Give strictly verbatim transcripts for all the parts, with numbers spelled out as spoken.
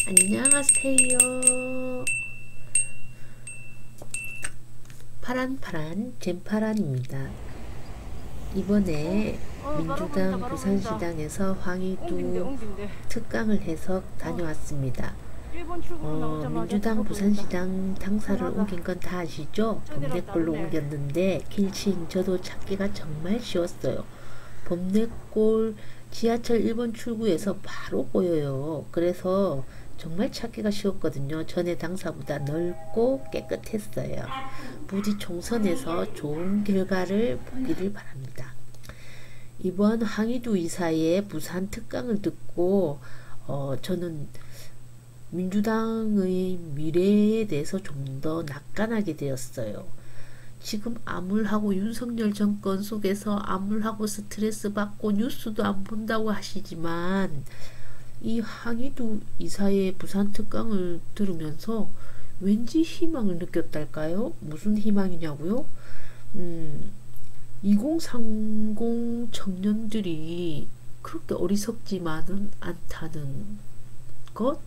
안녕하세요. 파란파란 잼파란입니다. 이번에 어, 바로 보인다, 민주당 바로 보인다. 부산시장에서 옮긴대, 황희두 옮긴대. 특강을 해서 어, 다녀왔습니다. 일 번 출구로 어, 나오자마자 민주당 그거 보인다. 부산시장 당사를 이상하다. 옮긴 건 다 아시죠? 저기랑 범내골로 다르네. 옮겼는데 길치인 저도 찾기가 정말 쉬웠어요. 범내골 지하철 일 번 출구에서 바로 보여요. 그래서 정말 찾기가 쉬웠거든요. 전에 당사보다 넓고 깨끗했어요. 부디 총선에서 좋은 결과를 보기를 바랍니다. 이번 황희두 이사의 부산 특강을 듣고 어, 저는 민주당의 미래에 대해서 좀 더 낙관하게 되었어요. 지금 암울하고 윤석열 정권 속에서 암울하고 스트레스 받고 뉴스도 안 본다고 하시지만 이 황희두 이사의 부산 특강을 들으면서 왠지 희망을 느꼈달까요? 무슨 희망이냐고요? 음, 이공삼공 청년들이 그렇게 어리석지만은 않다는 것?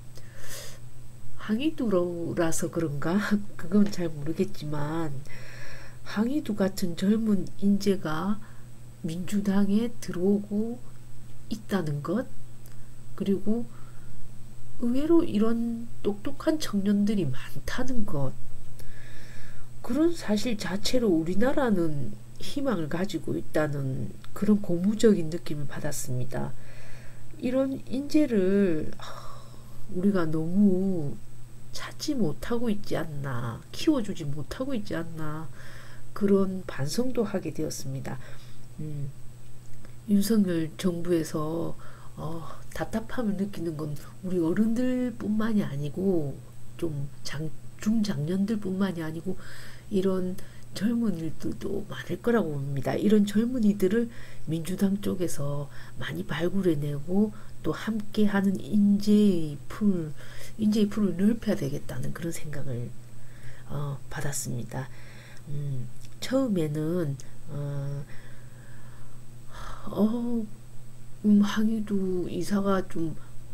황희두라서 그런가? 그건 잘 모르겠지만 황희두 같은 젊은 인재가 민주당에 들어오고 있다는 것, 그리고 의외로 이런 똑똑한 청년들이 많다는 것, 그런 사실 자체로 우리나라는 희망을 가지고 있다는 그런 고무적인 느낌을 받았습니다. 이런 인재를 우리가 너무 찾지 못하고 있지 않나, 키워주지 못하고 있지 않나, 그런 반성도 하게 되었습니다. 음, 윤석열 정부에서 어, 답답함을 느끼는 건 우리 어른들 뿐만이 아니고 좀 장, 중장년들 뿐만이 아니고 이런 젊은이들도 많을 거라고 봅니다. 이런 젊은이들을 민주당 쪽에서 많이 발굴해내고 또 함께하는 인재의 풀, 인재의 풀을 넓혀야 되겠다는 그런 생각을 어, 받았습니다. 음, 처음에는 어, 어, 음, 황희두 이사가 좀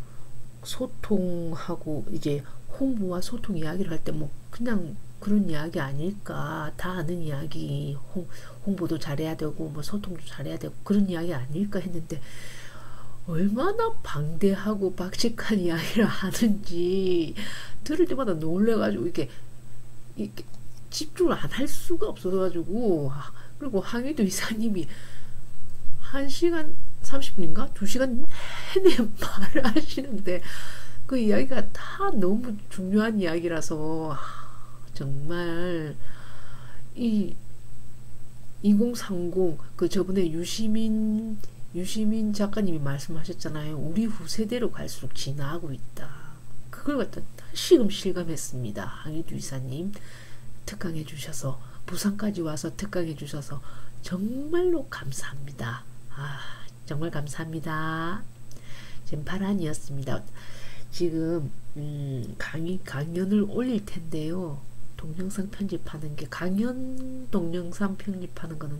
소통하고 이제 홍보와 소통 이야기를 할 때 뭐 그냥 그런 이야기 아닐까, 다 아는 이야기, 홍, 홍보도 잘해야 되고 뭐 소통도 잘해야 되고 그런 이야기 아닐까 했는데 얼마나 방대하고 박식한 이야기를 하는지 들을 때마다 놀래가지고 이게, 이게 집중을 안 할 수가 없어가지고. 그리고 황희두 이사님이 한 시간 삼십 분인가 두 시간 내내 말을 하시는데 그 이야기가 다 너무 중요한 이야기라서 정말 이 이공삼공 그 저번에 유시민 유시민 작가님이 말씀하셨잖아요. 우리 후세대로 갈수록 진화하고 있다. 그걸 갖다 다시금 실감했습니다. 황희두 이사님 특강해 주셔서 부산까지 와서 특강해 주셔서 정말로 감사합니다. 아, 정말 감사합니다. 잼파란이었습니다. 지금 음, 강의 강연을 올릴 텐데요. 동영상 편집하는 게 강연 동영상 편집하는 거는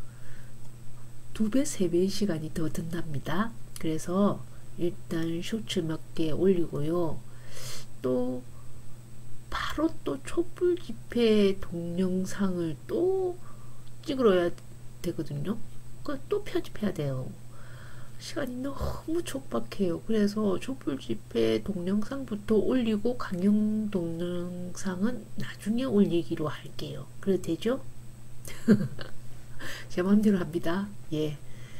두 배, 세 배의 시간이 더 든답니다. 그래서 일단 쇼츠 몇 개 올리고요. 또 바로 또 촛불 집회 동영상을 또 찍으러야 되거든요. 그걸 또 편집해야 돼요. 시간이 너무 촉박해요. 그래서 촛불 집회 동영상부터 올리고 강연 동영상은 나중에 올리기로 할게요. 그래도 되죠? 제 마음대로 합니다. 예.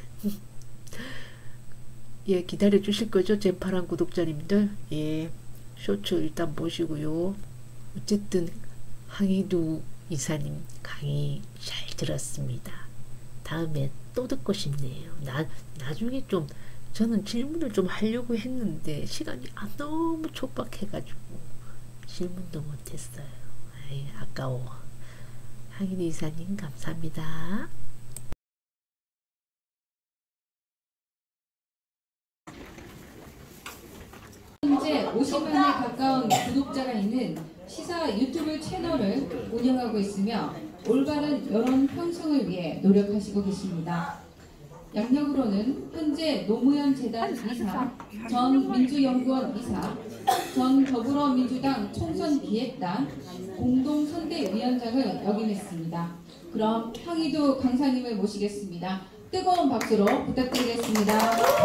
예, 기다려 주실 거죠? 잼파란 구독자님들. 예. 쇼츠 일단 보시고요. 어쨌든 황희두 이사님 강의 잘 들었습니다. 다음에 또 듣고 싶네요. 나, 나중에 좀 저는 질문을 좀 하려고 했는데 시간이 아, 너무 촉박해가지고 질문도 못했어요. 아이, 아까워. 황희두 이사님 감사합니다. 현재 오십만에 가까운 구독자가 있는 시사 유튜브 채널을 운영하고 있으며 올바른 여론 형성을 위해 노력하시고 계십니다. 양력으로는 현재 노무현 재단 이사, 전 민주연구원 이사, 전 더불어민주당 총선기획단 공동선대위원장을 역임했습니다. 그럼 황희두 강사님을 모시겠습니다. 뜨거운 박수로 부탁드리겠습니다. 네,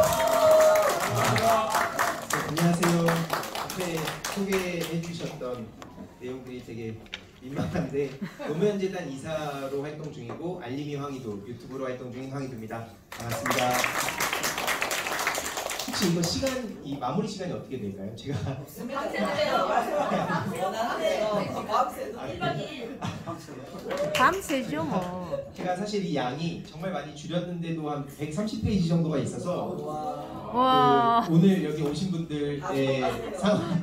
안녕하세요. 앞에 소개해 주셨던 내용들이 되게 민망한데 노무현재단 이사로 활동 중이고 알림이 황희두, 유튜브로 활동 중인 황희두입니다. 반갑습니다. 혹시 이거 시간, 이 마무리 시간이 어떻게 될까요? 제가 밤새죠 뭐. 제가 사실 이 양이 정말 많이 줄였는데도 한 백삼십 페이지 정도가 있어서 와. 그 오늘 여기 오신 분들의 상황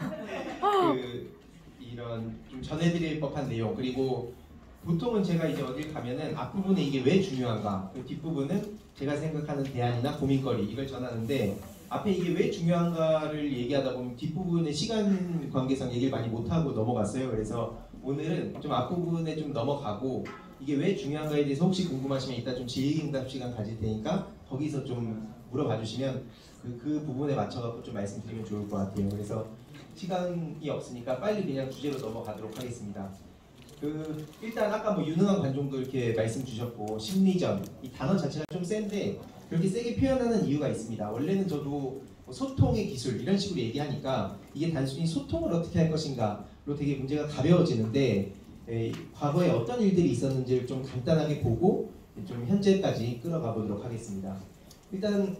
그 이런 좀 전해드릴 법한 내용, 그리고 보통은 제가 이제 어딜 가면은 앞부분에 이게 왜 중요한가, 그 뒷부분은 제가 생각하는 대안이나 고민거리 이걸 전하는데 앞에 이게 왜 중요한가를 얘기하다 보면 뒷부분에 시간 관계상 얘기를 많이 못하고 넘어갔어요. 그래서 오늘은 좀 앞부분에 좀 넘어가고 이게 왜 중요한가에 대해서 혹시 궁금하시면 이따 좀 질의응답 시간 가질 테니까 거기서 좀 물어봐 주시면 그, 그 부분에 맞춰서 좀 말씀드리면 좋을 것 같아요. 그래서 시간이 없으니까 빨리 그냥 주제로 넘어가도록 하겠습니다. 그 일단 아까 뭐 유능한 관종도 이렇게 말씀 주셨고 심리전 이 단어 자체가 좀 센데 그렇게 세게 표현하는 이유가 있습니다. 원래는 저도 뭐 소통의 기술 이런 식으로 얘기하니까 이게 단순히 소통을 어떻게 할 것인가로 되게 문제가 가벼워지는데 에, 과거에 어떤 일들이 있었는지를 좀 간단하게 보고 좀 현재까지 끌어가 보도록 하겠습니다. 일단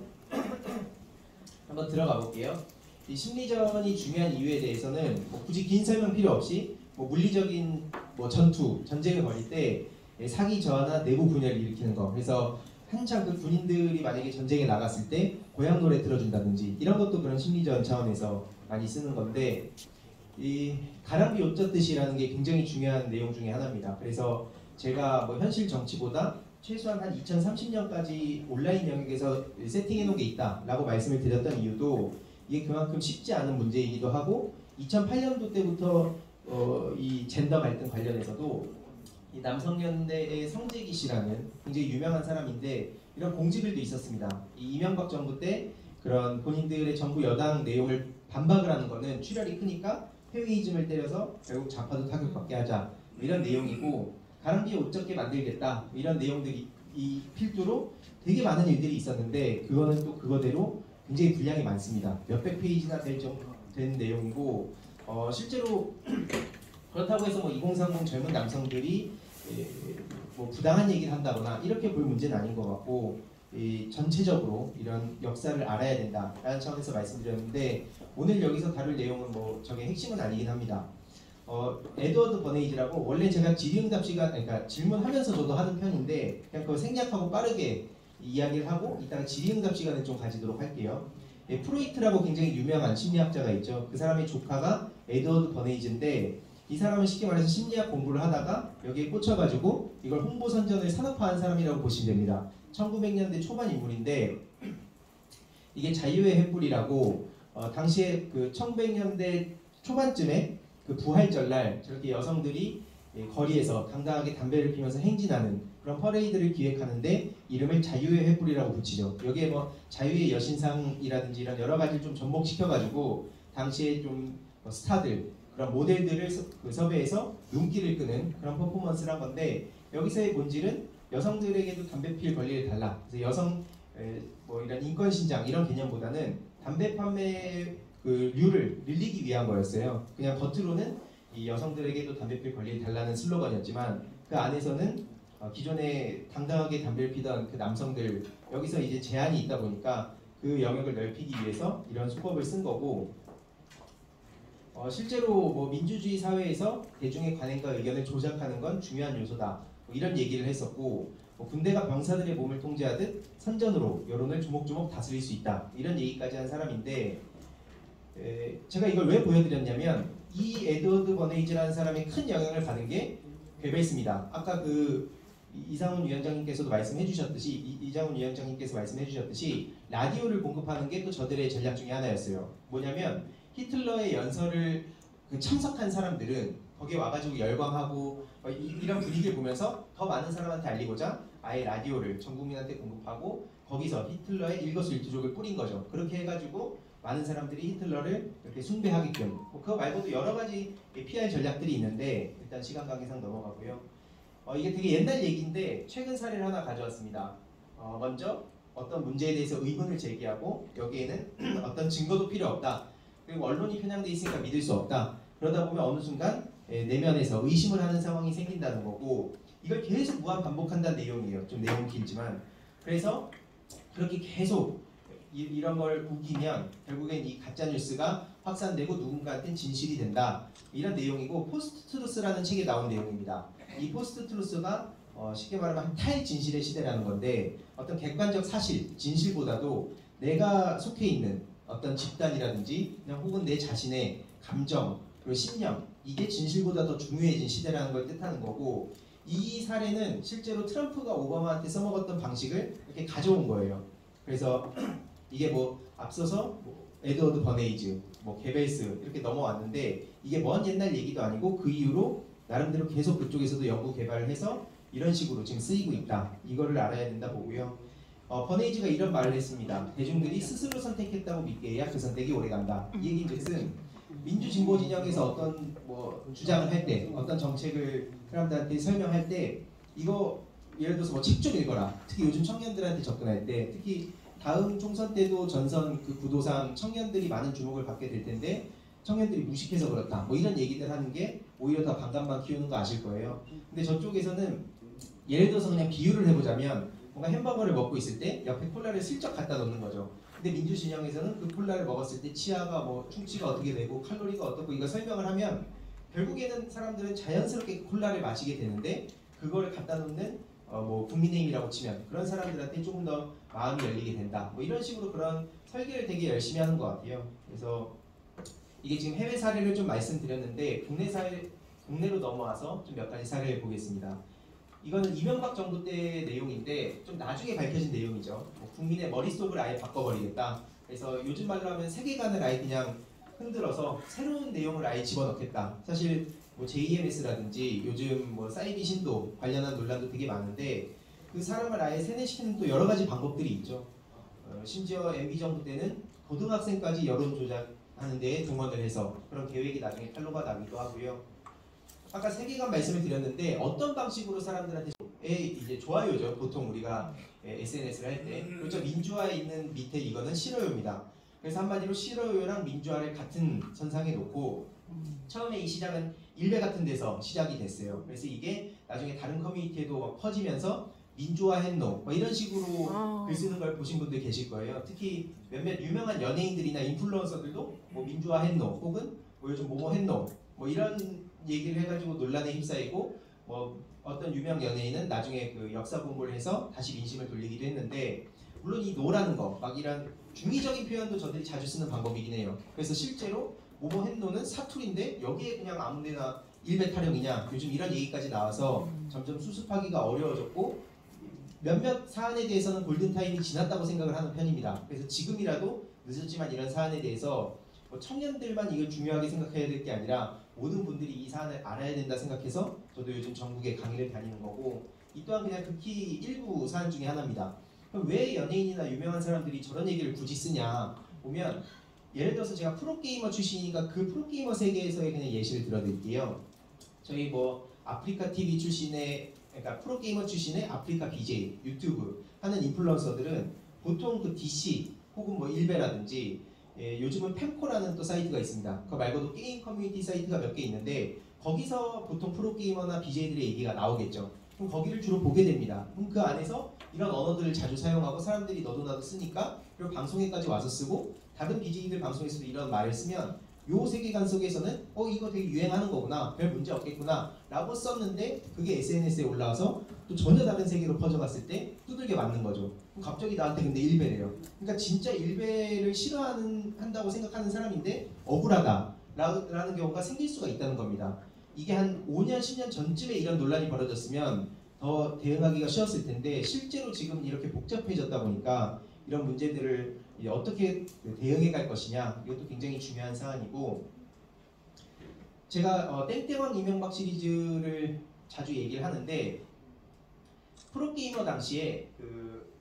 한번 들어가 볼게요. 이 심리전이 중요한 이유에 대해서는 뭐 굳이 긴 설명 필요 없이 뭐 물리적인 뭐 전투, 전쟁을 벌일 때 사기 저하나 내부 분열을 일으키는 거. 그래서 한창 그 군인들이 만약에 전쟁에 나갔을 때 고향 노래 들어준다든지 이런 것도 그런 심리전 차원에서 많이 쓰는 건데 이 가랑비 옷 젖듯이라는 게 굉장히 중요한 내용 중에 하나입니다. 그래서 제가 뭐 현실 정치보다 최소한 한 이천삼십 년까지 온라인 영역에서 세팅해 놓은 게 있다라고 말씀을 드렸던 이유도 이게 그만큼 쉽지 않은 문제이기도 하고 이천팔 년도 때부터 어, 이 젠더 갈등 관련해서도 이 남성연대의 성재기 씨라는 굉장히 유명한 사람인데 이런 공지글도 있었습니다. 이 이명박 정부 때 그런 본인들의 정부 여당 내용을 반박을 하는 거는 출혈이 크니까 페미니즘을 때려서 결국 좌파도 타격받게 하자 이런 내용이고 가랑비에 옷 젖게 만들겠다 이런 내용들이 이 필두로 되게 많은 일들이 있었는데 그거는 또 그거대로 굉장히 분량이 많습니다. 몇백 페이지나 될 정도 된 내용이고 어, 실제로 그렇다고 해서 뭐 이공삼공 젊은 남성들이 에, 뭐 부당한 얘기를 한다거나 이렇게 볼 문제는 아닌 것 같고 이 전체적으로 이런 역사를 알아야 된다라는 차원에서 말씀드렸는데 오늘 여기서 다룰 내용은 뭐 저게 핵심은 아니긴 합니다. 어, 에드워드 버네이지라고 원래 제가 질의응답 시간, 그러니까 질문하면서 저도 하는 편인데 그냥 그거 생략하고 빠르게 이야기를 하고 이따가 질의응답 시간을 좀 가지도록 할게요. 예, 프로이트라고 굉장히 유명한 심리학자가 있죠. 그 사람의 조카가 에드워드 버네이지인데 이 사람은 쉽게 말해서 심리학 공부를 하다가 여기에 꽂혀가지고 이걸 홍보선전을 산업화한 사람이라고 보시면 됩니다. 천구백 년대 초반 인물인데 이게 자유의 횃불이라고 어, 당시에 그 천구백 년대 초반쯤에 그 부활절날 저렇게 여성들이 예, 거리에서 당당하게 담배를 피면서 행진하는 그런 퍼레이드를 기획하는데 이름을 자유의 횃불이라고 붙이죠. 여기에 뭐 자유의 여신상이라든지 이런 여러 가지를 좀 접목시켜가지고 당시에 좀 뭐 스타들 그런 모델들을 서, 그 섭외해서 눈길을 끄는 그런 퍼포먼스를 한 건데 여기서의 본질은 여성들에게도 담배 필 권리를 달라. 그래서 여성 에, 뭐 이런 인권 신장 이런 개념보다는 담배 판매 그 류를 늘리기 위한 거였어요. 그냥 겉으로는 이 여성들에게도 담배 필 권리를 달라는 슬로건이었지만 그 안에서는 어, 기존에 당당하게 담배를 피던 그 남성들 여기서 이제 제한이 있다 보니까 그 영역을 넓히기 위해서 이런 수법을 쓴 거고 어, 실제로 뭐 민주주의 사회에서 대중의 관행과 의견을 조작하는 건 중요한 요소다. 뭐 이런 얘기를 했었고 뭐 군대가 병사들의 몸을 통제하듯 선전으로 여론을 조목조목 다스릴 수 있다. 이런 얘기까지 한 사람인데 에, 제가 이걸 왜 보여드렸냐면 이 에드워드 버네이지라는 사람이 큰 영향을 받은 게 괴벨스입니다. 아까 그 이상훈 위원장님께서도 말씀해 주셨듯이 이, 이장훈 위원장님께서 말씀해 주셨듯이 라디오를 공급하는 게 또 저들의 전략 중에 하나였어요. 뭐냐면 히틀러의 연설을 그 참석한 사람들은 거기에 와가지고 열광하고 이, 이런 분위기를 보면서 더 많은 사람한테 알리고자 아예 라디오를 전 국민한테 공급하고 거기서 히틀러의 일거수일투족을 뿌린 거죠. 그렇게 해가지고 많은 사람들이 히틀러를 이렇게 숭배하게끔, 뭐 그거 말고도 여러 가지 피알 전략들이 있는데 일단 시간 관계상 넘어가고요. 어, 이게 되게 옛날 얘기인데 최근 사례를 하나 가져왔습니다. 어, 먼저 어떤 문제에 대해서 의문을 제기하고 여기에는 어떤 증거도 필요 없다. 그리고 언론이 편향돼 있으니까 믿을 수 없다. 그러다 보면 어느 순간 예, 내면에서 의심을 하는 상황이 생긴다는 거고, 이걸 계속 무한 반복한다는 내용이에요. 좀 내용이 길지만. 그래서 그렇게 계속 이, 이런 걸 우기면 결국엔 이 가짜뉴스가 확산되고 누군가한테는 진실이 된다. 이런 내용이고, 포스트 트루스라는 책에 나온 내용입니다. 이 포스트 트루스가 어, 쉽게 말하면 한 탈진실의 시대라는 건데, 어떤 객관적 사실, 진실보다도 내가 속해 있는 어떤 집단이라든지 그냥 혹은 내 자신의 감정, 그리고 신념, 이게 진실보다 더 중요해진 시대라는 걸 뜻하는 거고, 이 사례는 실제로 트럼프가 오바마한테 써먹었던 방식을 이렇게 가져온 거예요. 그래서 이게 뭐 앞서서 뭐 에드워드 버네이즈, 뭐 게벨스 이렇게 넘어왔는데, 이게 먼 옛날 얘기도 아니고 그 이후로 나름대로 계속 그쪽에서도 연구 개발을 해서 이런 식으로 지금 쓰이고 있다. 이거를 알아야 된다 보고요. 어, 버네이즈가 이런 말을 했습니다. 대중들이 스스로 선택했다고 믿게 해야 그 선택이 오래간다. 이 얘기인즉슨 민주진보 진영에서 어떤 뭐 주장을 할 때, 어떤 정책을 사람들한테 설명할 때, 이거 예를 들어서 뭐 책 좀 읽어라. 특히 요즘 청년들한테 접근할 때, 특히 다음 총선 때도 전선 그 구도상 청년들이 많은 주목을 받게 될 텐데 청년들이 무식해서 그렇다. 뭐 이런 얘기들 하는 게 오히려 더 반감만 키우는 거 아실 거예요. 근데 저쪽에서는 예를 들어서 그냥 비유를 해보자면, 뭔가 햄버거를 먹고 있을 때 옆에 콜라를 슬쩍 갖다 놓는 거죠. 근데 민주 진영에서는 그 콜라를 먹었을 때 치아가 뭐 충치가 어떻게 되고 칼로리가 어떻고 이거 설명을 하면 결국에는 사람들은 자연스럽게 콜라를 마시게 되는데, 그걸 갖다 놓는 어 뭐 국민의힘이라고 치면 그런 사람들한테 조금 더 마음이 열리게 된다. 뭐 이런 식으로 그런 설계를 되게 열심히 하는 것 같아요. 그래서 이게 지금 해외 사례를 좀 말씀드렸는데, 국내 사례, 국내로 넘어와서 좀 몇 가지 사례를 보겠습니다. 이거는 이명박 정부 때 내용인데 좀 나중에 밝혀진 내용이죠. 뭐 국민의 머릿속을 아예 바꿔버리겠다. 그래서 요즘 말로 하면 세계관을 아예 그냥 흔들어서 새로운 내용을 아예 집어넣겠다. 사실 뭐 제이엠에스라든지 요즘 뭐 사이비 신도 관련한 논란도 되게 많은데, 그 사람을 아예 세뇌시키는 또 여러 가지 방법들이 있죠. 어, 심지어 엠비 정부 때는 고등학생까지 여론 조작하는 데에 동원을 해서 그런 계획이 나중에 탄로가 나기도 하고요. 아까 세계관 말씀을 드렸는데 어떤 방식으로 사람들한테 이제 좋아요죠. 보통 우리가 에스엔에스를 할 때, 그렇죠. 민주화에 있는 밑에 이거는 싫어요입니다. 그래서 한마디로 싫어요랑 민주화를 같은 선상에 놓고, 처음에 이 시장은 일베 같은 데서 시작이 됐어요. 그래서 이게 나중에 다른 커뮤니티에도 막 퍼지면서 민주화 했노 뭐 이런 식으로 아. 글 쓰는 걸 보신 분들 계실 거예요. 특히 몇몇 유명한 연예인들이나 인플루언서들도 뭐 민주화 했노 혹은 뭐 요즘 뭐뭐 했노 뭐 이런 얘기를 해가지고 논란에 휩싸이고, 뭐 어떤 유명 연예인은 나중에 그 역사 공부를 해서 다시 민심을 돌리기도 했는데, 물론 이 노라는 거 막 이런 중의적인 표현도 저들이 자주 쓰는 방법이긴 해요. 그래서 실제로 뭐뭐 했노는 사투리인데 여기에 그냥 아무데나 일베 타령이냐, 요즘 이런 얘기까지 나와서 점점 수습하기가 어려워졌고, 몇몇 사안에 대해서는 골든타임이 지났다고 생각을 하는 편입니다. 그래서 지금이라도 늦었지만 이런 사안에 대해서 뭐 청년들만 이걸 중요하게 생각해야 될 게 아니라 모든 분들이 이 사안을 알아야 된다 생각해서 저도 요즘 전국에 강의를 다니는 거고, 이 또한 그냥 극히 일부 사안 중에 하나입니다. 그럼 왜 연예인이나 유명한 사람들이 저런 얘기를 굳이 쓰냐 보면, 예를 들어서 제가 프로게이머 출신이니까 그 프로게이머 세계에서의 그냥 예시를 들어드릴게요. 저희 뭐 아프리카 티비 출신의, 그러니까 프로게이머 출신의 아프리카 비제이, 유튜브 하는 인플루언서들은 보통 그 디씨 혹은 뭐 일베라든지, 예, 요즘은 펜코라는 또 사이트가 있습니다. 그거 말고도 게임 커뮤니티 사이트가 몇 개 있는데 거기서 보통 프로게이머나 비제이들의 얘기가 나오겠죠. 그럼 거기를 주로 보게 됩니다. 그럼 그 안에서 이런 언어들을 자주 사용하고 사람들이 너도 나도 쓰니까, 그리고 방송에까지 와서 쓰고 다른 비제이들 방송에서도 이런 말을 쓰면 요 세계관 속에서는 어 이거 되게 유행하는 거구나, 별 문제 없겠구나 라고 썼는데, 그게 에스엔에스에 올라와서 또 전혀 다른 세계로 퍼져갔을 때 두들겨 맞는 거죠. 그럼 갑자기 나한테 근데 일베래요. 그러니까 진짜 일베를 싫어하는 한다고 생각하는 사람인데 억울하다 라는 경우가 생길 수가 있다는 겁니다. 이게 한 오 년, 십 년 전쯤에 이런 논란이 벌어졌으면 더 대응하기가 쉬웠을 텐데, 실제로 지금 이렇게 복잡해졌다 보니까 이런 문제들을 어떻게 대응해 갈 것이냐, 이것도 굉장히 중요한 사안이고, 제가 어, 땡땡왕 이명박 시리즈를 자주 얘기를 하는데, 프로게이머 당시에 그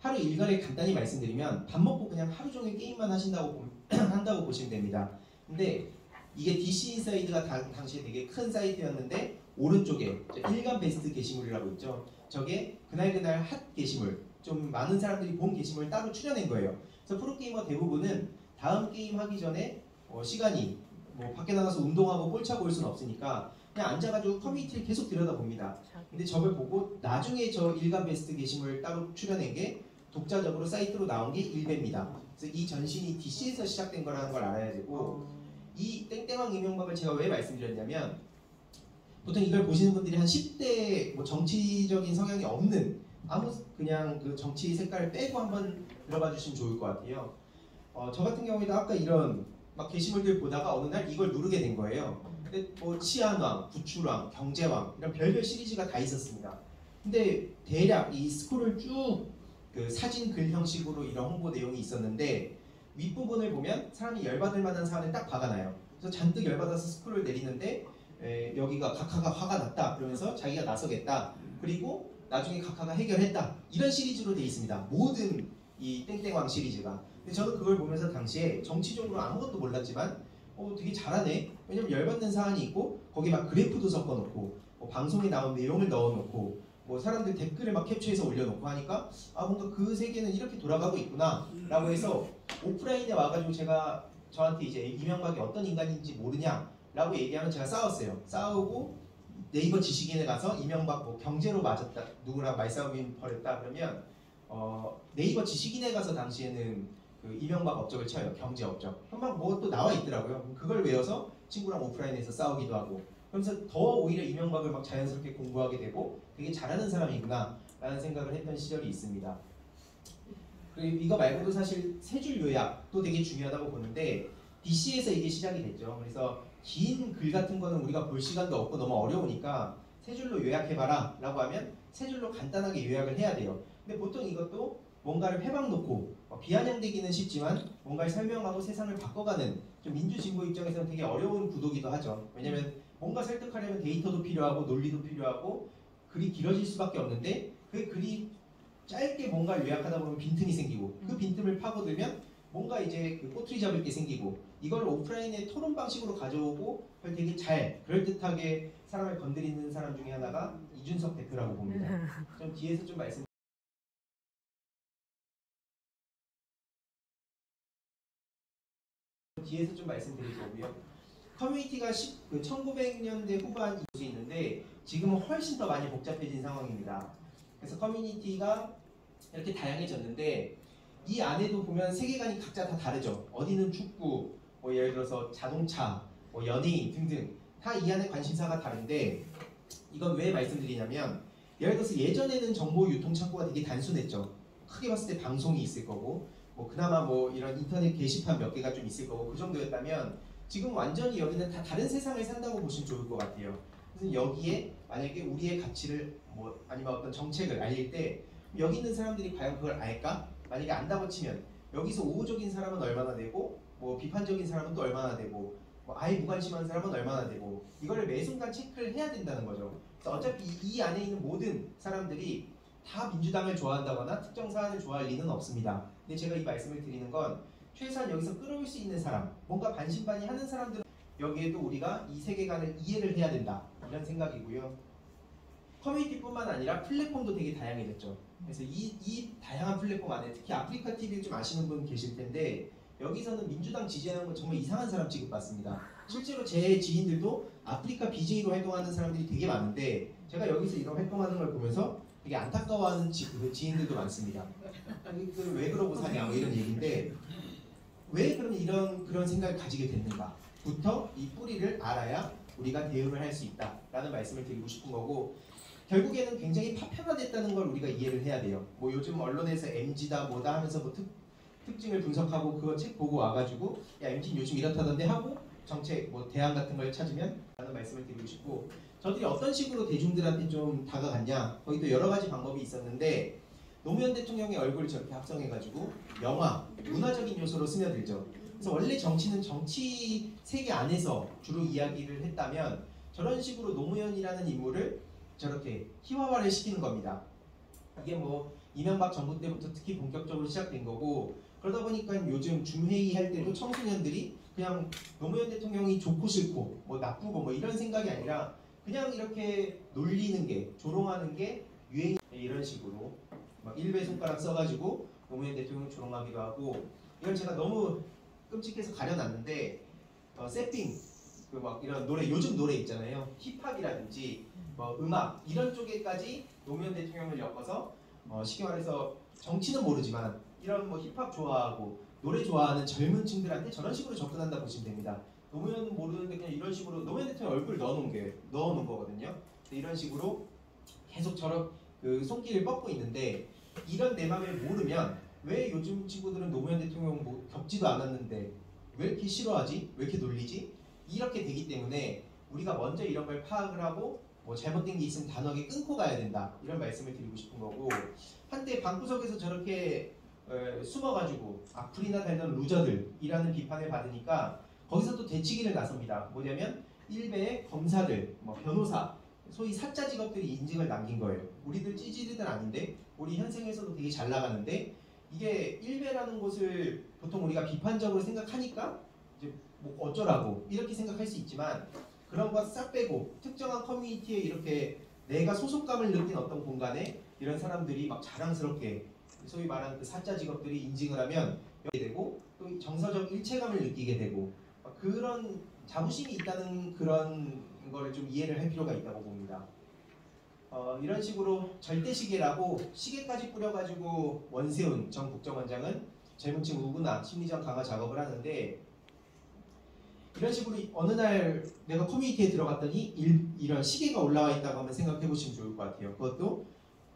하루 일과를 간단히 말씀드리면 밥 먹고 그냥 하루 종일 게임만 하신다고 보, 한다고 보시면 됩니다. 근데 이게 디씨인사이드가 당, 당시에 되게 큰 사이트였는데 오른쪽에 일간 베스트 게시물이라고 있죠. 저게 그날그날 핫 게시물, 좀 많은 사람들이 본 게시물을 따로 추려낸 거예요. 그래서 프로게이머 대부분은 다음 게임 하기 전에 어, 시간이 뭐 밖에 나가서 운동하고 볼 차고 올 수는 없으니까 그냥 앉아가지고 커뮤니티를 계속 들여다봅니다. 근데 저걸 보고 나중에 저 일간 베스트 게시물 따로 추려낸 게 독자적으로 사이트로 나온 게 일배입니다. 그래서 이 전신이 디씨에서 시작된 거라는 걸 알아야 되고, 이 땡땡왕 이명박을 제가 왜 말씀드렸냐면 보통 이걸 보시는 분들이 한 십 대 뭐 정치적인 성향이 없는 아무 그냥 그 정치 색깔을 빼고 한번 들어봐 주시면 좋을 것 같아요. 어, 저 같은 경우에도 아까 이런 막 게시물들 보다가 어느 날 이걸 누르게 된 거예요. 근데 뭐 치안왕, 구출왕, 경제왕 이런 별별 시리즈가 다 있었습니다. 근데 대략 이 스크롤을 쭉 그 사진 글 형식으로 이런 홍보 내용이 있었는데 윗부분을 보면 사람이 열받을 만한 사안을 딱 박아놔요. 그래서 잔뜩 열받아서 스크롤을 내리는데 에, 여기가 각하가 화가 났다 그러면서 자기가 나서겠다. 그리고 나중에 각하가 해결했다. 이런 시리즈로 되어 있습니다. 모든 이 땡땡왕 시리즈가. 근데 저는 그걸 보면서 당시에 정치적으로 아무것도 몰랐지만 어 되게 잘하네. 왜냐면 열받는 사안이 있고 거기 막 그래프도 섞어놓고 뭐 방송에 나온 내용을 넣어놓고 뭐 사람들 댓글을 막 캡처해서 올려놓고 하니까 아 뭔가 그 세계는 이렇게 돌아가고 있구나 라고 해서 오프라인에 와가지고 제가 저한테 이제 이명박이 어떤 인간인지 모르냐 라고 얘기하면 제가 싸웠어요. 싸우고 네이버 지식인에 가서 이명박 뭐 경제로 맞았다, 누구랑 말싸움이 벌였다 그러면 어 네이버 지식인에 가서 당시에는 그 이명박 업적을 쳐요. 경제 업적. 한방 뭐 또 나와 있더라고요. 그걸 외워서 친구랑 오프라인에서 싸우기도 하고 그러면서 더 오히려 이명박을 막 자연스럽게 공부하게 되고 되게 잘하는 사람이구나 라는 생각을 했던 시절이 있습니다. 그리고 이거 말고도 사실 세 줄 요약도 되게 중요하다고 보는데 디씨에서 이게 시작이 됐죠. 그래서 긴 글 같은 거는 우리가 볼 시간도 없고 너무 어려우니까 세 줄로 요약해봐라 라고 하면 세 줄로 간단하게 요약을 해야 돼요. 근데 보통 이것도 뭔가를 회방 놓고 비아냥되기는 쉽지만 뭔가를 설명하고 세상을 바꿔가는 좀 민주진보 입장에서는 되게 어려운 구도기도 하죠. 왜냐면 뭔가 설득하려면 데이터도 필요하고 논리도 필요하고 글이 길어질 수밖에 없는데 그 글이 짧게 뭔가를 요약하다 보면 빈틈이 생기고 그 빈틈을 파고들면 뭔가 이제 그 꼬투리 잡을 게 생기고 이걸 오프라인의 토론 방식으로 가져오고 되게 잘 그럴듯하게 사람을 건드리는 사람 중에 하나가 이준석 대표라고 봅니다. 좀 뒤에서 좀 말씀 뒤에서 좀 말씀드릴 거고요. 커뮤니티가 천구백 년대 후반 수 있는데 지금은 훨씬 더 많이 복잡해진 상황입니다. 그래서 커뮤니티가 이렇게 다양해졌는데 이 안에도 보면 세계관이 각자 다 다르죠. 어디는 축구, 뭐 예를 들어서 자동차, 뭐 연예인 등등 다 이 안에 관심사가 다른데 이건 왜 말씀드리냐면 예를 들어서 예전에는 정보 유통 창구가 되게 단순했죠. 크게 봤을 때 방송이 있을 거고 뭐 그나마 뭐 이런 인터넷 게시판 몇 개가 좀 있을 거고 그 정도였다면 지금 완전히 여기는 다 다른 세상을 산다고 보시면 좋을 것 같아요. 그래서 여기에 만약에 우리의 가치를 뭐 아니면 어떤 정책을 알릴 때 여기 있는 사람들이 과연 그걸 알까? 만약에 안다고 치면 여기서 우호적인 사람은 얼마나 되고 뭐 비판적인 사람은 또 얼마나 되고 뭐 아예 무관심한 사람은 얼마나 되고 이거를 매 순간 체크를 해야 된다는 거죠. 그래서 어차피 이, 이 안에 있는 모든 사람들이 다 민주당을 좋아한다거나 특정 사안을 좋아할 리는 없습니다. 근데 제가 이 말씀을 드리는 건 최소한 여기서 끌어올 수 있는 사람, 뭔가 반신반의하는 사람들은 여기에도 우리가 이 세계관을 이해를 해야 된다 이런 생각이고요. 커뮤니티뿐만 아니라 플랫폼도 되게 다양해졌죠. 그래서 이, 이 다양한 플랫폼 안에 특히 아프리카 티비를 좀 아시는 분 계실 텐데 여기서는 민주당 지지하는 건 정말 이상한 사람 취급받습니다. 실제로 제 지인들도 아프리카 비제이로 활동하는 사람들이 되게 많은데 제가 여기서 이런 활동하는 걸 보면서 되게 안타까워하는 지, 지인들도 많습니다. 왜 그러고 사냐 뭐 이런 얘기인데 왜 그럼 이런 그런 생각을 가지게 됐는가 부터 이 뿌리를 알아야 우리가 대응을 할 수 있다라는 말씀을 드리고 싶은 거고 결국에는 굉장히 파편화됐다는 걸 우리가 이해를 해야 돼요. 뭐 요즘 언론에서 엠지다 뭐다 하면서 뭐 특, 특징을 분석하고 그거 책 보고 와가지고 야 엠지는 요즘 이렇다던데 하고 정책 뭐 대안 같은 걸 찾으면 라는 말씀을 드리고 싶고 저들이 어떤 식으로 대중들한테 좀 다가갔냐 거기 또 여러 가지 방법이 있었는데 노무현 대통령의 얼굴을 저렇게 합성해가지고 영화, 문화적인 요소로 스며들죠. 그래서 원래 정치는 정치 세계 안에서 주로 이야기를 했다면 저런 식으로 노무현이라는 인물을 저렇게 희화화를 시키는 겁니다. 이게 뭐 이명박 정부 때부터 특히 본격적으로 시작된 거고 그러다 보니까 요즘 중회의 할 때도 청소년들이 그냥 노무현 대통령이 좋고 싫고 뭐 나쁘고 뭐 이런 생각이 아니라 그냥 이렇게 놀리는 게 조롱하는 게 유행 이런 식으로 막 일베 손가락 써가지고 노무현 대통령 조롱하기도 하고 이걸 제가 너무 끔찍해서 가려놨는데 어, 세핑 그 막 이런 노래 요즘 노래 있잖아요 힙합이라든지 뭐 음악 이런 쪽에까지 노무현 대통령을 엮어서 어, 쉽게 말해서 정치는 모르지만 이런 뭐 힙합 좋아하고 노래 좋아하는 젊은 층들한테 저런 식으로 접근한다 보시면 됩니다. 노무현 모르는데 그냥 이런 식으로 노무현 대통령 얼굴 넣어놓은 게 넣어놓은 거거든요. 이런 식으로 계속 저런 그 손길을 뻗고 있는데 이런 내 맘을 모르면 왜 요즘 친구들은 노무현 대통령 뭐 겪지도 않았는데 왜 이렇게 싫어하지? 왜 이렇게 놀리지? 이렇게 되기 때문에 우리가 먼저 이런 걸 파악을 하고 뭐 잘못된 게 있으면 단호하게 끊고 가야 된다 이런 말씀을 드리고 싶은 거고 한때 방구석에서 저렇게 에, 숨어가지고 악플이나 달던 루저들이라는 비판을 받으니까 거기서 또 되치기를 나섭니다. 뭐냐면 일베의 검사들, 뭐 변호사, 소위 사짜 직업들이 인증을 남긴 거예요. 우리들 찌질이들 아닌데 우리 현생에서도 되게 잘 나가는데 이게 일베라는 곳을 보통 우리가 비판적으로 생각하니까 이제 뭐 어쩌라고 이렇게 생각할 수 있지만 그런 거 싹 빼고 특정한 커뮤니티에 이렇게 내가 소속감을 느낀 어떤 공간에 이런 사람들이 막 자랑스럽게 소위 말하는 그 사짜 직업들이 인증을 하면 되고 또 정서적 일체감을 느끼게 되고 그런 자부심이 있다는 그런 거를 좀 이해를 할 필요가 있다고 봅니다. 어, 이런 식으로 절대시계라고 시계까지 뿌려가지고 원세훈 전 국정원장은 젊은층 우구나 심리전 강화 작업을 하는데 이런 식으로 어느 날 내가 커뮤니티에 들어갔더니 일, 이런 시계가 올라와 있다고 한번 생각해 보시면 좋을 것 같아요. 그것도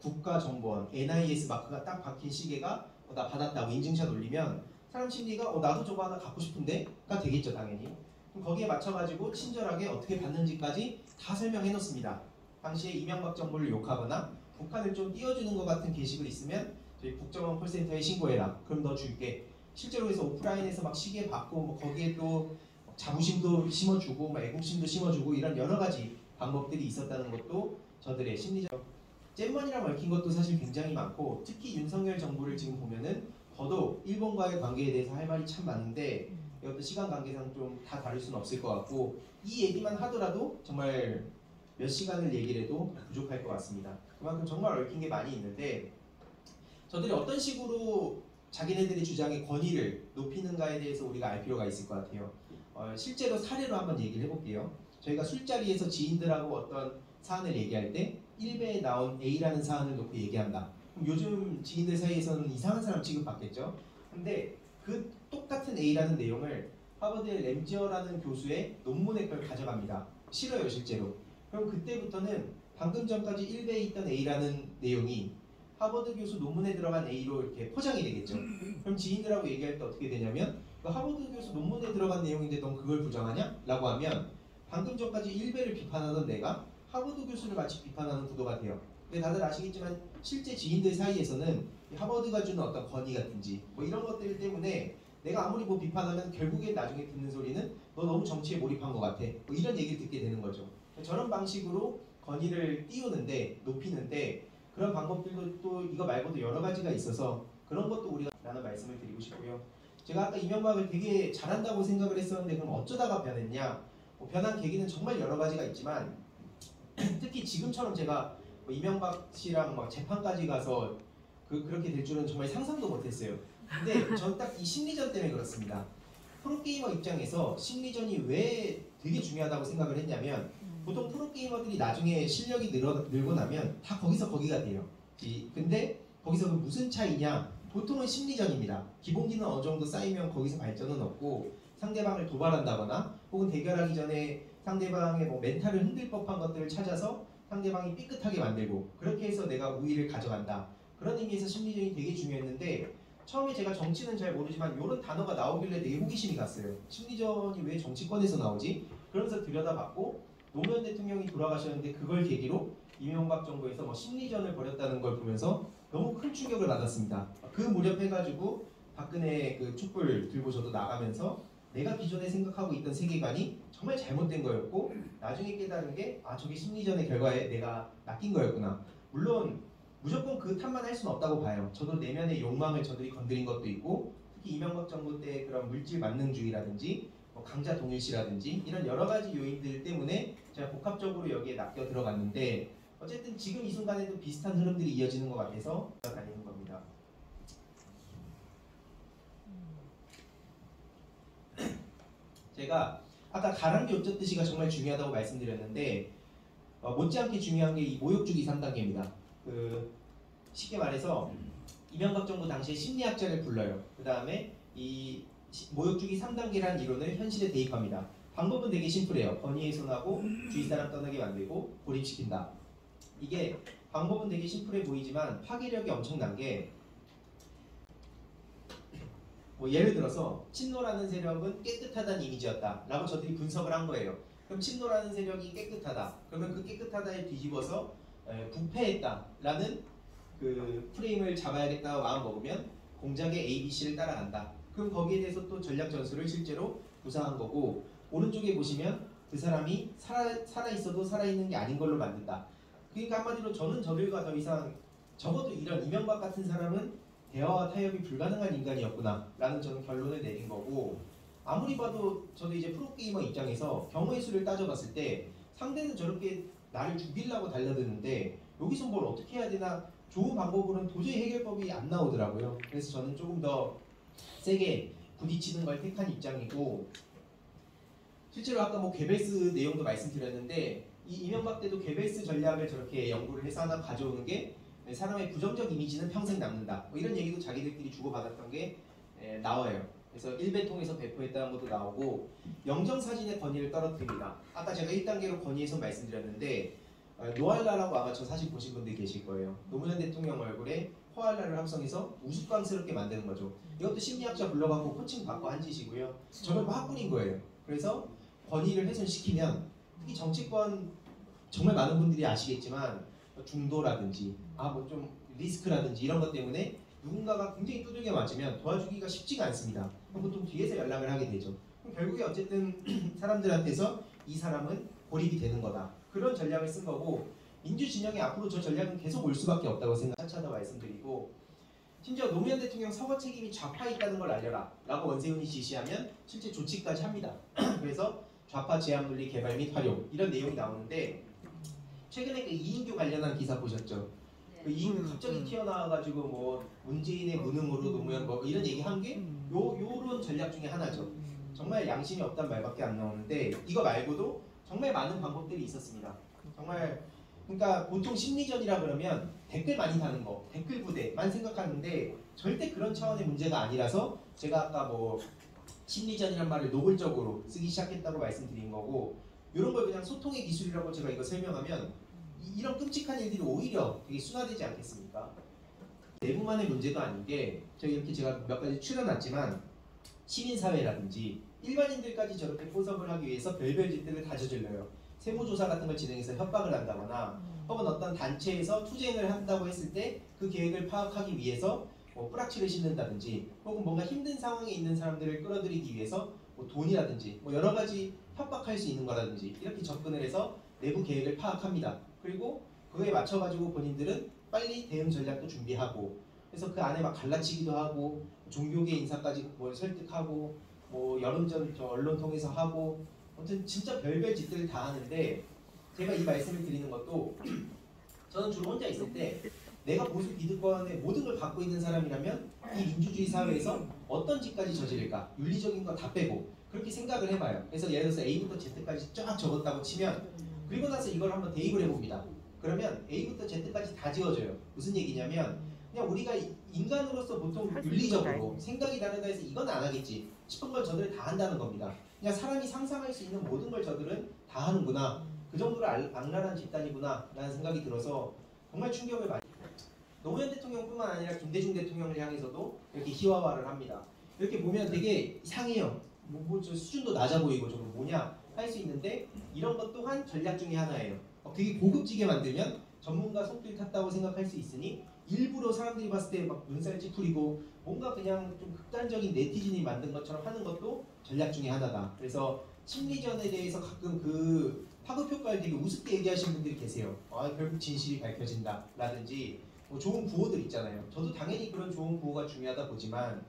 국가정보원 엔아이에스 마크가 딱 박힌 시계가 어, 나 받았다고 인증샷 올리면 사람 심리가 어, 나도 저거 하나 갖고 싶은데가 되겠죠 당연히. 그럼 거기에 맞춰가지고 친절하게 어떻게 받는지까지 다 설명해 놓습니다. 당시에 이명박 정부를 욕하거나 북한을 좀 띄워주는 것 같은 게시글 있으면 저희 국정원 콜센터에 신고해라. 그럼 너 줄게. 실제로 해서 오프라인에서 막 시계 받고 뭐 거기에 또 자부심도 심어주고 막 애국심도 심어주고 이런 여러 가지 방법들이 있었다는 것도 저들의 심리적 잼머니랑 얽힌 것도 사실 굉장히 많고 특히 윤석열 정부를 지금 보면은 더더욱 일본과의 관계에 대해서 할 말이 참 많은데 이것도 시간 관계상 좀 다 다룰 수는 없을 것 같고 이 얘기만 하더라도 정말 몇 시간을 얘기를 해도 부족할 것 같습니다. 그만큼 정말 얽힌 게 많이 있는데 저들이 어떤 식으로 자기네들의 주장의 권위를 높이는가에 대해서 우리가 알 필요가 있을 것 같아요. 어, 실제로 사례로 한번 얘기를 해볼게요. 저희가 술자리에서 지인들하고 어떤 사안을 얘기할 때 일베에 나온 A라는 사안을 놓고 얘기한다. 그럼 요즘 지인들 사이에서는 이상한 사람 취급받겠죠. 근데 그 똑같은 A라는 내용을 하버드의 램지어라는 교수의 논문에 걸 가져갑니다. 싫어요 실제로. 그럼 그때부터는 방금 전까지 일베에 있던 A라는 내용이 하버드 교수 논문에 들어간 A로 이렇게 포장이 되겠죠. 그럼 지인들하고 얘기할 때 어떻게 되냐면 그 하버드 교수 논문에 들어간 내용인데 넌 그걸 부정하냐? 라고 하면 방금 전까지 일베를 비판하던 내가 하버드 교수를 마치 비판하는 구도가 돼요. 근데 다들 아시겠지만 실제 지인들 사이에서는 하버드가 주는 어떤 권위 같은지 뭐 이런 것들 때문에 내가 아무리 뭐 비판하면 결국에 나중에 듣는 소리는 너 너무 정치에 몰입한 것 같아. 뭐 이런 얘기를 듣게 되는 거죠. 저런 방식으로 권위를 띄우는데 높이는데 그런 방법들도 또 이거 말고도 여러 가지가 있어서 그런 것도 우리가 라는 말씀을 드리고 싶고요. 제가 아까 이명박을 되게 잘한다고 생각을 했었는데 그럼 어쩌다가 변했냐? 뭐 변한 계기는 정말 여러 가지가 있지만 특히 지금처럼 제가 뭐 이명박 씨랑 막 재판까지 가서 그, 그렇게 될 줄은 정말 상상도 못했어요. 근데 전 딱 이 심리전 때문에 그렇습니다. 프로게이머 입장에서 심리전이 왜 되게 중요하다고 생각을 했냐면 보통 프로게이머들이 나중에 실력이 늘어, 늘고 나면 다 거기서 거기가 돼요. 이, 근데 거기서 그 무슨 차이냐? 보통은 심리전입니다. 기본기는 어느 정도 쌓이면 거기서 발전은 없고 상대방을 도발한다거나 혹은 대결하기 전에 상대방의 뭐 멘탈을 흔들 법한 것들을 찾아서 상대방이 삐끗하게 만들고 그렇게 해서 내가 우위를 가져간다. 그런 의미에서 심리전이 되게 중요했는데 처음에 제가 정치는 잘 모르지만 이런 단어가 나오길래 되게 호기심이 갔어요. 심리전이 왜 정치권에서 나오지? 그러면서 들여다봤고 노무현 대통령이 돌아가셨는데 그걸 계기로 이명박 정부에서 뭐 심리전을 벌였다는 걸 보면서 너무 큰 충격을 받았습니다. 그 무렵 해가지고 박근혜 그 촛불 들고 저도 나가면서 내가 기존에 생각하고 있던 세계관이 정말 잘못된 거였고 나중에 깨달은 게 아 저게 심리전의 결과에 내가 낚인 거였구나. 물론 무조건 그 탓만 할 수는 없다고 봐요. 저도 내면의 욕망을 저들이 건드린 것도 있고, 특히 이명박 정부 때 그런 물질 만능주의라든지 뭐 강자 동일시라든지 이런 여러 가지 요인들 때문에 제가 복합적으로 여기에 낚여 들어갔는데, 어쨌든 지금 이 순간에도 비슷한 흐름들이 이어지는 것 같아서 다니는 겁니다. 제가 아까 가랑비 옷젖듯이가 정말 중요하다고 말씀드렸는데, 어, 못지않게 중요한 게 이 모욕주기 삼 단계입니다. 그 쉽게 말해서 이명박 정부 당시에 심리학자를 불러요. 그 다음에 이 모욕주기 삼 단계라는 이론을 현실에 대입합니다. 방법은 되게 심플해요. 권위훼손하고 주위 사람 떠나게 만들고 고립시킨다. 이게 방법은 되게 심플해 보이지만 파괴력이 엄청난 게, 뭐 예를 들어서 친노라는 세력은 깨끗하다는 이미지였다 라고 저들이 분석을 한 거예요. 그럼 친노라는 세력이 깨끗하다, 그러면 그 깨끗하다에 뒤집어서 에, 부패했다 라는 그 프레임을 잡아야겠다고 마음 먹으면 공작의 에이 비 씨를 따라간다. 그럼 거기에 대해서 또 전략 전술을 실제로 구상한 거고, 오른쪽에 보시면 그 사람이 살아, 살아있어도 살아있는 게 아닌 걸로 만든다. 그러니까 한마디로 저는 저들과 더 이상, 적어도 이런 이명박 같은 사람은 대화와 타협이 불가능한 인간이었구나 라는 저는 결론을 내린 거고, 아무리 봐도 저도 이제 프로게이머 입장에서 경우의 수를 따져봤을 때 상대는 저렇게 나를 죽이려고 달려드는데 여기서 뭘 어떻게 해야 되나, 좋은 방법으로는 도저히 해결법이 안 나오더라고요. 그래서 저는 조금 더 세게 부딪히는 걸 택한 입장이고, 실제로 아까 뭐 괴벨스 내용도 말씀드렸는데, 이 이명박 때도 괴벨스 전략을 저렇게 연구를 해서 하나 가져오는 게 사람의 부정적 이미지는 평생 남는다, 뭐 이런 얘기도 자기들끼리 주고받았던 게 에, 나와요. 그래서 일베 통해서 배포했다는 것도 나오고, 영정사진의 권위를 떨어뜨립니다. 아까 제가 일 단계로 권위에서 말씀드렸는데, 어, 노알라라고 아마 저 사진 보신 분들 계실 거예요. 노무현 대통령 얼굴에 코알라를 합성해서 우스꽝스럽게 만드는 거죠. 이것도 심리학자 불러갖고 코칭 받고 한 짓이고요. 저걸 막 뿌린 거예요. 그래서 권위를 훼손시키면, 특히 정치권 정말 많은 분들이 아시겠지만 중도라든지 아 뭐 좀 리스크라든지 이런 것 때문에 누군가가 굉장히 두들겨 맞으면 도와주기가 쉽지가 않습니다. 그럼 보통 뒤에서 연락을 하게 되죠. 그럼 결국에 어쨌든 사람들한테서 이 사람은 고립이 되는 거다, 그런 전략을 쓴 거고, 민주진영이 앞으로 저 전략은 계속 올 수밖에 없다고 생각 차차다 말씀드리고, 심지어 노무현 대통령 서거 책임이 좌파에 있다는 걸 알려라 라고 원세훈이 지시하면 실제 조치까지 합니다. 그래서 좌파 제압 논리 개발 및 활용 이런 내용이 나오는데, 최근에 그 이인규 관련한 기사 보셨죠? 그 이인규 갑자기 튀어나와가지고 뭐 문재인의 무능으로 노무현 뭐 이런 얘기 한 게 요 요런 전략 중에 하나죠. 정말 양심이 없단 말밖에 안 나오는데, 이거 말고도 정말 많은 방법들이 있었습니다. 정말 그러니까 보통 심리전이라 그러면 댓글 많이 다는 거, 댓글 부대만 생각하는데 절대 그런 차원의 문제가 아니라서 제가 아까 뭐 심리전이란 말을 노골적으로 쓰기 시작했다고 말씀드린 거고, 이런 걸 그냥 소통의 기술이라고 제가 이거 설명하면 이, 이런 끔찍한 일들이 오히려 되게 순화되지 않겠습니까? 내부만의 문제도 아닌 게, 저희 이렇게 제가 몇 가지 추려놨지만 시민사회라든지 일반인들까지 저렇게 포섭을 하기 위해서 별별 짓들을 다 저질러요. 세무조사 같은 걸 진행해서 협박을 한다거나, 혹은 어떤 단체에서 투쟁을 한다고 했을 때 그 계획을 파악하기 위해서 뭐 뿌락치를 싣는다든지, 혹은 뭔가 힘든 상황에 있는 사람들을 끌어들이기 위해서 뭐 돈이라든지 뭐 여러 가지 협박할 수 있는 거라든지 이렇게 접근을 해서 내부 계획을 파악합니다. 그리고 그거에 맞춰가지고 본인들은 빨리 대응 전략도 준비하고, 그래서 그 안에 막 갈라치기도 하고 종교계 인사까지 뭘 설득하고 뭐 여론전 저 언론 통해서 하고, 아무튼 진짜 별별 짓들을 다 하는데, 제가 이 말씀을 드리는 것도 저는 주로 혼자 있을 때 내가 보수 기득권의 모든 걸 갖고 있는 사람이라면 이 민주주의 사회에서 어떤 짓까지 저지를까, 윤리적인 거 다 빼고 그렇게 생각을 해봐요. 그래서 예를 들어서 A부터 Z까지 쫙 적었다고 치면, 그리고 나서 이걸 한번 대입을 해봅니다. 그러면 A부터 Z까지 다 지워져요. 무슨 얘기냐면, 그냥 우리가 인간으로서 보통 윤리적으로 생각이 다르다 해서 이건 안 하겠지 싶은 걸 저들은 다 한다는 겁니다. 그냥 사람이 상상할 수 있는 모든 걸 저들은 다 하는구나, 그 정도로 악랄한 집단이구나 라는 생각이 들어서 정말 충격을 많이. 노무현 대통령뿐만 아니라 김대중 대통령을 향해서도 이렇게 희화화를 합니다. 이렇게 보면 되게 이상해요. 뭐, 뭐 저 수준도 낮아 보이고 저거 뭐냐 할 수 있는데, 이런 것 또한 전략 중에 하나예요. 어, 되게 고급지게 만들면 전문가 손길 탔다고 생각할 수 있으니 일부러 사람들이 봤을 때 막 눈살 찌푸리고 뭔가 그냥 좀 극단적인 네티즌이 만든 것처럼 하는 것도 전략 중에 하나다. 그래서 심리전에 대해서 가끔 그 파급 효과를 되게 우습게 얘기하시는 분들이 계세요. 아, 결국 진실이 밝혀진다 라든지, 뭐 좋은 구호들 있잖아요. 저도 당연히 그런 좋은 구호가 중요하다 보지만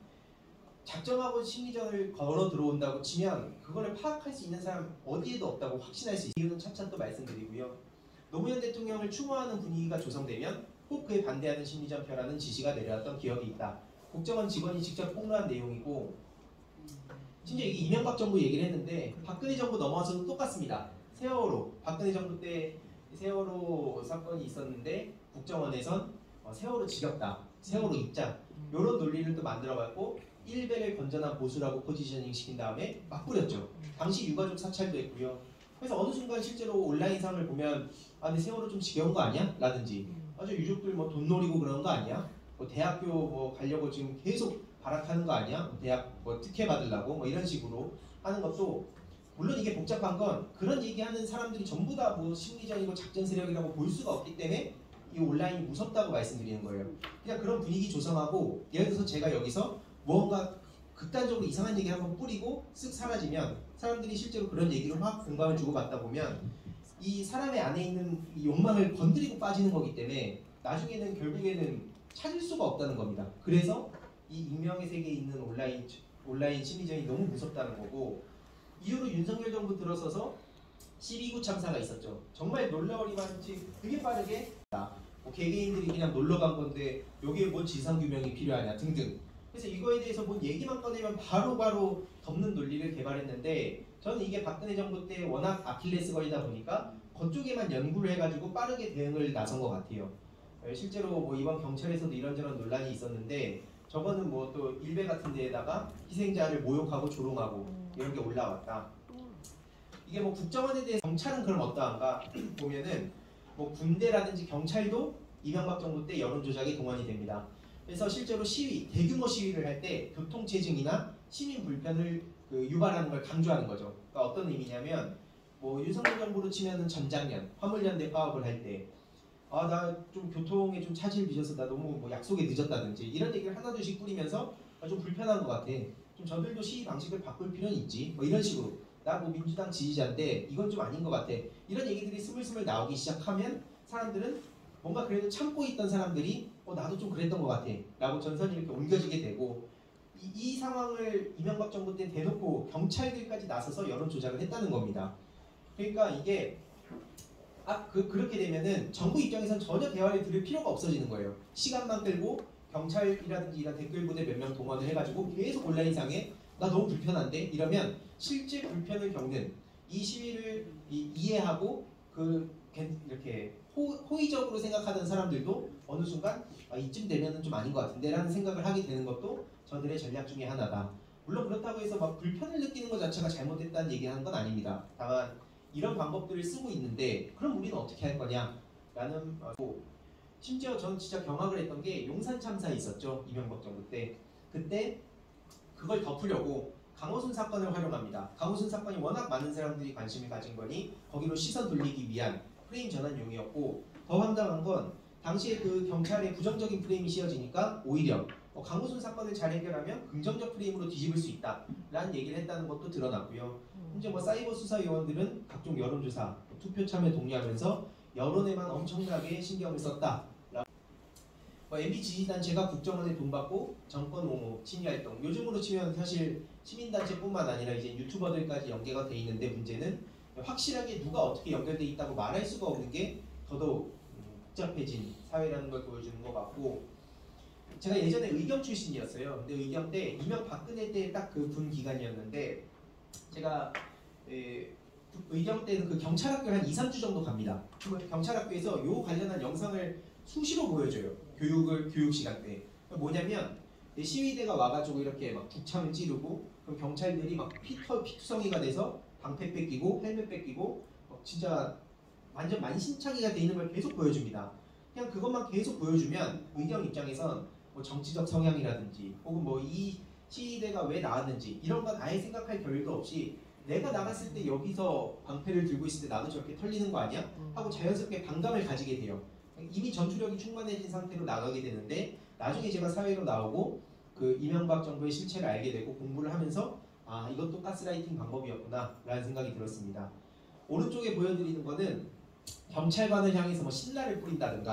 작정하고 심리전을 걸어 들어온다고 치면 그거를 파악할 수 있는 사람 어디에도 없다고 확신할 수 있는 이유는 차차 또 말씀드리고요. 노무현 대통령을 추모하는 분위기가 조성되면 꼭 그에 반대하는 심리전표라는 지시가 내려왔던 기억이 있다. 국정원 직원이 직접 폭로한 내용이고 심지어 이게 이명박 정부 얘기를 했는데 박근혜 정부 넘어와서도 똑같습니다. 세월호, 박근혜 정부 때 세월호 사건이 있었는데 국정원에선 어, 세월호 지겹다, 세월호 입장 이런 논리를 또 만들어갖고 일베를 건전한 보수라고 포지셔닝 시킨 다음에 막 뿌렸죠. 당시 유가족 사찰도 했고요. 그래서 어느 순간 실제로 온라인상을 보면 아 근데 세월호 좀 지겨운 거 아니야? 라든지 아주 유족들 뭐 돈 노리고 그런 거 아니야? 뭐 대학교 뭐 가려고 지금 계속 발악하는 거 아니야? 뭐 대학 뭐 특혜 받으려고 뭐 이런 식으로 하는 것도 물론 이게 복잡한 건 그런 얘기하는 사람들이 전부 다 뭐 심리전이고 작전 세력이라고 볼 수가 없기 때문에 이 온라인이 무섭다고 말씀드리는 거예요. 그냥 그런 분위기 조성하고 예를 들어서 제가 여기서 무언가 극단적으로 이상한 얘기 한번 뿌리고 쓱 사라지면 사람들이 실제로 그런 얘기를 확 공감을 주고받다 보면 이 사람의 안에 있는 이 욕망을 건드리고 빠지는 거기 때문에 나중에는 결국에는 찾을 수가 없다는 겁니다. 그래서 이 익명의 세계에 있는 온라인 온라인 심리전이 너무 무섭다는 거고 이후로 윤석열 정부 들어서서 십이 구 참사가 있었죠. 정말 놀라우리만치 되게 빠르게 뭐 개개인들이 그냥 놀러 간 건데 여기에 뭔 진상규명이 필요하냐 등등. 그래서 이거에 대해서 뭔 얘기만 꺼내면 바로바로 바로 덮는 논리를 개발했는데 저는 이게 박근혜 정부 때 워낙 아킬레스건이다 보니까 그쪽에만 연구를 해가지고 빠르게 대응을 나선 것 같아요. 실제로 뭐 이번 경찰에서도 이런저런 논란이 있었는데 저거는 뭐 또 일베 같은 데에다가 희생자를 모욕하고 조롱하고 이런 게 올라왔다. 이게 뭐 국정원에 대해 경찰은 그럼 어떠한가 보면은 뭐 군대라든지 경찰도 이명박 정부 때 여론 조작에 동원이 됩니다. 그래서 실제로 시위, 대규모 시위를 할 때 교통체증이나 시민 불편을 그 유발하는 걸 강조하는 거죠. 그러니까 어떤 의미냐면 뭐 윤석열 정부로 치면은 전작년 화물연대 파업을 할 때 아 나 좀 교통에 좀 차질 빚어서 나 너무 뭐 약속에 늦었다든지 이런 얘기를 하나둘씩 뿌리면서 아, 좀 불편한 것 같아. 좀 저들도 시위 방식을 바꿀 필요는 있지. 뭐 이런 식으로 나 뭐 민주당 지지자인데 이건 좀 아닌 것 같아. 이런 얘기들이 스물스물 나오기 시작하면 사람들은 뭔가 그래도 참고 있던 사람들이 어 나도 좀 그랬던 것 같아 라고 전선이 이렇게 옮겨지게 되고 이, 이 상황을 이명박 정부 때 대놓고 경찰들까지 나서서 여론 조작을 했다는 겁니다. 그러니까 이게 아 그 그렇게 되면은 정부 입장에선 전혀 대화를 들을 필요가 없어지는 거예요. 시간만 끌고 경찰이라든지 이런 댓글 부대 몇 명 동원을 해가지고 계속 온라인상에 나 너무 불편한데 이러면 실제 불편을 겪는 이 시위를 이, 이해하고 그 이렇게 호, 호의적으로 생각하던 사람들도 어느 순간 아, 이쯤 되면은 좀 아닌 것 같은데 라는 생각을 하게 되는 것도 저들의 전략 중에 하나다. 물론 그렇다고 해서 막 불편을 느끼는 것 자체가 잘못됐다는 얘기하는 건 아닙니다. 다만 이런 방법들을 쓰고 있는데 그럼 우리는 어떻게 할 거냐 라는 어, 심지어 저는 진짜 경악을 했던 게 용산 참사 있었죠. 이명박 정부 때. 그때 그걸 덮으려고 강호순 사건을 활용합니다. 강호순 사건이 워낙 많은 사람들이 관심을 가진 거니 거기로 시선 돌리기 위한 프레임 전환용이었고 더 황당한 건 당시에 그 경찰의 부정적인 프레임이 씌워지니까 오히려 어, 강호순 사건을 잘 해결하면 긍정적 프레임으로 뒤집을 수 있다 라는 얘기를 했다는 것도 드러났고요. 현재 뭐 사이버 수사 요원들은 각종 여론조사, 투표 참여 독려하면서 여론에만 엄청나게 신경을 썼다. 뭐 엠비 지지단체가 국정원에 돈 받고 정권 옹호, 친위활동 요즘으로 치면 사실 시민단체뿐만 아니라 이제 유튜버들까지 연계가 돼 있는데 문제는 확실하게 누가 어떻게 연결돼 있다고 말할 수가 없는 게 더더욱 복잡해진 사회라는 걸 보여주는 것 같고 제가 예전에 의경 출신이었어요. 근데 의경 때 이명 박근혜 때 딱 그 군 기간이었는데 제가 에, 의경 때는 그 경찰학교를 한 이, 삼 주 정도 갑니다. 그 경찰학교에서 요 관련한 영상을 수시로 보여줘요. 교육을 교육 시간 때. 뭐냐면 시위대가 와가지고 이렇게 막 북창을 찌르고 그럼 경찰들이 막 피터 피투성이가 돼서 방패 뺏기고 헬멧 뺏기고 진짜 완전 만신창이가 돼 있는 걸 계속 보여줍니다. 그냥 그것만 계속 보여주면 의경 입장에선 뭐 정치적 성향이라든지 혹은 뭐 이 시위대가 왜 나왔는지 이런 건 아예 생각할 겨를도 없이 내가 나갔을 때 여기서 방패를 들고 있을 때 나도 저렇게 털리는 거 아니야? 하고 자연스럽게 반감을 가지게 돼요. 이미 전투력이 충만해진 상태로 나가게 되는데 나중에 제가 사회로 나오고 그 이명박 정부의 실체를 알게 되고 공부를 하면서 아 이것도 가스라이팅 방법이었구나 라는 생각이 들었습니다. 오른쪽에 보여드리는 거는 경찰관을 향해서 뭐 신라를 뿌린다든가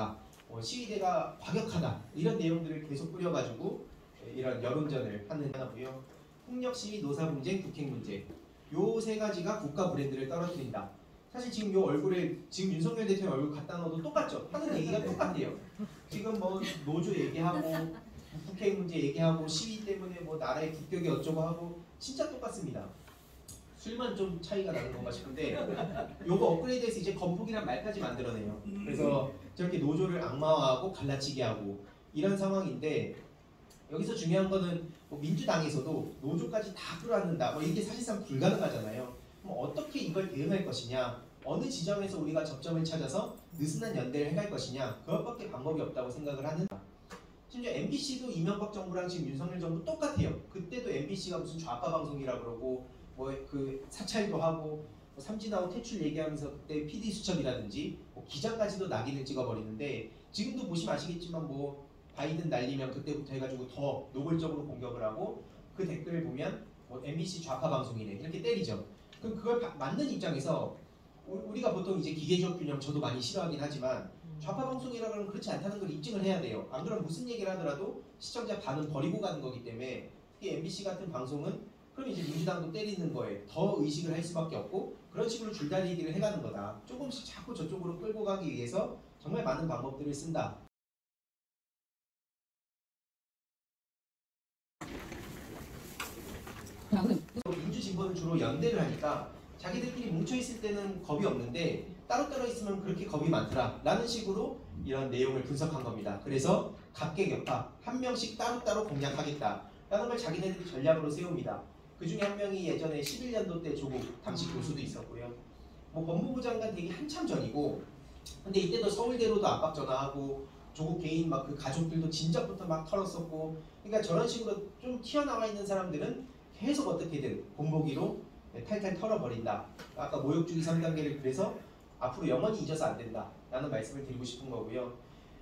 어, 시위대가 과격하다 이런 내용들을 계속 뿌려가지고 이런 여론전을 하는 하나고요. 폭력 시위, 노사 분쟁, 북핵 문제 요 세 가지가 국가 브랜드를 떨어뜨린다. 사실 지금 요 얼굴에 지금 윤석열 대통령 얼굴 갖다 넣어도 똑같죠. 하는 얘기가 똑같아요. 지금 뭐 노조 얘기하고 북핵 문제 얘기하고 시위 때문에 뭐 나라의 국격이 어쩌고 하고 진짜 똑같습니다. 술만 좀 차이가 나는 건가 싶은데 요거 업그레이드해서 이제 건폭이란 말까지 만들어내요. 그래서 저렇게 노조를 악마화하고 갈라치게 하고 이런 상황인데 여기서 중요한 거는 뭐 민주당에서도 노조까지 다 끌어안는다 뭐 이게 사실상 불가능하잖아요. 그럼 어떻게 이걸 대응할 것이냐, 어느 지점에서 우리가 접점을 찾아서 느슨한 연대를 해갈 것이냐, 그것밖에 방법이 없다고 생각을 하는. 심지어 엠비씨도 이명박 정부랑 지금 윤석열 정부 똑같아요. 그때도 엠비씨가 무슨 좌파 방송이라 그러고 뭐 그 사찰도 하고 뭐 삼진아웃 퇴출 얘기하면서 그때 피디 수첩이라든지 뭐 기자까지도 낙인을 찍어버리는데 지금도 보시면 아시겠지만 뭐 바이든 날리면 그때부터 해가지고 더 노골적으로 공격을 하고 그 댓글을 보면 뭐 엠비씨 좌파 방송이네 이렇게 때리죠. 그럼 그걸 바, 맞는 입장에서 우리가 보통 이제 기계적 균형 저도 많이 싫어하긴 하지만 좌파 방송이라고 하면 그렇지 않다는 걸 입증을 해야 돼요. 안 그러면 무슨 얘기를 하더라도 시청자 반은 버리고 가는 거기 때문에 특히 엠비씨 같은 방송은 그럼 이제 민주당도 때리는 거에 더 의식을 할 수밖에 없고 그런 식으로 줄다리기를 해가는 거다. 조금씩 자꾸 저쪽으로 끌고 가기 위해서 정말 많은 방법들을 쓴다. 민주진보는 주로 연대를 하니까 자기들끼리 뭉쳐있을 때는 겁이 없는데 따로따로 있으면 그렇게 겁이 많더라 라는 식으로 이런 내용을 분석한 겁니다. 그래서 각계격파 한 명씩 따로따로 공략하겠다 라는 걸 자기네들이 전략으로 세웁니다. 그 중에 한 명이 예전에 십일 년도 때 조국 당시 교수도 있었고요. 뭐 법무부 장관 되기 한참 전이고 근데 이때도 서울대로도 압박 전화하고 조국 개인 막 그 가족들도 진작부터 막 털었었고 그러니까 저런 식으로 좀 튀어나와 있는 사람들은 계속 어떻게든 본보기로 탈탈 털어버린다. 아까 모욕주기 삼 단계를 그래서 앞으로 영원히 잊어서 안 된다 라는 말씀을 드리고 싶은 거고요.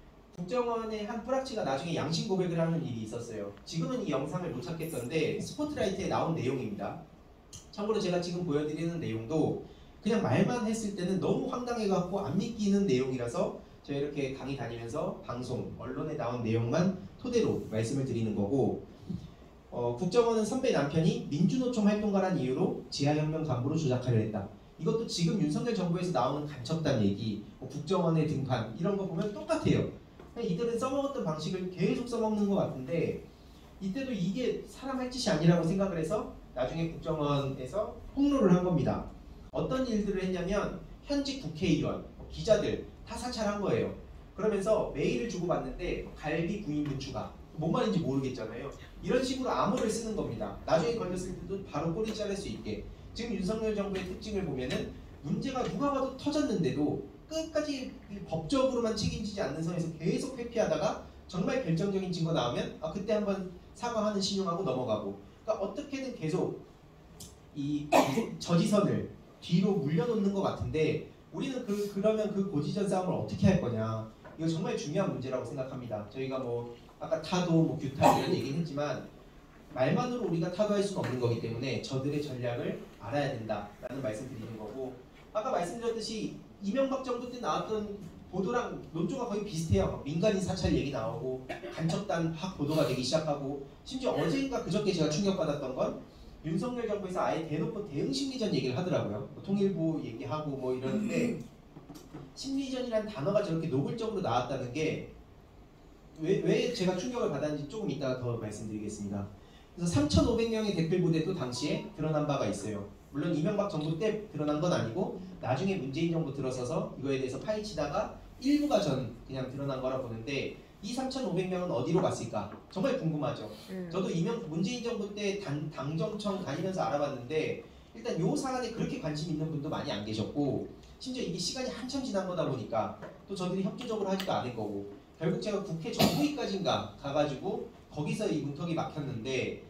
국정원의 한 뿌락치가 나중에 양심 고백을 하는 일이 있었어요. 지금은 이 영상을 못 찾겠던데 스포트라이트에 나온 내용입니다. 참고로 제가 지금 보여드리는 내용도 그냥 말만 했을 때는 너무 황당해갖고 안 믿기는 내용이라서 제가 이렇게 강의 다니면서 방송, 언론에 나온 내용만 토대로 말씀을 드리는 거고 어, 국정원은 선배 남편이 민주노총 활동가란 이유로 지하혁명 간부로 조작하려 했다. 이것도 지금 윤석열 정부에서 나오는 간첩단 얘기, 뭐 국정원의 등판 이런 거 보면 똑같아요. 이들은 써먹었던 방식을 계속 써먹는 것 같은데 이때도 이게 사람 할 짓이 아니라고 생각을 해서 나중에 국정원에서 폭로를 한 겁니다. 어떤 일들을 했냐면 현직 국회의원, 기자들 다 사찰한 거예요. 그러면서 메일을 주고받는데 갈비 구인분 추가 뭔 말인지 모르겠잖아요. 이런 식으로 암호를 쓰는 겁니다. 나중에 걸렸을 때도 바로 꼬리 자를 수 있게. 지금 윤석열 정부의 특징을 보면은 문제가 누가 봐도 터졌는데도 끝까지 법적으로만 책임지지 않는 선에서 계속 회피하다가 정말 결정적인 증거 나오면 아 그때 한번 사과하는 신용하고 넘어가고 그러니까 어떻게든 계속 이 저지선을 뒤로 물려놓는 것 같은데 우리는 그, 그러면 그 고지전 싸움을 어떻게 할 거냐 이거 정말 중요한 문제라고 생각합니다. 저희가 뭐 아까 타도 뭐 규탄 이런 얘기는 했지만 말만으로 우리가 타도할 수는 없는 거기 때문에 저들의 전략을 알아야 된다라는 말씀 드리는 거고 아까 말씀드렸듯이 이명박 정부 때 나왔던 보도랑 논조가 거의 비슷해요. 민간인 사찰 얘기 나오고 간첩단 확 보도가 되기 시작하고 심지어 어제인가 그저께 제가 충격받았던 건 윤석열 정부에서 아예 대놓고 대응 심리전 얘기를 하더라고요. 뭐 통일부 얘기하고 뭐 이러는데 심리전이라는 단어가 저렇게 노골적으로 나왔다는 게 왜, 왜 제가 충격을 받았는지 조금 이따가 더 말씀드리겠습니다. 그래서 삼천오백 명의 댓글 부대도 당시에 드러난 바가 있어요. 물론 이명박 정부 때 드러난 건 아니고 나중에 문재인 정부 들어서서 이거에 대해서 파헤치다가 일부가 전 그냥 드러난 거라 보는데 이 삼천오백 명은 어디로 갔을까? 정말 궁금하죠. 음. 저도 이명 문재인 정부 때 단, 당정청 다니면서 알아봤는데 일단 요 사안에 그렇게 관심 있는 분도 많이 안 계셨고 심지어 이게 시간이 한참 지난 거다 보니까 또 저들이 협조적으로 하지도 않을 거고 결국 제가 국회 정부위까지인가 가가지고 거기서 이 문턱이 막혔는데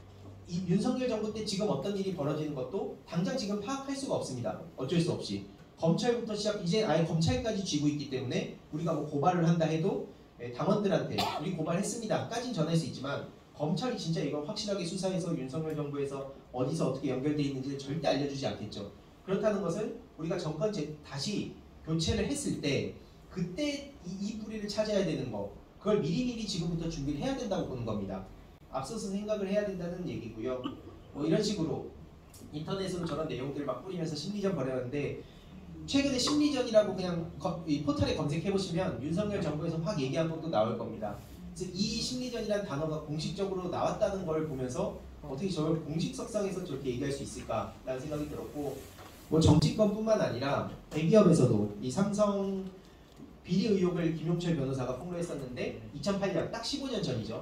이 윤석열 정부 때 지금 어떤 일이 벌어지는 것도 당장 지금 파악할 수가 없습니다. 어쩔 수 없이. 검찰부터 시작, 이제 아예 검찰까지 쥐고 있기 때문에 우리가 뭐 고발을 한다 해도 당원들한테 우리 고발했습니다 까진 전할 수 있지만 검찰이 진짜 이걸 확실하게 수사해서 윤석열 정부에서 어디서 어떻게 연결되어 있는지를 절대 알려주지 않겠죠. 그렇다는 것은 우리가 정권 제, 다시 교체를 했을 때 그때 이, 이 뿌리를 찾아야 되는 거, 그걸 미리미리 지금부터 준비를 해야 된다고 보는 겁니다. 앞서서 생각을 해야 된다는 얘기고요. 뭐 이런 식으로 인터넷으로 저런 내용들을 막 뿌리면서 심리전 벌였는데, 최근에 심리전이라고 그냥 거, 이 포털에 검색해 보시면 윤석열 정부에서 확 얘기한 것도 나올 겁니다. 그래서 이 심리전이라는 단어가 공식적으로 나왔다는 걸 보면서 어떻게 저걸 공식석상에서 저렇게 얘기할 수 있을까라는 생각이 들었고, 뭐 정치권뿐만 아니라 대기업에서도 이 삼성 비리 의혹을 김용철 변호사가 폭로했었는데 이천팔 년 딱 십오 년 전이죠.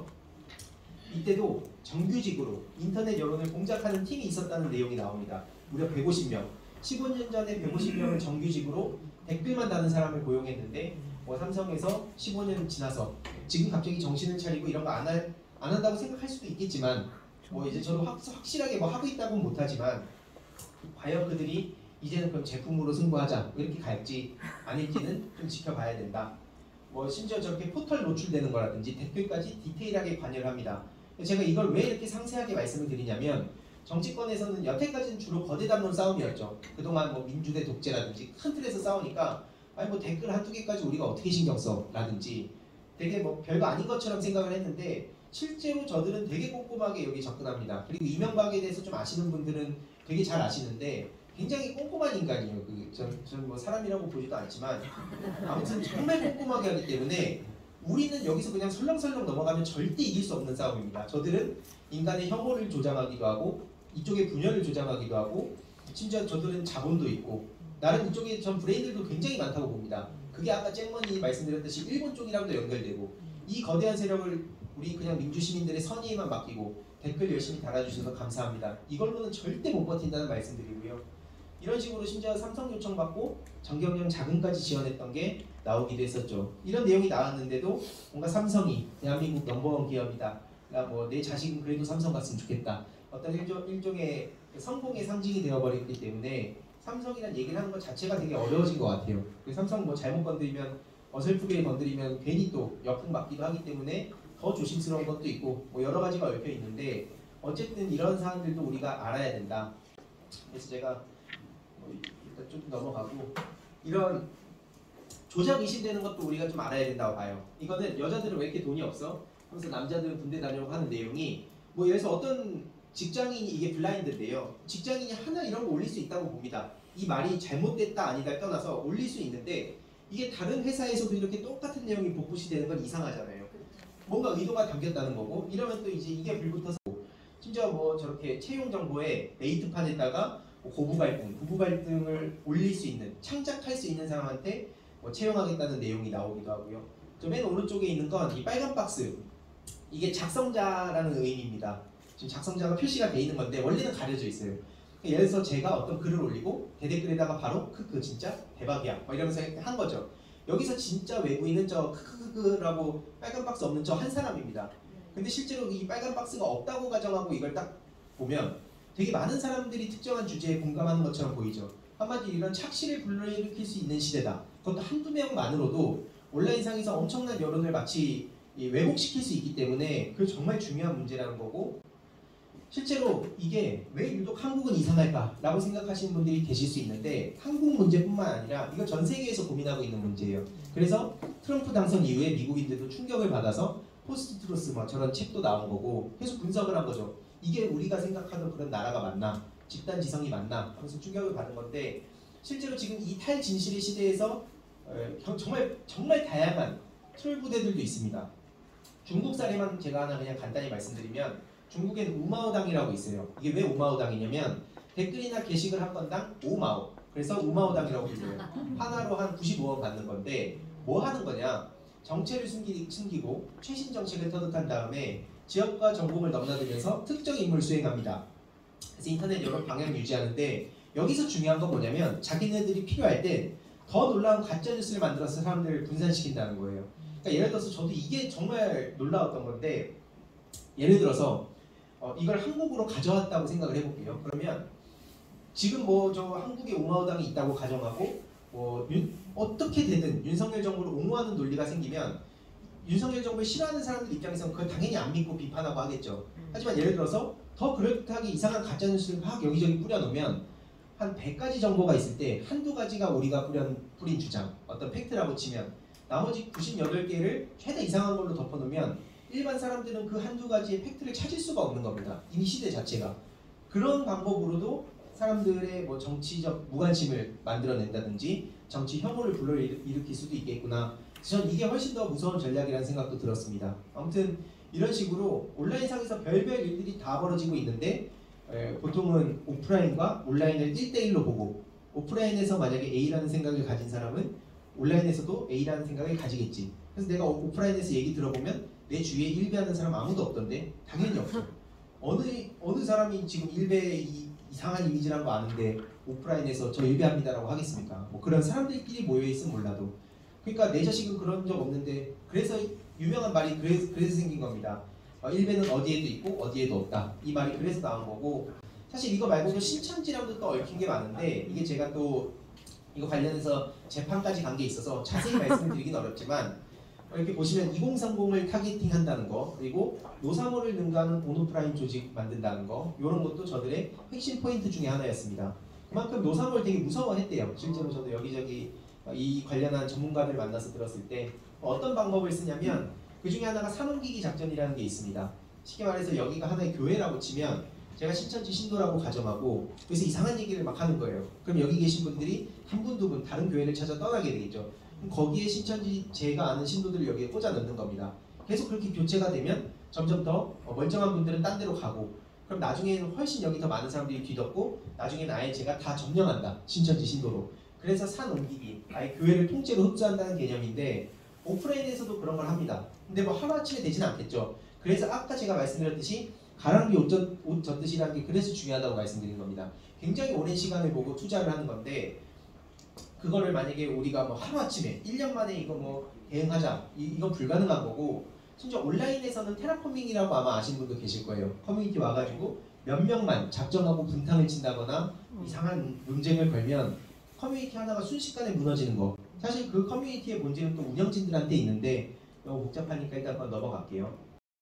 이때도 정규직으로 인터넷 여론을 공작하는 팀이 있었다는 내용이 나옵니다. 무려 백오십 명. 십오 년 전에 백오십 명을 정규직으로 댓글만 다는 사람을 고용했는데, 뭐 삼성에서 십오 년 지나서 지금 갑자기 정신을 차리고 이런 거 안 할, 안 한다고 생각할 수도 있겠지만, 뭐 이제 저도 확, 확실하게 뭐 하고 있다고는 못하지만, 과연 그들이 이제는 그럼 제품으로 승부하자 이렇게 갈지 아닐지는 좀 지켜봐야 된다. 뭐 심지어 저렇게 포털 노출되는 거라든지 댓글까지 디테일하게 관여를 합니다. 제가 이걸 왜 이렇게 상세하게 말씀을 드리냐면, 정치권에서는 여태까지는 주로 거대 담론 싸움이었죠. 그동안 뭐 민주대 독재라든지 큰 틀에서 싸우니까 아니 뭐 댓글 한두 개까지 우리가 어떻게 신경 써 라든지 되게 뭐 별거 아닌 것처럼 생각을 했는데, 실제로 저들은 되게 꼼꼼하게 여기 접근합니다. 그리고 이명박에 대해서 좀 아시는 분들은 되게 잘 아시는데 굉장히 꼼꼼한 인간이에요. 그, 전, 전 뭐 사람이라고 보지도 않지만 아무튼 정말 꼼꼼하게 하기 때문에 우리는 여기서 그냥 설렁설렁 넘어가면 절대 이길 수 없는 싸움입니다. 저들은 인간의 혐오를 조장하기도 하고 이쪽의 분열을 조장하기도 하고, 심지어 저들은 자본도 있고 나름 이쪽에 전 브레인들도 굉장히 많다고 봅니다. 그게 아까 쨍머니 말씀드렸듯이 일본 쪽이랑도 연결되고, 이 거대한 세력을 우리 그냥 민주시민들의 선의에만 맡기고 댓글 열심히 달아주셔서 감사합니다. 이걸로는 절대 못 버틴다는 말씀드리고요. 이런 식으로 심지어 삼성 요청 받고 정경련 자금까지 지원했던 게 나오기도 했었죠. 이런 내용이 나왔는데도 뭔가 삼성이 대한민국 넘버원 기업이다, 뭐 내 자식은 그래도 삼성 갔으면 좋겠다, 어떤 일종, 일종의 성공의 상징이 되어버렸기 때문에 삼성이란 얘기를 하는 것 자체가 되게 어려워진 것 같아요. 삼성 뭐 잘못 건드리면, 어설프게 건드리면 괜히 또 역풍 맞기도 하기 때문에 더 조심스러운 것도 있고 뭐 여러 가지가 얽혀 있는데, 어쨌든 이런 사항들도 우리가 알아야 된다. 그래서 제가 뭐 일단 좀 넘어가고, 이런 조작 의심되는 것도 우리가 좀 알아야 된다고 봐요. 이거는 여자들은 왜 이렇게 돈이 없어? 그래서 남자들은 군대 다니려고 하는 내용이, 뭐 예를 들어서 어떤 직장인이, 이게 블라인드인데요, 직장인이 하나 이런 거 올릴 수 있다고 봅니다. 이 말이 잘못됐다 아니다 떠나서 올릴 수 있는데, 이게 다른 회사에서도 이렇게 똑같은 내용이 복붙이 되는 건 이상하잖아요. 뭔가 의도가 담겼다는 거고, 이러면 또 이제 이게 불붙어서, 심지어 뭐 저렇게 채용 정보에 메이트판에다가 뭐 고부 갈등, 부부 갈등을 올릴 수 있는, 창작할 수 있는 사람한테 뭐 채용하겠다는 내용이 나오기도 하고요. 저 맨 오른쪽에 있는 건 이 빨간 박스, 이게 작성자라는 의미입니다. 지금 작성자가 표시가 돼 있는 건데 원래는 가려져 있어요. 예를 들어서 제가 어떤 글을 올리고 대댓글에다가 바로 크크 진짜 대박이야 뭐 이러면서 한 거죠. 여기서 진짜 외부인은 저 크크크라고 빨간 박스 없는 저 한 사람입니다. 근데 실제로 이 빨간 박스가 없다고 가정하고 이걸 딱 보면 되게 많은 사람들이 특정한 주제에 공감하는 것처럼 보이죠. 한마디로 이런 착시를 불러일으킬 수 있는 시대다. 그것도 한두 명만으로도 온라인상에서 엄청난 여론을 마치 왜곡시킬 수 있기 때문에 그게 정말 중요한 문제라는 거고, 실제로 이게 왜 유독 한국은 이상할까라고 생각하시는 분들이 계실 수 있는데, 한국 문제뿐만 아니라 이거 전 세계에서 고민하고 있는 문제예요. 그래서 트럼프 당선 이후에 미국인들도 충격을 받아서 포스트 트루스 뭐 저런 책도 나온 거고 계속 분석을 한 거죠. 이게 우리가 생각하던 그런 나라가 맞나? 집단 지성이 맞나? 하면서 충격을 받은 건데, 실제로 지금 이 탈진실의 시대에서 정말 정말 다양한 트롤 부대들도 있습니다. 중국 사례만 제가 하나 그냥 간단히 말씀드리면, 중국엔 우마오당이라고 있어요. 이게 왜 우마오당이냐면 댓글이나 게시글 한 건당 오마오, 그래서 우마오당이라고 불려요. 하나로 한 구십오 원 받는 건데, 뭐 하는 거냐, 정체를 숨기, 숨기고 최신 정책을 터득한 다음에 지역과 전공을 넘나들면서 특정 임무를 수행합니다. 그래서 인터넷 여론 방향 유지하는데, 여기서 중요한 건 뭐냐면 자기네들이 필요할 때 더 놀라운 가짜뉴스를 만들어서 사람들을 분산시킨다는 거예요. 그러니까 예를 들어서 저도 이게 정말 놀라웠던 건데, 예를 들어서 어, 이걸 한국으로 가져왔다고 생각을 해볼게요. 그러면 지금 뭐 저 한국에 우마오당이 있다고 가정하고 뭐 윤, 어떻게 되든 윤석열 정부를 옹호하는 논리가 생기면 윤석열 정부를 싫어하는 사람들 입장에서는 그걸 당연히 안 믿고 비판하고 하겠죠. 하지만 예를 들어서 더 그럴듯하게 이상한 가짜뉴스를 막 여기저기 뿌려놓으면 한 백 가지 정보가 있을 때 한두 가지가 우리가 뿌린, 뿌린 주장, 어떤 팩트라고 치면 나머지 구십여덟 개를 최대 이상한 걸로 덮어놓으면 일반 사람들은 그 한두 가지의 팩트를 찾을 수가 없는 겁니다. 이미 시대 자체가. 그런 방법으로도 사람들의 뭐 정치적 무관심을 만들어낸다든지 정치 혐오를 불러일으킬 수도 있겠구나. 전 이게 훨씬 더 무서운 전략이라는 생각도 들었습니다. 아무튼 이런 식으로 온라인상에서 별별 일들이 다 벌어지고 있는데 에, 보통은 오프라인과 온라인을 일 대 일로 보고 오프라인에서 만약에 A라는 생각을 가진 사람은 온라인에서도 A라는 생각을 가지겠지. 그래서 내가 오프라인에서 얘기 들어보면 내 주위에 일배하는 사람 아무도 없던데 당연히 없죠. 어느 어느 사람이 지금 일배 이, 이상한 이미지라는 거 아는데 오프라인에서 저 일배합니다라고 하겠습니까? 뭐 그런 사람들끼리 모여있으면 몰라도. 그러니까 내 자식은 그런 적 없는데 그래서 유명한 말이 그래서, 그래서 생긴 겁니다. 어, 일배는 어디에도 있고 어디에도 없다. 이 말이 그래서 나온 거고 사실 이거 말고도 신천지랑도 또 얽힌 게 많은데 이게 제가 또 이거 관련해서 재판까지 간 게 있어서 자세히 말씀드리긴 어렵지만 이렇게 보시면 이공삼공을 타겟팅한다는 거 그리고 노사모를 능가하는 온오프라인 조직 만든다는 거 이런 것도 저들의 핵심 포인트 중에 하나였습니다. 그만큼 노사모를 되게 무서워했대요. 실제로 저도 여기저기 이 관련한 전문가들 만나서 들었을 때 어떤 방법을 쓰냐면 그 중에 하나가 산옮기기 작전이라는 게 있습니다. 쉽게 말해서 여기가 하나의 교회라고 치면 제가 신천지 신도라고 가정하고 그래서 이상한 얘기를 막 하는 거예요. 그럼 여기 계신 분들이 한 분, 두 분 다른 교회를 찾아 떠나게 되겠죠. 그럼 거기에 신천지 제가 아는 신도들을 여기에 꽂아 넣는 겁니다. 계속 그렇게 교체가 되면 점점 더 멀쩡한 분들은 딴 데로 가고 그럼 나중에는 훨씬 여기 더 많은 사람들이 뒤덮고 나중에는 아예 제가 다 점령한다. 신천지 신도로. 그래서 산 옮기기, 아예 교회를 통째로 흡수한다는 개념인데 오프라인에서도 그런 걸 합니다. 근데 뭐 하루아침에 되지는 않겠죠. 그래서 아까 제가 말씀드렸듯이 가랑비 옷, 젖, 옷 젖듯이라는 게 그래서 중요하다고 말씀드린 겁니다. 굉장히 오랜 시간을 보고 투자를 하는 건데 그거를 만약에 우리가 뭐 하루아침에 일 년 만에 이거 뭐 대응하자 이, 이건 불가능한 거고 심지어 온라인에서는 테라포밍이라고 아마 아시는 분도 계실 거예요. 커뮤니티 와가지고 몇 명만 작정하고 분탕을 친다거나 이상한 논쟁을 걸면 커뮤니티 하나가 순식간에 무너지는 거. 사실 그 커뮤니티의 본질은 또 운영진들한테 있는데 너무 복잡하니까 일단 한번 넘어갈게요.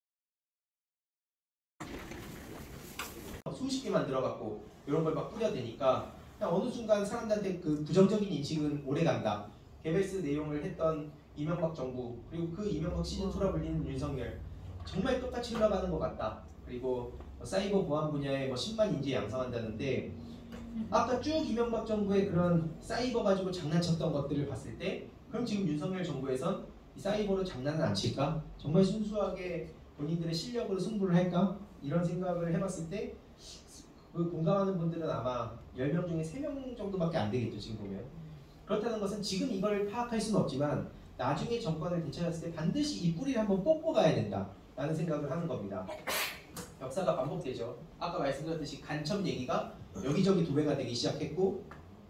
수십 개만 들어갔고 이런 걸 막 뿌려대니까 어느 순간 사람들한테 그 부정적인 인식은 오래간다. 개별스 내용을 했던 이명박 정부 그리고 그 이명박 시즌이라 불리는 윤석열 정말 똑같이 흘러가는 것 같다. 그리고 사이버 보안 분야에 뭐 십만 인재 양성한다는데 아까 쭉 이명박 정부의 그런 사이버 가지고 장난쳤던 것들을 봤을 때 그럼 지금 윤석열 정부에선 이 사이버로 장난을 안 칠까? 정말 순수하게 본인들의 실력으로 승부를 할까? 이런 생각을 해봤을 때 그 공감하는 분들은 아마 열 명 중에 세 명 정도밖에 안 되겠죠. 지금 보면. 그렇다는 것은 지금 이걸 파악할 수는 없지만 나중에 정권을 되찾았을 때 반드시 이 뿌리를 한번 뽑고 가야 된다 라는 생각을 하는 겁니다. 역사가 반복되죠. 아까 말씀드렸듯이 간첩 얘기가 여기저기 도배가 되기 시작했고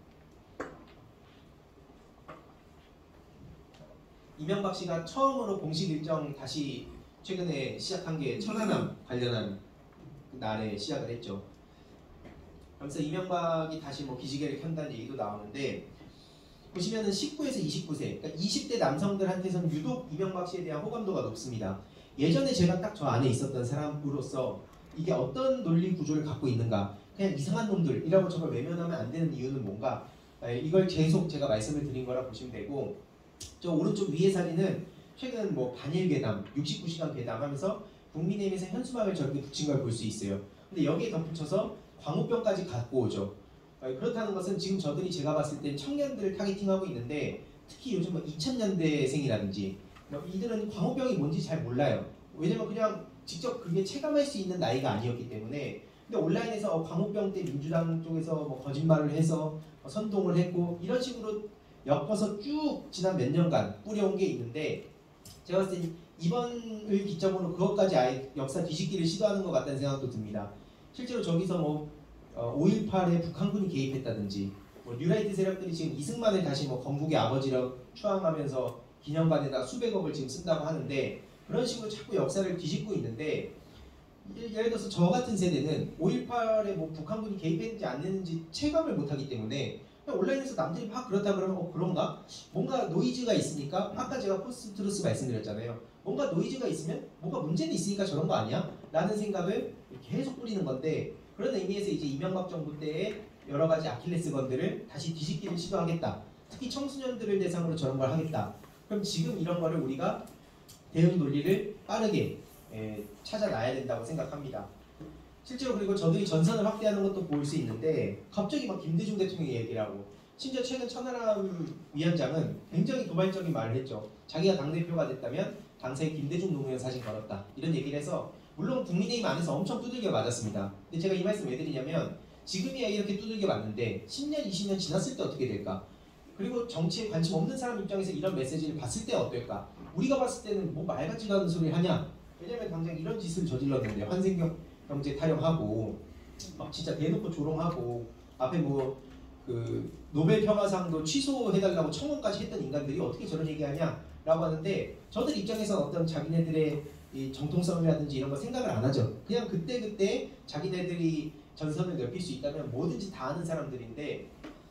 이명박 씨가 처음으로 공식 일정 다시 최근에 시작한 게 천안함 관련한 날에 시작을 했죠. 그래서 이명박이 다시 뭐 기지개를 켠다는 얘기도 나오는데 보시면은 십구에서 이십구 세, 그러니까 이십 대 남성들한테서는 유독 이명박 씨에 대한 호감도가 높습니다. 예전에 제가 딱 저 안에 있었던 사람으로서 이게 어떤 논리 구조를 갖고 있는가, 그냥 이상한 놈들이라고 저걸 외면하면 안 되는 이유는 뭔가, 이걸 계속 제가 말씀을 드린 거라 보시면 되고, 저 오른쪽 위에 사진은 최근 뭐 반일 괴담, 육십구 시간 괴담 하면서 국민의힘에서 현수막을 저렇게 붙인 걸 볼 수 있어요. 근데 여기에 덧붙여서 광우병까지 갖고 오죠. 그렇다는 것은 지금 저들이 제가 봤을 때 청년들을 타겟팅하고 있는데 특히 요즘 뭐 이천 년대생이라든지 이들은 광우병이 뭔지 잘 몰라요. 왜냐면 그냥 직접 그게 체감할 수 있는 나이가 아니었기 때문에. 근데 온라인에서 광우병 때 민주당 쪽에서 뭐 거짓말을 해서 선동을 했고 이런 식으로 엮어서 쭉 지난 몇 년간 뿌려온 게 있는데 제가 봤을 때 이번을 기점으로 그것까지 아예 역사 뒤집기를 시도하는 것 같다는 생각도 듭니다. 실제로 저기서 뭐 오일팔에 북한군이 개입했다든지 뭐 뉴라이트 세력들이 지금 이승만을 다시 뭐 건국의 아버지라고 추앙하면서 기념관에다 수백억을 지금 쓴다고 하는데 그런 식으로 자꾸 역사를 뒤집고 있는데 예를 들어서 저 같은 세대는 오일팔에 뭐 북한군이 개입했는지 안 했는지 체감을 못하기 때문에 그냥 온라인에서 남들이 막 그렇다 그러면 어 그런가? 뭔가 노이즈가 있으니까 아까 제가 포스트 트루스 말씀드렸잖아요. 뭔가 노이즈가 있으면 뭔가 문제는 있으니까 저런 거 아니야? 라는 생각을 계속 뿌리는 건데 그런 의미에서 이제 이명박 정부 때의 여러 가지 아킬레스건들을 다시 뒤집기를 시도하겠다. 특히 청소년들을 대상으로 저런 걸 하겠다. 그럼 지금 이런 거를 우리가 대응 논리를 빠르게 에, 찾아놔야 된다고 생각합니다. 실제로 그리고 저들이 전선을 확대하는 것도 볼 수 있는데 갑자기 막 김대중 대통령이 얘기를 하고 심지어 최근 천하람 위원장은 굉장히 도발적인 말을 했죠. 자기가 당대표가 됐다면 당시에 김대중 노무현 사진 걸었다. 이런 얘기를 해서 물론 국민의힘 안에서 엄청 두들겨 맞았습니다. 근데 제가 이 말씀 왜 드리냐면 지금이야 이렇게 두들겨 맞는데 십 년, 이십 년 지났을 때 어떻게 될까? 그리고 정치에 관심 없는 사람 입장에서 이런 메시지를 봤을 때 어떨까? 우리가 봤을 때는 뭐 말 같지도 않은 소리를 하냐? 왜냐면 당장 이런 짓을 저질렀는데 환생경 경제 타령하고 막 진짜 대놓고 조롱하고 앞에 뭐 그 노벨 평화상도 취소해달라고 청원까지 했던 인간들이 어떻게 저런 얘기하냐라고 하는데 저들 입장에서는 어떤 자기네들의 이 정통성이라든지 이런 거 생각을 안 하죠. 그냥 그때 그때 자기네들이 전선을 넓힐 수 있다면 뭐든지 다 하는 사람들인데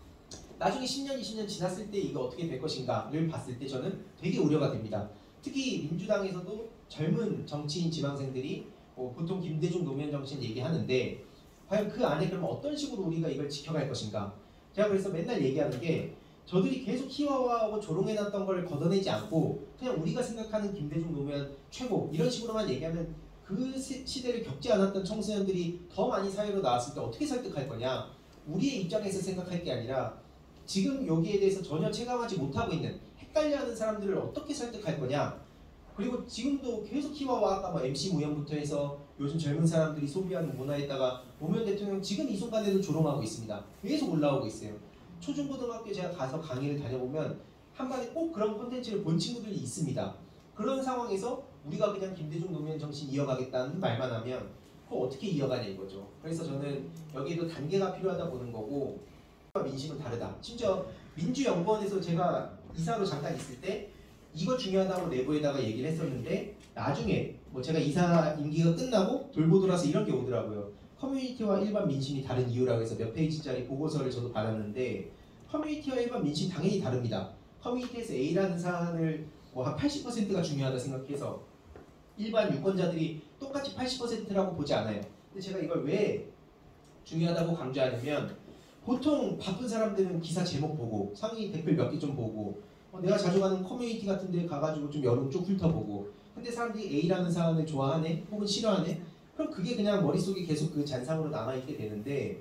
나중에 십 년, 이십 년 지났을 때 이거 어떻게 될 것인가를 봤을 때 저는 되게 우려가 됩니다. 특히 민주당에서도 젊은 정치인 지망생들이 뭐 보통 김대중 노무현 정신 얘기하는데 과연 그 안에 그러면 어떤 식으로 우리가 이걸 지켜갈 것인가? 제가 그래서 맨날 얘기하는 게 저들이 계속 희화화하고 조롱해놨던 걸 걷어내지 않고 그냥 우리가 생각하는 김대중 노무현 최고 이런 식으로만 얘기하면 그 시대를 겪지 않았던 청소년들이 더 많이 사회로 나왔을 때 어떻게 설득할 거냐? 우리의 입장에서 생각할 게 아니라 지금 여기에 대해서 전혀 체감하지 못하고 있는 헷갈려하는 사람들을 어떻게 설득할 거냐? 그리고 지금도 계속 희화화 아까 뭐 엠씨 무현부터 해서 요즘 젊은 사람들이 소비하는 문화에다가 노무현 대통령 지금 이 순간에도 조롱하고 있습니다. 계속 올라오고 있어요. 초중고등학교에 제가 가서 강의를 다녀보면 한 반에 꼭 그런 콘텐츠를 본 친구들이 있습니다. 그런 상황에서 우리가 그냥 김대중 노무현 정신 이어가겠다는 말만 하면 그거 어떻게 이어가냐 이거죠. 그래서 저는 여기에도 단계가 필요하다 보는 거고 민심은 다르다. 심지어 민주연구원에서 제가 이사로 잠깐 있을 때 이거 중요하다고 내부에다가 얘기를 했었는데 나중에 뭐 제가 이사 임기가 끝나고 돌고 돌아서 이런 게 오더라고요. 커뮤니티와 일반 민심이 다른 이유라고 해서 몇 페이지짜리 보고서를 저도 받았는데 커뮤니티와 일반 민심 당연히 다릅니다. 커뮤니티에서 A라는 사안을 뭐 한 팔십 퍼센트가 중요하다 생각해서 일반 유권자들이 똑같이 팔십 퍼센트라고 보지 않아요. 근데 제가 이걸 왜 중요하다고 강조하냐면 보통 바쁜 사람들은 기사 제목 보고 상위 댓글 몇 개 좀 보고 어, 내가 자주 가는 커뮤니티 같은 데 가가지고 좀 여론 쭉 훑어보고 근데 사람들이 A라는 사안을 좋아하네 혹은 싫어하네 그럼 그게 그냥 머릿속에 계속 그 잔상으로 남아있게 되는데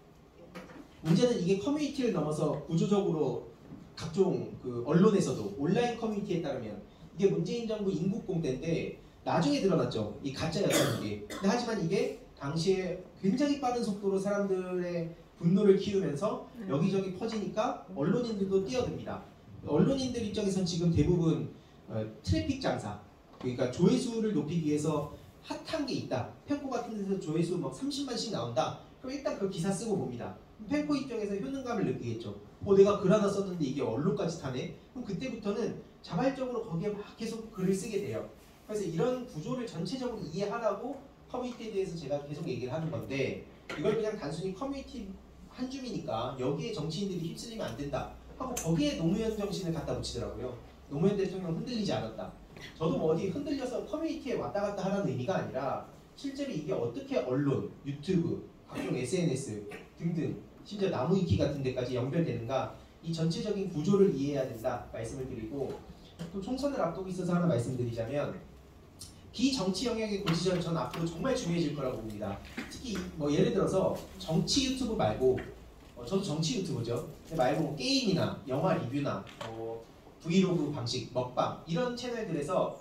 문제는 이게 커뮤니티를 넘어서 구조적으로 각종 그 언론에서도 온라인 커뮤니티에 따르면 이게 문재인 정부 인국공 때인데 나중에 드러났죠. 이 가짜였다는 게. 근데 하지만 이게 당시에 굉장히 빠른 속도로 사람들의 분노를 키우면서 여기저기 퍼지니까 언론인들도 뛰어듭니다. 언론인들 입장에서는 지금 대부분 어, 트래픽 장사, 그러니까 조회수를 높이기 위해서 핫한 게 있다. 펜코 같은 데서 조회수 막 삼십만씩 나온다. 그럼 일단 그 기사 쓰고 봅니다. 펜코 입장에서 효능감을 느끼겠죠. 어, 내가 글 하나 썼는데 이게 언론까지 타네? 그럼 그때부터는 자발적으로 거기에 막 계속 글을 쓰게 돼요. 그래서 이런 구조를 전체적으로 이해하라고 커뮤니티에 대해서 제가 계속 얘기를 하는 건데 이걸 그냥 단순히 커뮤니티 한 줌이니까 여기에 정치인들이 휩쓸리면 안 된다 하고 거기에 노무현 정신을 갖다 붙이더라고요. 노무현 대통령 흔들리지 않았다. 저도 뭐 어디 흔들려서 커뮤니티에 왔다 갔다 하라는 의미가 아니라 실제로 이게 어떻게 언론, 유튜브, 각종 에스엔에스 등등 심지어 나무위키 같은 데까지 연결되는가 이 전체적인 구조를 이해해야 된다 말씀을 드리고 또 총선을 앞두고 있어서 하나 말씀드리자면 비정치 영역의 고지전은 저는 앞으로 정말 중요해질 거라고 봅니다. 특히 뭐 예를 들어서 정치 유튜브 말고 어, 저도 정치 유튜브죠. 근데 말고 뭐 게임이나 영화 리뷰나 어, 브이로그 방식, 먹방 이런 채널들에서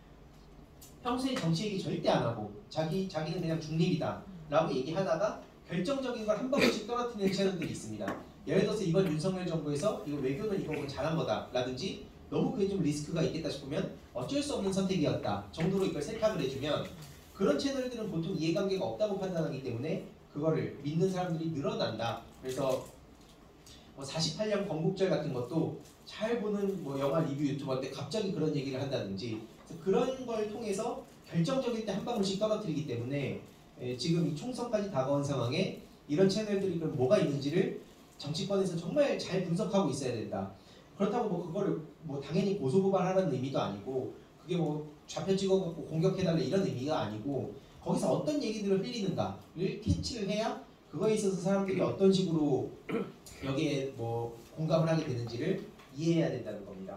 평소에 정치 얘기 절대 안 하고 자기, 자기는 그냥 중립이다 라고 얘기하다가 결정적인 걸 한 번씩 떨어뜨리는 채널들이 있습니다. 예를 들어서 이번 윤석열 정부에서 이거 외교는 이거 뭐 잘한 거다 라든지 너무 그게 좀 리스크가 있겠다 싶으면 어쩔 수 없는 선택이었다 정도로 이걸 세탁을 해주면 그런 채널들은 보통 이해관계가 없다고 판단하기 때문에 그거를 믿는 사람들이 늘어난다. 그래서 뭐 사십팔 년 건국절 같은 것도 잘 보는 뭐 영화 리뷰 유튜버인데 갑자기 그런 얘기를 한다든지 그런 걸 통해서 결정적일 때 한 방울씩 떨어뜨리기 때문에 에, 지금 이 총선까지 다가온 상황에 이런 채널들이 그럼 뭐가 있는지를 정치권에서 정말 잘 분석하고 있어야 된다. 그렇다고 뭐 그거를 뭐 당연히 고소고발하라는 의미도 아니고 그게 뭐 좌표 찍어갖고 공격해달라 이런 의미가 아니고 거기서 어떤 얘기들을 흘리는가를 캐치를 해야 그거에 있어서 사람들이 어떤 식으로 여기에 뭐 공감을 하게 되는지를 이해해야 된다는 겁니다.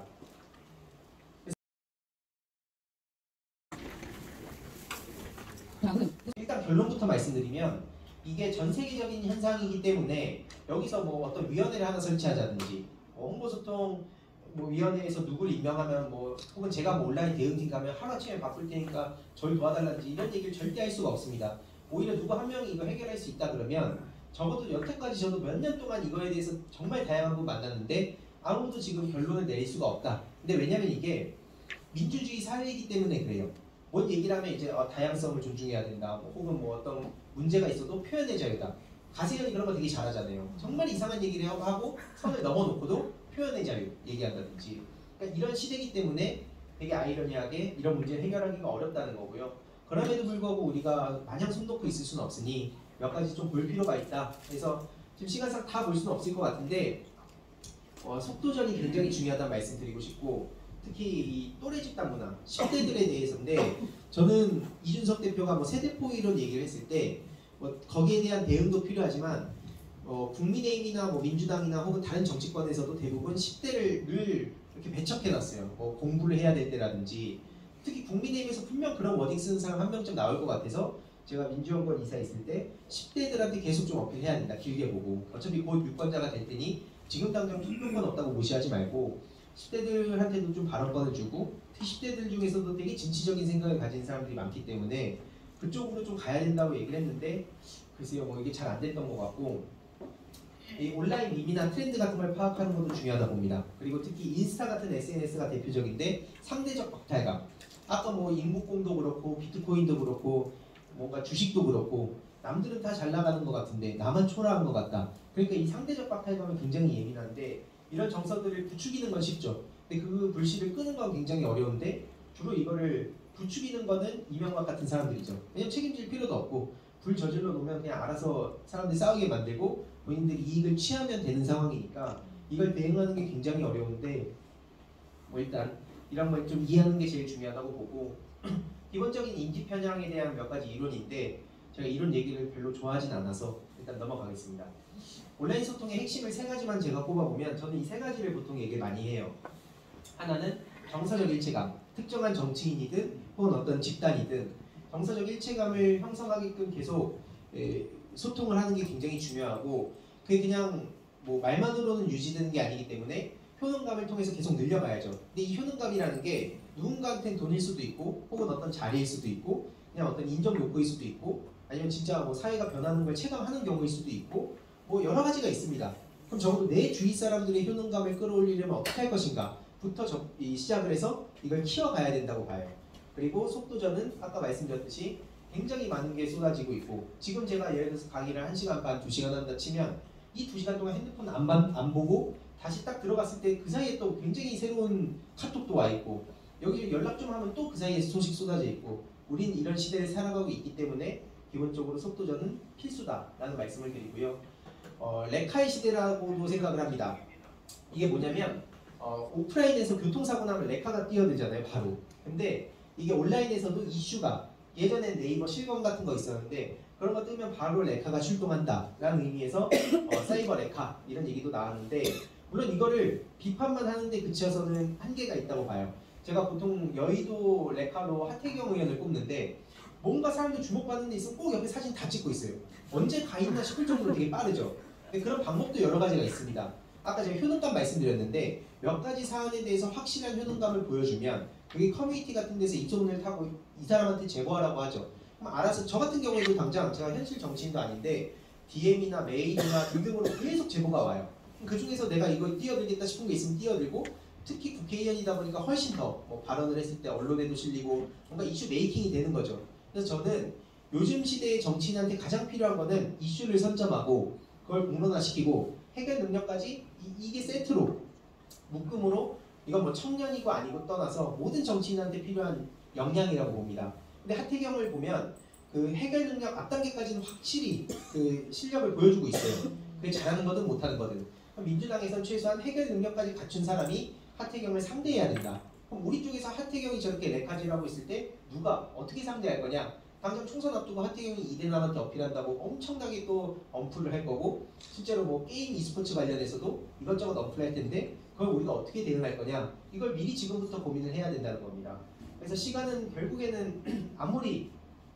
일단 결론부터 말씀드리면 이게 전 세계적인 현상이기 때문에 여기서 뭐 어떤 위원회를 하나 설치하자든지 뭐 홍보소통 뭐 위원회에서 누구를 임명하면 뭐 혹은 제가 뭐 온라인 대응팀 가면 하루아침에 바쁠 테니까 저를 도와달라든지 이런 얘기를 절대 할 수가 없습니다. 오히려 누구 한 명이 이거 해결할 수 있다 그러면 적어도 여태까지 저도 몇 년 동안 이거에 대해서 정말 다양한 분 만났는데 아무도 지금 결론을 내릴 수가 없다. 근데 왜냐면 이게 민주주의 사회이기 때문에 그래요. 뭔 얘기를 하면 이제 어, 다양성을 존중해야 된다. 뭐 혹은 뭐 어떤 문제가 있어도 표현의 자유다. 가세현이 그런 거 되게 잘하잖아요. 정말 이상한 얘기를 하고 선을 넘어놓고도 표현의 자유 얘기한다든지. 그러니까 이런 시대이기 때문에 되게 아이러니하게 이런 문제를 해결하기가 어렵다는 거고요. 그럼에도 불구하고 우리가 마냥 손 놓고 있을 수는 없으니 몇 가지 좀 볼 필요가 있다. 그래서 지금 시간상 다 볼 수는 없을 것 같은데 어, 속도전이 굉장히 중요하다는 말씀 드리고 싶고 특히 이 또래 집단 문화, 십 대들에 대해서인데 저는 이준석 대표가 뭐 세대포 이런 얘기를 했을 때 뭐 거기에 대한 대응도 필요하지만 어, 국민의힘이나 뭐 민주당이나 혹은 다른 정치권에서도 대부분 십 대를 늘 이렇게 배척해놨어요. 뭐 공부를 해야 될 때라든지 특히 국민의힘에서 분명 그런 워딩 쓰는 사람 한 명쯤 나올 것 같아서 제가 민주연구원 이사 있을 때 십 대들한테 계속 좀 어필해야 된다. 길게 보고 어차피 곧 유권자가 될 테니 지금 당장 투표권 없다고 무시하지 말고 십 대들한테도 좀 발언권을 주고 특히 십 대들 중에서도 되게 진취적인 생각을 가진 사람들이 많기 때문에 그쪽으로 좀 가야 된다고 얘기를 했는데 글쎄요 뭐 이게 잘 안 됐던 것 같고 이 온라인 밈이나 트렌드 같은 걸 파악하는 것도 중요하다 봅니다. 그리고 특히 인스타 같은 에스엔에스가 대표적인데 상대적 박탈감 아까 뭐 인국공도 그렇고 비트코인도 그렇고 뭔가 주식도 그렇고 남들은 다 잘 나가는 것 같은데 나만 초라한 것 같다. 그러니까 이 상대적 박탈감은 굉장히 예민한데 이런 정서들을 부추기는 건 쉽죠. 근데 그 불씨를 끄는 건 굉장히 어려운데 주로 이거를 부추기는 거는 이명박 같은 사람들이죠. 왜냐면 책임질 필요도 없고 불 저질러 놓으면 그냥 알아서 사람들이 싸우게 만들고 본인들이 이익을 취하면 되는 상황이니까 이걸 대응하는 게 굉장히 어려운데 뭐 일단 이런 걸 좀 이해하는 게 제일 중요하다고 보고 기본적인 인지 편향에 대한 몇 가지 이론인데 제가 이론 얘기를 별로 좋아하진 않아서 일단 넘어가겠습니다. 온라인 소통의 핵심을 세 가지만 제가 꼽아보면 저는 이 세 가지를 보통 얘기를 많이 해요. 하나는 정서적 일체감, 특정한 정치인이든 혹은 어떤 집단이든 정서적 일체감을 형성하게끔 계속 에, 소통을 하는 게 굉장히 중요하고 그게 그냥 뭐 말만으로는 유지되는 게 아니기 때문에 효능감을 통해서 계속 늘려가야죠. 근데 이 효능감이라는 게 누군가한테는 돈일 수도 있고 혹은 어떤 자리일 수도 있고 그냥 어떤 인정 욕구일 수도 있고 아니면 진짜 뭐 사회가 변하는 걸 체감하는 경우일 수도 있고 뭐 여러 가지가 있습니다. 그럼 적어도 내 주위 사람들의 효능감을 끌어올리려면 어떻게 할 것인가 부터 저, 이 시작을 해서 이걸 키워가야 된다고 봐요. 그리고 속도전은 아까 말씀드렸듯이 굉장히 많은 게 쏟아지고 있고 지금 제가 예를 들어서 강의를 한 시간 반, 두 시간 한다 치면 이 두 시간 동안 핸드폰 안, 안 보고 다시 딱 들어갔을 때 그 사이에 또 굉장히 새로운 카톡도 와 있고 여기 연락 좀 하면 또 그 사이에 소식 쏟아져 있고 우린 이런 시대를 살아가고 있기 때문에 기본적으로 속도전은 필수다라는 말씀을 드리고요. 어, 레카의 시대라고도 생각을 합니다. 이게 뭐냐면 어, 오프라인에서 교통사고 나면 레카가 뛰어들잖아요. 바로. 근데 이게 온라인에서도 이슈가 예전엔 네이버 실검 같은 거 있었는데 그런 거 뜨면 바로 레카가 출동한다 라는 의미에서 어, 사이버 레카 이런 얘기도 나왔는데 물론 이거를 비판만 하는데 그치어서는 한계가 있다고 봐요. 제가 보통 여의도 레카로 하태경 의원을 꼽는데 뭔가 사람들 주목받는 데 있으면 꼭 옆에 사진 다 찍고 있어요. 언제 가 있나 싶을 정도로 되게 빠르죠. 근데 그런 방법도 여러 가지가 있습니다. 아까 제가 효능감 말씀드렸는데 몇 가지 사안에 대해서 확실한 효능감을 보여주면 그게 커뮤니티 같은 데서 이소문을 타고 이 사람한테 제보하라고 하죠. 그럼 알아서 저 같은 경우에도 당장 제가 현실 정치인도 아닌데 디엠이나 메일이나 등등으로 계속 제보가 와요. 그 중에서 내가 이거 뛰어들겠다 싶은 게 있으면 뛰어들고 특히 국회의원이다 보니까 훨씬 더 뭐 발언을 했을 때 언론에도 실리고 뭔가 이슈 메이킹이 되는 거죠. 그래서 저는 요즘 시대의 정치인한테 가장 필요한 거는 이슈를 선점하고 그걸 공론화시키고 해결 능력까지 이, 이게 세트로 묶음으로 이건 뭐 청년이고 아니고 떠나서 모든 정치인한테 필요한 역량이라고 봅니다. 근데 하태경을 보면 그 해결 능력 앞 단계까지는 확실히 그 실력을 보여주고 있어요. 그게 잘하는 거든 못하는 거든. 민주당에선 최소한 해결 능력까지 갖춘 사람이 하태경을 상대해야 된다. 그럼 우리 쪽에서 하태경이 저렇게 레카지를 하고 있을 때 누가 어떻게 상대할 거냐? 당장 총선 앞두고 하태경이 이 대 남한테 어필한다고 엄청나게 또 언플을 할 거고 실제로 뭐 게임 e스포츠 관련해서도 이것저것 언플할 텐데 그걸 우리가 어떻게 대응할 거냐 이걸 미리 지금부터 고민을 해야 된다는 겁니다. 그래서 시간은 결국에는 아무리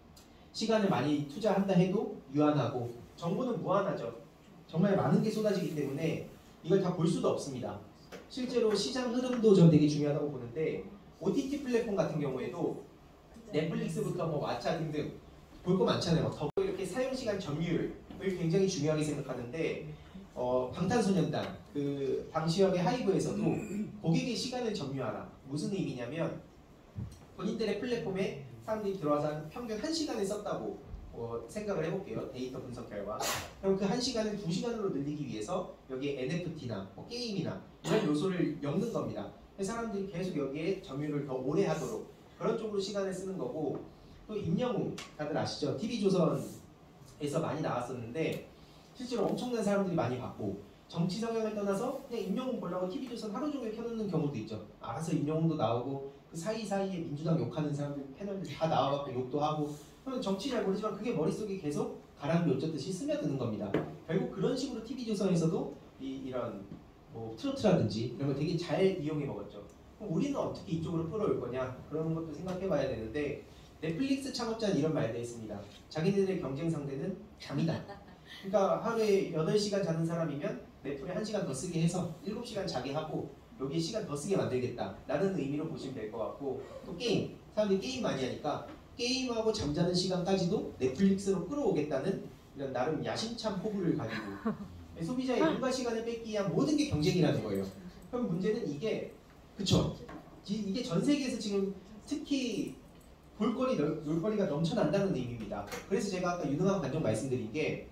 시간을 많이 투자한다 해도 유한하고 정보는 무한하죠. 정말 많은 게 쏟아지기 때문에 이걸 다 볼 수도 없습니다. 실제로 시장 흐름도 전 되게 중요하다고 보는데 오티티 플랫폼 같은 경우에도 넷플릭스부터 뭐 왓챠 등등 볼 거 많잖아요. 막 더 이렇게 사용시간 점유율을 굉장히 중요하게 생각하는데 어, 방탄소년단 그 방시혁의 하이브에서도 고객의 시간을 점유하라. 무슨 의미냐면 본인들의 플랫폼에 사람들이 들어와서 한 평균 한 시간을 썼다고 어, 생각을 해볼게요. 데이터 분석 결과. 그럼 그 한 시간을 두 시간으로 늘리기 위해서 여기에 엔에프티나 뭐 게임이나 이런 요소를 엮는 겁니다. 그래서 사람들이 계속 여기에 점유를 더 오래 하도록 그런 쪽으로 시간을 쓰는 거고 또 임영웅 다들 아시죠? 티비조선에서 많이 나왔었는데 실제로 엄청난 사람들이 많이 봤고 정치 성향을 떠나서 그냥 임영웅 보려고 티비조선 하루 종일 켜놓는 경우도 있죠. 알아서 임영웅도 나오고 그 사이사이에 민주당 욕하는 사람들 패널들 다 나와갖고 욕도 하고 그러면 정치 잘 모르지만 그게 머릿속에 계속 가랑비 어쩌듯이 스며드는 겁니다. 결국 그런 식으로 티비조선에서도 이, 이런 뭐 트로트라든지 이런 걸 되게 잘 이용해 먹었죠. 그럼 우리는 어떻게 이쪽으로 끌어올 거냐 그런 것도 생각해 봐야 되는데 넷플릭스 창업자는 이런 말도 했습니다. 자기네들의 경쟁 상대는 잠이다. 그러니까 하루에 여덟 시간 자는 사람이면 넷플에 한 시간 더 쓰게 해서 일곱 시간 자게 하고 여기에 시간 더 쓰게 만들겠다 라는 의미로 보시면 될 것 같고 또 게임, 사람들이 게임 많이 하니까 게임하고 잠자는 시간까지도 넷플릭스로 끌어오겠다는 이런 나름 야심찬 포부를 가지고 소비자의 일과 시간을 뺏기 위한 모든 게 경쟁이라는 거예요. 그럼 문제는 이게 그쵸? 이게 전 세계에서 지금 특히 볼거리, 놀거리가 넘쳐난다는 의미입니다. 그래서 제가 아까 유능한 관점 말씀드린 게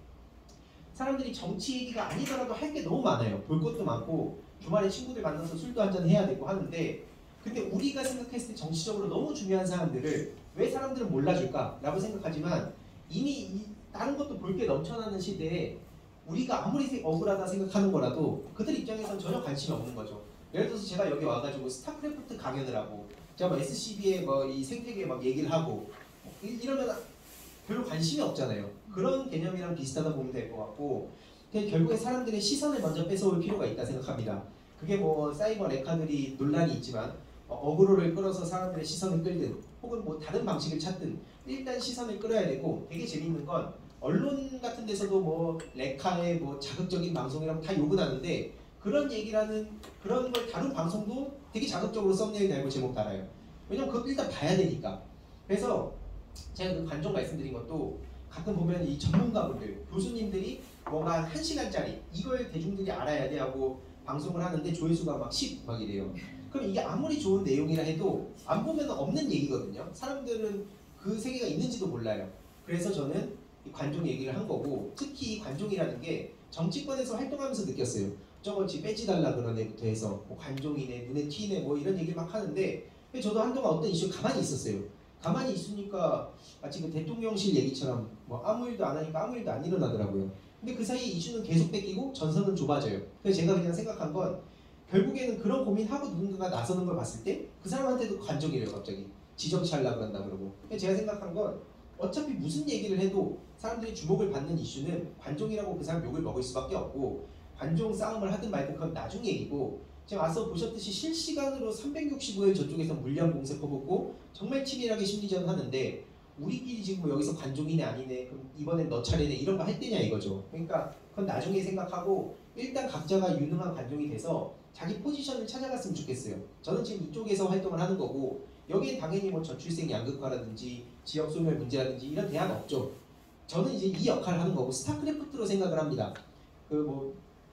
사람들이 정치 얘기가 아니더라도 할 게 너무 많아요. 볼 것도 많고 주말에 친구들 만나서 술도 한잔 해야 되고 하는데 근데 우리가 생각했을 때 정치적으로 너무 중요한 사람들을 왜 사람들은 몰라줄까? 라고 생각하지만 이미 이 다른 것도 볼 게 넘쳐나는 시대에 우리가 아무리 억울하다 생각하는 거라도 그들 입장에서는 전혀 관심이 없는 거죠. 예를 들어서 제가 여기 와가지고 스타크래프트 강연을 하고 제가 뭐 에스씨비의 뭐 이 생태계 막 얘기를 하고 이러면 별로 관심이 없잖아요. 그런 개념이랑 비슷하다 보면 될 것 같고 결국에 사람들의 시선을 먼저 뺏어올 필요가 있다 생각합니다. 그게 뭐 사이버 레카들이 논란이 있지만 어그로를 끌어서 사람들의 시선을 끌든 혹은 뭐 다른 방식을 찾든 일단 시선을 끌어야 되고 되게 재밌는 건 언론 같은 데서도 뭐 레카의 뭐 자극적인 방송이라고 다 욕은 하는데 그런 얘기라는 그런 걸 다룬 방송도 되게 자극적으로 썸네일 달고 제목 달아요. 왜냐면 그걸 일단 봐야 되니까. 그래서 제가 그 관종 말씀드린 것도 가끔 보면 이 전문가분들, 교수님들이 뭔가 한 시간짜리 이걸 대중들이 알아야 돼 하고 방송을 하는데 조회수가 막 십 막 이래요. 그럼 이게 아무리 좋은 내용이라 해도 안 보면 없는 얘기거든요. 사람들은 그 세계가 있는지도 몰라요. 그래서 저는 이 관종 얘기를 한 거고 특히 이 관종이라는 게 정치권에서 활동하면서 느꼈어요. 저거 지 배지 달라 그런 애부터 해서 뭐 관종이네, 눈에 튀네 뭐 이런 얘기를 막 하는데 저도 한동안 어떤 이슈 가만히 있었어요. 가만히 있으니까 마치 그 대통령실 얘기처럼 뭐 아무 일도 안 하니까 아무 일도 안 일어나더라고요. 근데 그 사이에 이슈는 계속 뺏기고 전선은 좁아져요. 그래서 제가 그냥 생각한 건 결국에는 그런 고민하고 누군가가 나서는 걸 봤을 때 그 사람한테도 관종이래요. 갑자기 지정치하려고 그런다 그러고. 그래서 제가 생각한 건 어차피 무슨 얘기를 해도 사람들이 주목을 받는 이슈는 관종이라고 그 사람 욕을 먹을 수밖에 없고 관종 싸움을 하든 말든 그건 나중 얘기고 지금 앞서 보셨듯이 실시간으로 삼백육십오 일 저쪽에서 물량 공세 퍼붓고 정말 치밀하게 심리전 하는데 우리끼리 지금 뭐 여기서 관종이네 아니네 그럼 이번엔 너 차례네 이런 거 할 때냐 이거죠. 그러니까 그건 나중에 생각하고 일단 각자가 유능한 관종이 돼서 자기 포지션을 찾아갔으면 좋겠어요. 저는 지금 이쪽에서 활동을 하는 거고 여기엔 당연히 뭐 저출생 양극화라든지 지역 소멸 문제라든지 이런 대안 없죠. 저는 이제 이 역할을 하는 거고 스타크래프트로 생각을 합니다. 그 뭐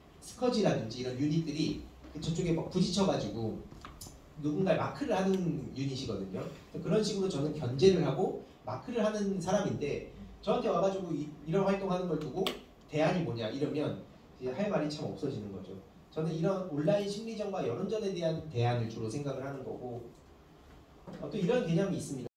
스커지라든지 이런 유닛들이 저쪽에 막 부딪혀가지고 누군가를 마크를 하는 유닛이거든요. 그런 식으로 저는 견제를 하고 마크를 하는 사람인데 저한테 와가지고 이, 이런 활동하는 걸 두고 대안이 뭐냐 이러면 이제 할 말이 참 없어지는 거죠. 저는 이런 온라인 심리전과 여론전에 대한 대안을 주로 생각을 하는 거고 어, 또 이런 개념이 있습니다.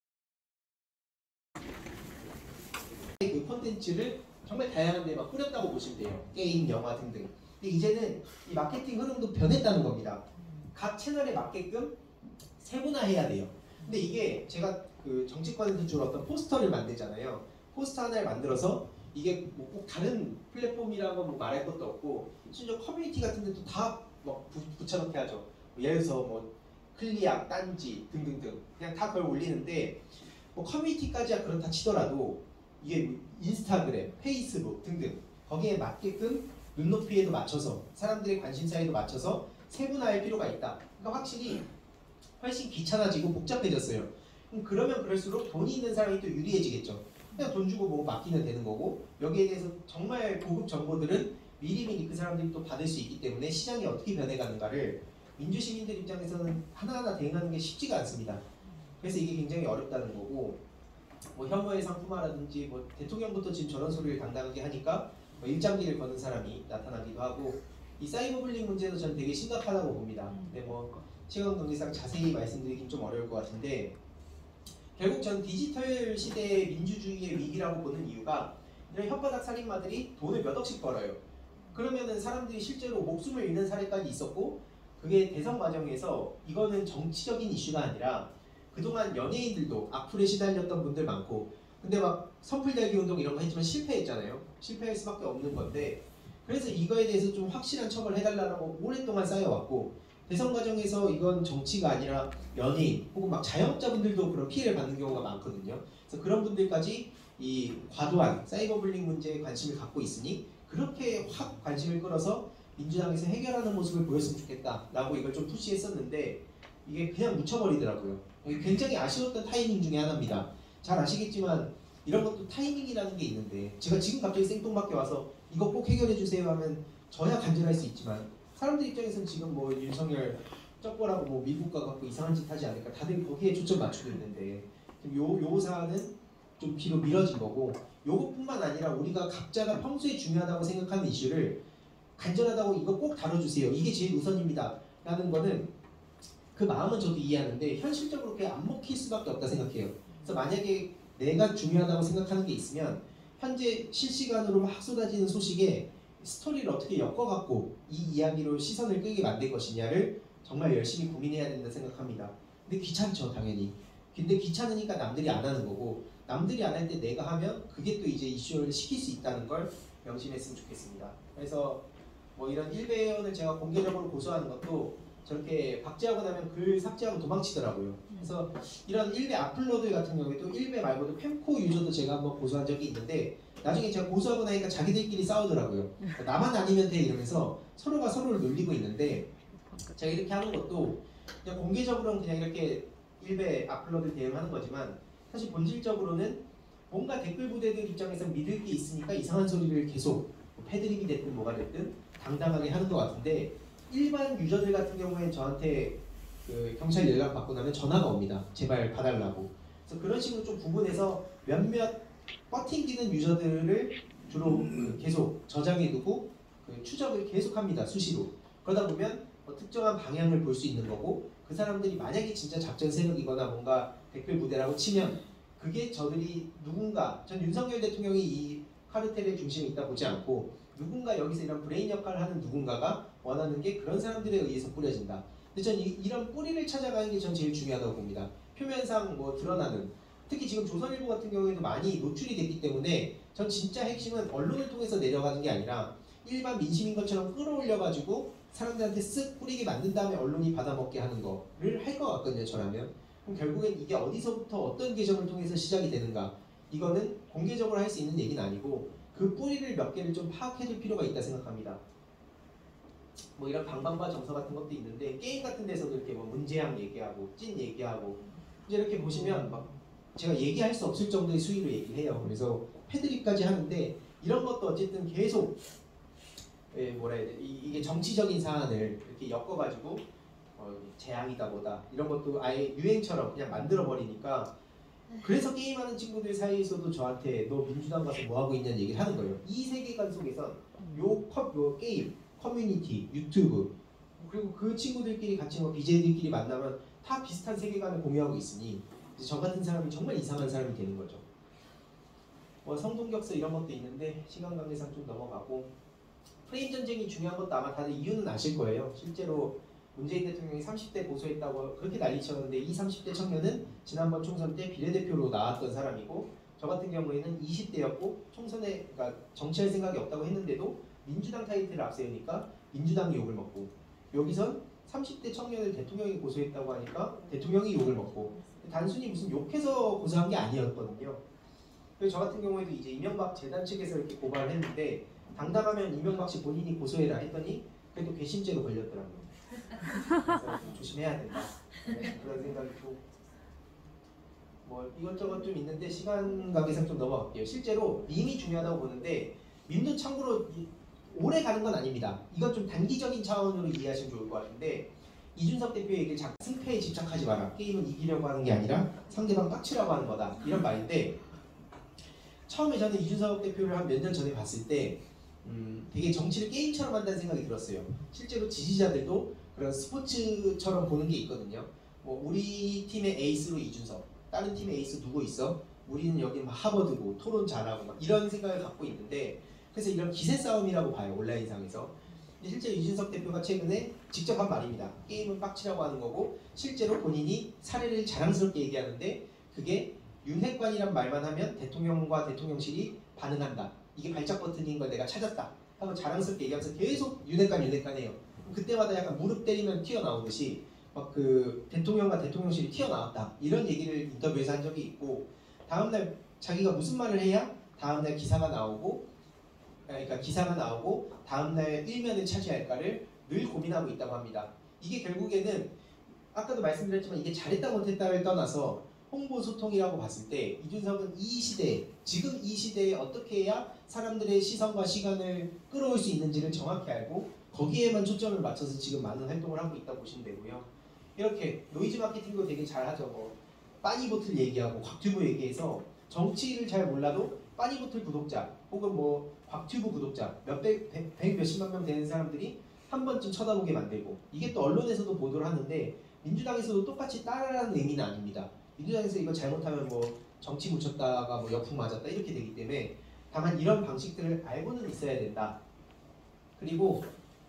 그 콘텐츠를 정말 다양한 데 막 뿌렸다고 보시면 돼요. 게임, 영화 등등. 근데 이제는 이 마케팅 흐름도 변했다는 겁니다. 각 채널에 맞게끔 세분화해야 돼요. 근데 이게 제가 그 정치권에서 주로 어떤 포스터를 만들잖아요. 포스터 하나를 만들어서 이게 뭐 꼭 다른 플랫폼이라고 뭐 말할 것도 없고 심지어 커뮤니티 같은 데도 다막 붙여넣기 하죠. 예를 들어서 뭐 클리악, 딴지 등등등 그냥 다 그걸 올리는데 뭐 커뮤니티까지야 그렇다 치더라도 이게 뭐 인스타그램, 페이스북 등등 거기에 맞게끔 눈높이에도 맞춰서 사람들의 관심사에도 맞춰서 세분화할 필요가 있다. 그러니까 확실히 훨씬 귀찮아지고 복잡해졌어요. 그럼 그러면 그럴수록 돈이 있는 사람이 또 유리해지겠죠. 그냥 돈 주고 뭐 맡기면 되는 거고 여기에 대해서 정말 고급 정보들은 미리미리 그 사람들이 또 받을 수 있기 때문에 시장이 어떻게 변해가는가를 민주시민들 입장에서는 하나하나 대응하는 게 쉽지가 않습니다. 그래서 이게 굉장히 어렵다는 거고 뭐 혐오의 상품화라든지 뭐 대통령부터 지금 저런 소리를 당당하게 하니까 뭐 일장기를 거는 사람이 나타나기도 하고 이 사이버불링 문제도 저는 되게 심각하다고 봅니다. 근데 뭐 시간 관계상 자세히 말씀드리긴 좀 어려울 것 같은데 결국 전 디지털 시대의 민주주의의 위기라고 보는 이유가 이런 혓바닥 살인마들이 돈을 몇 억씩 벌어요. 그러면은 사람들이 실제로 목숨을 잃는 사례까지 있었고 그게 대선 과정에서 이거는 정치적인 이슈가 아니라 그동안 연예인들도 악플에 시달렸던 분들 많고 근데 막 선풀 달기 운동 이런 거 했지만 실패했잖아요. 실패할 수밖에 없는 건데 그래서 이거에 대해서 좀 확실한 처벌을 해달라고 오랫동안 쌓여왔고 대선 과정에서 이건 정치가 아니라 연예인 혹은 막 자영업자분들도 그런 피해를 받는 경우가 많거든요. 그래서 그런 분들까지 이 과도한 사이버불링 문제에 관심을 갖고 있으니 그렇게 확 관심을 끌어서 민주당에서 해결하는 모습을 보였으면 좋겠다라고 이걸 좀 푸시했었는데 이게 그냥 묻혀버리더라고요. 이게 굉장히 아쉬웠던 타이밍 중에 하나입니다. 잘 아시겠지만 이런 것도 타이밍이라는 게 있는데 제가 지금 갑자기 생뚱맞게 와서 이거 꼭 해결해 주세요 하면 저야 간절할 수 있지만 사람들 입장에서는 지금 뭐 윤석열 쩍보라고 뭐 미국 가갖고 이상한 짓 하지 않을까 다들 거기에 초점 맞추고 있는데 요, 요 사안은 좀 뒤로 미뤄진 거고 요것뿐만 아니라 우리가 각자가 평소에 중요하다고 생각하는 이슈를 간절하다고 이거 꼭 다뤄주세요. 이게 제일 우선입니다. 라는 거는 그 마음은 저도 이해하는데 현실적으로 그게 안 먹힐 수밖에 없다 생각해요. 그래서 만약에 내가 중요하다고 생각하는 게 있으면 현재 실시간으로 막 쏟아지는 소식에 스토리를 어떻게 엮어갖고 이 이야기로 시선을 끄게 만들 것이냐를 정말 열심히 고민해야 된다 생각합니다. 근데 귀찮죠 당연히. 근데 귀찮으니까 남들이 안 하는 거고 남들이 안 할 때 내가 하면 그게 또 이제 이슈를 시킬 수 있다는 걸 명심했으면 좋겠습니다. 그래서 뭐 이런 일배원을 제가 공개적으로 고소하는 것도 저렇게 박제하고 나면 글 삭제하고 도망치더라고요. 그래서 이런 일배 악플러들 같은 경우에도 일배 말고도 펜코 유저도 제가 한번 고소한 적이 있는데 나중에 제가 고소하고 나니까 자기들끼리 싸우더라고요. 나만 아니면 돼 이러면서 서로가 서로를 놀리고 있는데 제가 이렇게 하는 것도 그냥 공개적으로는 그냥 이렇게 일배 악플러들 대응하는 거지만 사실 본질적으로는 뭔가 댓글 부대들 입장에서 믿을 게 있으니까 이상한 소리를 계속 뭐 패드립이 됐든 뭐가 됐든 당당하게 하는 것 같은데 일반 유저들 같은 경우에 저한테 그 경찰 연락 받고 나면 전화가 옵니다. 제발 봐달라고. 그래서 그런 식으로 좀 구분해서 몇몇 버팅기는 유저들을 주로 그 계속 저장해두고 그 추적을 계속합니다. 수시로. 그러다 보면 뭐 특정한 방향을 볼 수 있는 거고 그 사람들이 만약에 진짜 작전 세력이거나 뭔가 댓글 부대라고 치면 그게 저들이 누군가 전 윤석열 대통령이 이 카르텔의 중심에 있다 보지 않고 누군가 여기서 이런 브레인 역할을 하는 누군가가 원하는 게 그런 사람들에 의해서 뿌려진다. 근데 전 이, 이런 뿌리를 찾아가는 게 전 제일 중요하다고 봅니다. 표면상 뭐 드러나는 특히 지금 조선일보 같은 경우에도 많이 노출이 됐기 때문에 전 진짜 핵심은 언론을 통해서 내려가는 게 아니라 일반 민심인 것처럼 끌어올려가지고 사람들한테 쓱 뿌리게 만든 다음에 언론이 받아먹게 하는 거를 할 것 같거든요. 저라면. 그럼 결국엔 이게 어디서부터 어떤 계정을 통해서 시작이 되는가 이거는 공개적으로 할 수 있는 얘기는 아니고 그 뿌리를 몇 개를 좀 파악해둘 필요가 있다 생각합니다. 뭐 이런 방방과 정서 같은 것도 있는데 게임 같은 데서도 이렇게 뭐 문제양 얘기하고 찐 얘기하고 이제 이렇게 보시면 막 제가 얘기할 수 없을 정도의 수위로 얘기를 해요. 그래서 패드립까지 하는데 이런 것도 어쨌든 계속 예, 뭐라 해야 돼 이, 이게 정치적인 사안을 이렇게 엮어가지고 어, 재앙이다 뭐다 이런 것도 아예 유행처럼 그냥 만들어 버리니까 그래서 게임하는 친구들 사이에서도 저한테 너 민주당 가서 뭐하고 있냐는 얘기를 하는 거예요. 이 세계관 속에선 요, 컵, 요 게임, 커뮤니티, 유튜브 그리고 그 친구들끼리 같이 뭐 비제이들끼리 만나면 다 비슷한 세계관을 공유하고 있으니 이제 저 같은 사람이 정말 이상한 사람이 되는 거죠. 뭐 성동격서 이런 것도 있는데 시간 관계상 좀 넘어가고 프레임 전쟁이 중요한 것도 아마 다들 이유는 아실 거예요. 실제로 문재인 대통령이 삼십 대 고소했다고 그렇게 난리쳤는데 이 삼십 대 청년은 지난번 총선 때 비례대표로 나왔던 사람이고 저 같은 경우에는 이십 대였고 총선에 그러니까 정치할 생각이 없다고 했는데도 민주당 타이틀을 앞세우니까 민주당이 욕을 먹고 여기선 삼십 대 청년을 대통령이 고소했다고 하니까 대통령이 욕을 먹고 단순히 무슨 욕해서 고소한 게 아니었거든요. 그래서 저 같은 경우에도 이제 이명박 재단 측에서 이렇게 고발을 했는데 당당하면 이명박 씨 본인이 고소해라 했더니 그래도 괘씸죄로 걸렸더라고요. 그래서 좀 조심해야 된다. 네, 그런 생각이 좀 뭐 이것저것 좀 있는데 시간 관계상 좀 넘어갈게요. 실제로 밈이 중요하다고 보는데 밈도 참고로 오래 가는 건 아닙니다. 이건 좀 단기적인 차원으로 이해하시면 좋을 것 같은데 이준석 대표의 얘기를 자꾸 승패에 집착하지 마라. 게임은 이기려고 하는 게 아니라 상대방 빡치라고 하는 거다. 이런 말인데 처음에 저는 이준석 대표를 한 몇 년 전에 봤을 때 음, 되게 정치를 게임처럼 한다는 생각이 들었어요. 실제로 지지자들도 그런 스포츠처럼 보는 게 있거든요. 뭐 우리 팀의 에이스로 이준석, 다른 팀의 에이스 누구 있어? 우리는 여기 막 하버드고 토론 잘하고 막 이런 생각을 갖고 있는데 그래서 이런 기세 싸움이라고 봐요. 온라인상에서. 실제로 이준석 대표가 최근에 직접 한 말입니다. 게임은 빡치라고 하는 거고 실제로 본인이 사례를 자랑스럽게 얘기하는데 그게 윤핵관이란 말만 하면 대통령과 대통령실이 반응한다. 이게 발작 버튼인 걸 내가 찾았다. 하고 자랑스럽게 얘기하면서 계속 윤핵관 윤핵관 해요. 그때마다 약간 무릎 때리면 튀어나오듯이 막 그 대통령과 대통령실이 튀어나왔다. 이런 얘기를 인터뷰에서 한 적이 있고 다음날 자기가 무슨 말을 해야 다음날 기사가 나오고 그러니까 기사가 나오고 다음날 일면을 차지할까를 늘 고민하고 있다고 합니다. 이게 결국에는 아까도 말씀드렸지만 이게 잘했다 못했다를 떠나서 홍보 소통이라고 봤을 때 이준석은 이 시대, 지금 이 시대에 어떻게 해야 사람들의 시선과 시간을 끌어올 수 있는지를 정확히 알고 거기에만 초점을 맞춰서 지금 많은 활동을 하고 있다고 보시면 되고요. 이렇게 노이즈 마케팅도 되게 잘하죠. 뭐 빠니보틀 얘기하고 곽튜브 얘기해서 정치를 잘 몰라도 빠니보틀 구독자 혹은 뭐 곽튜브 구독자 몇백, 백, 백 몇십만 명 되는 사람들이 한 번쯤 쳐다보게 만들고 이게 또 언론에서도 보도를 하는데 민주당에서도 똑같이 따라라는 의미는 아닙니다. 민주당에서 이거 잘못하면 뭐 정치 묻혔다가 뭐 역풍 맞았다 이렇게 되기 때문에 다만 이런 방식들을 알고는 있어야 된다. 그리고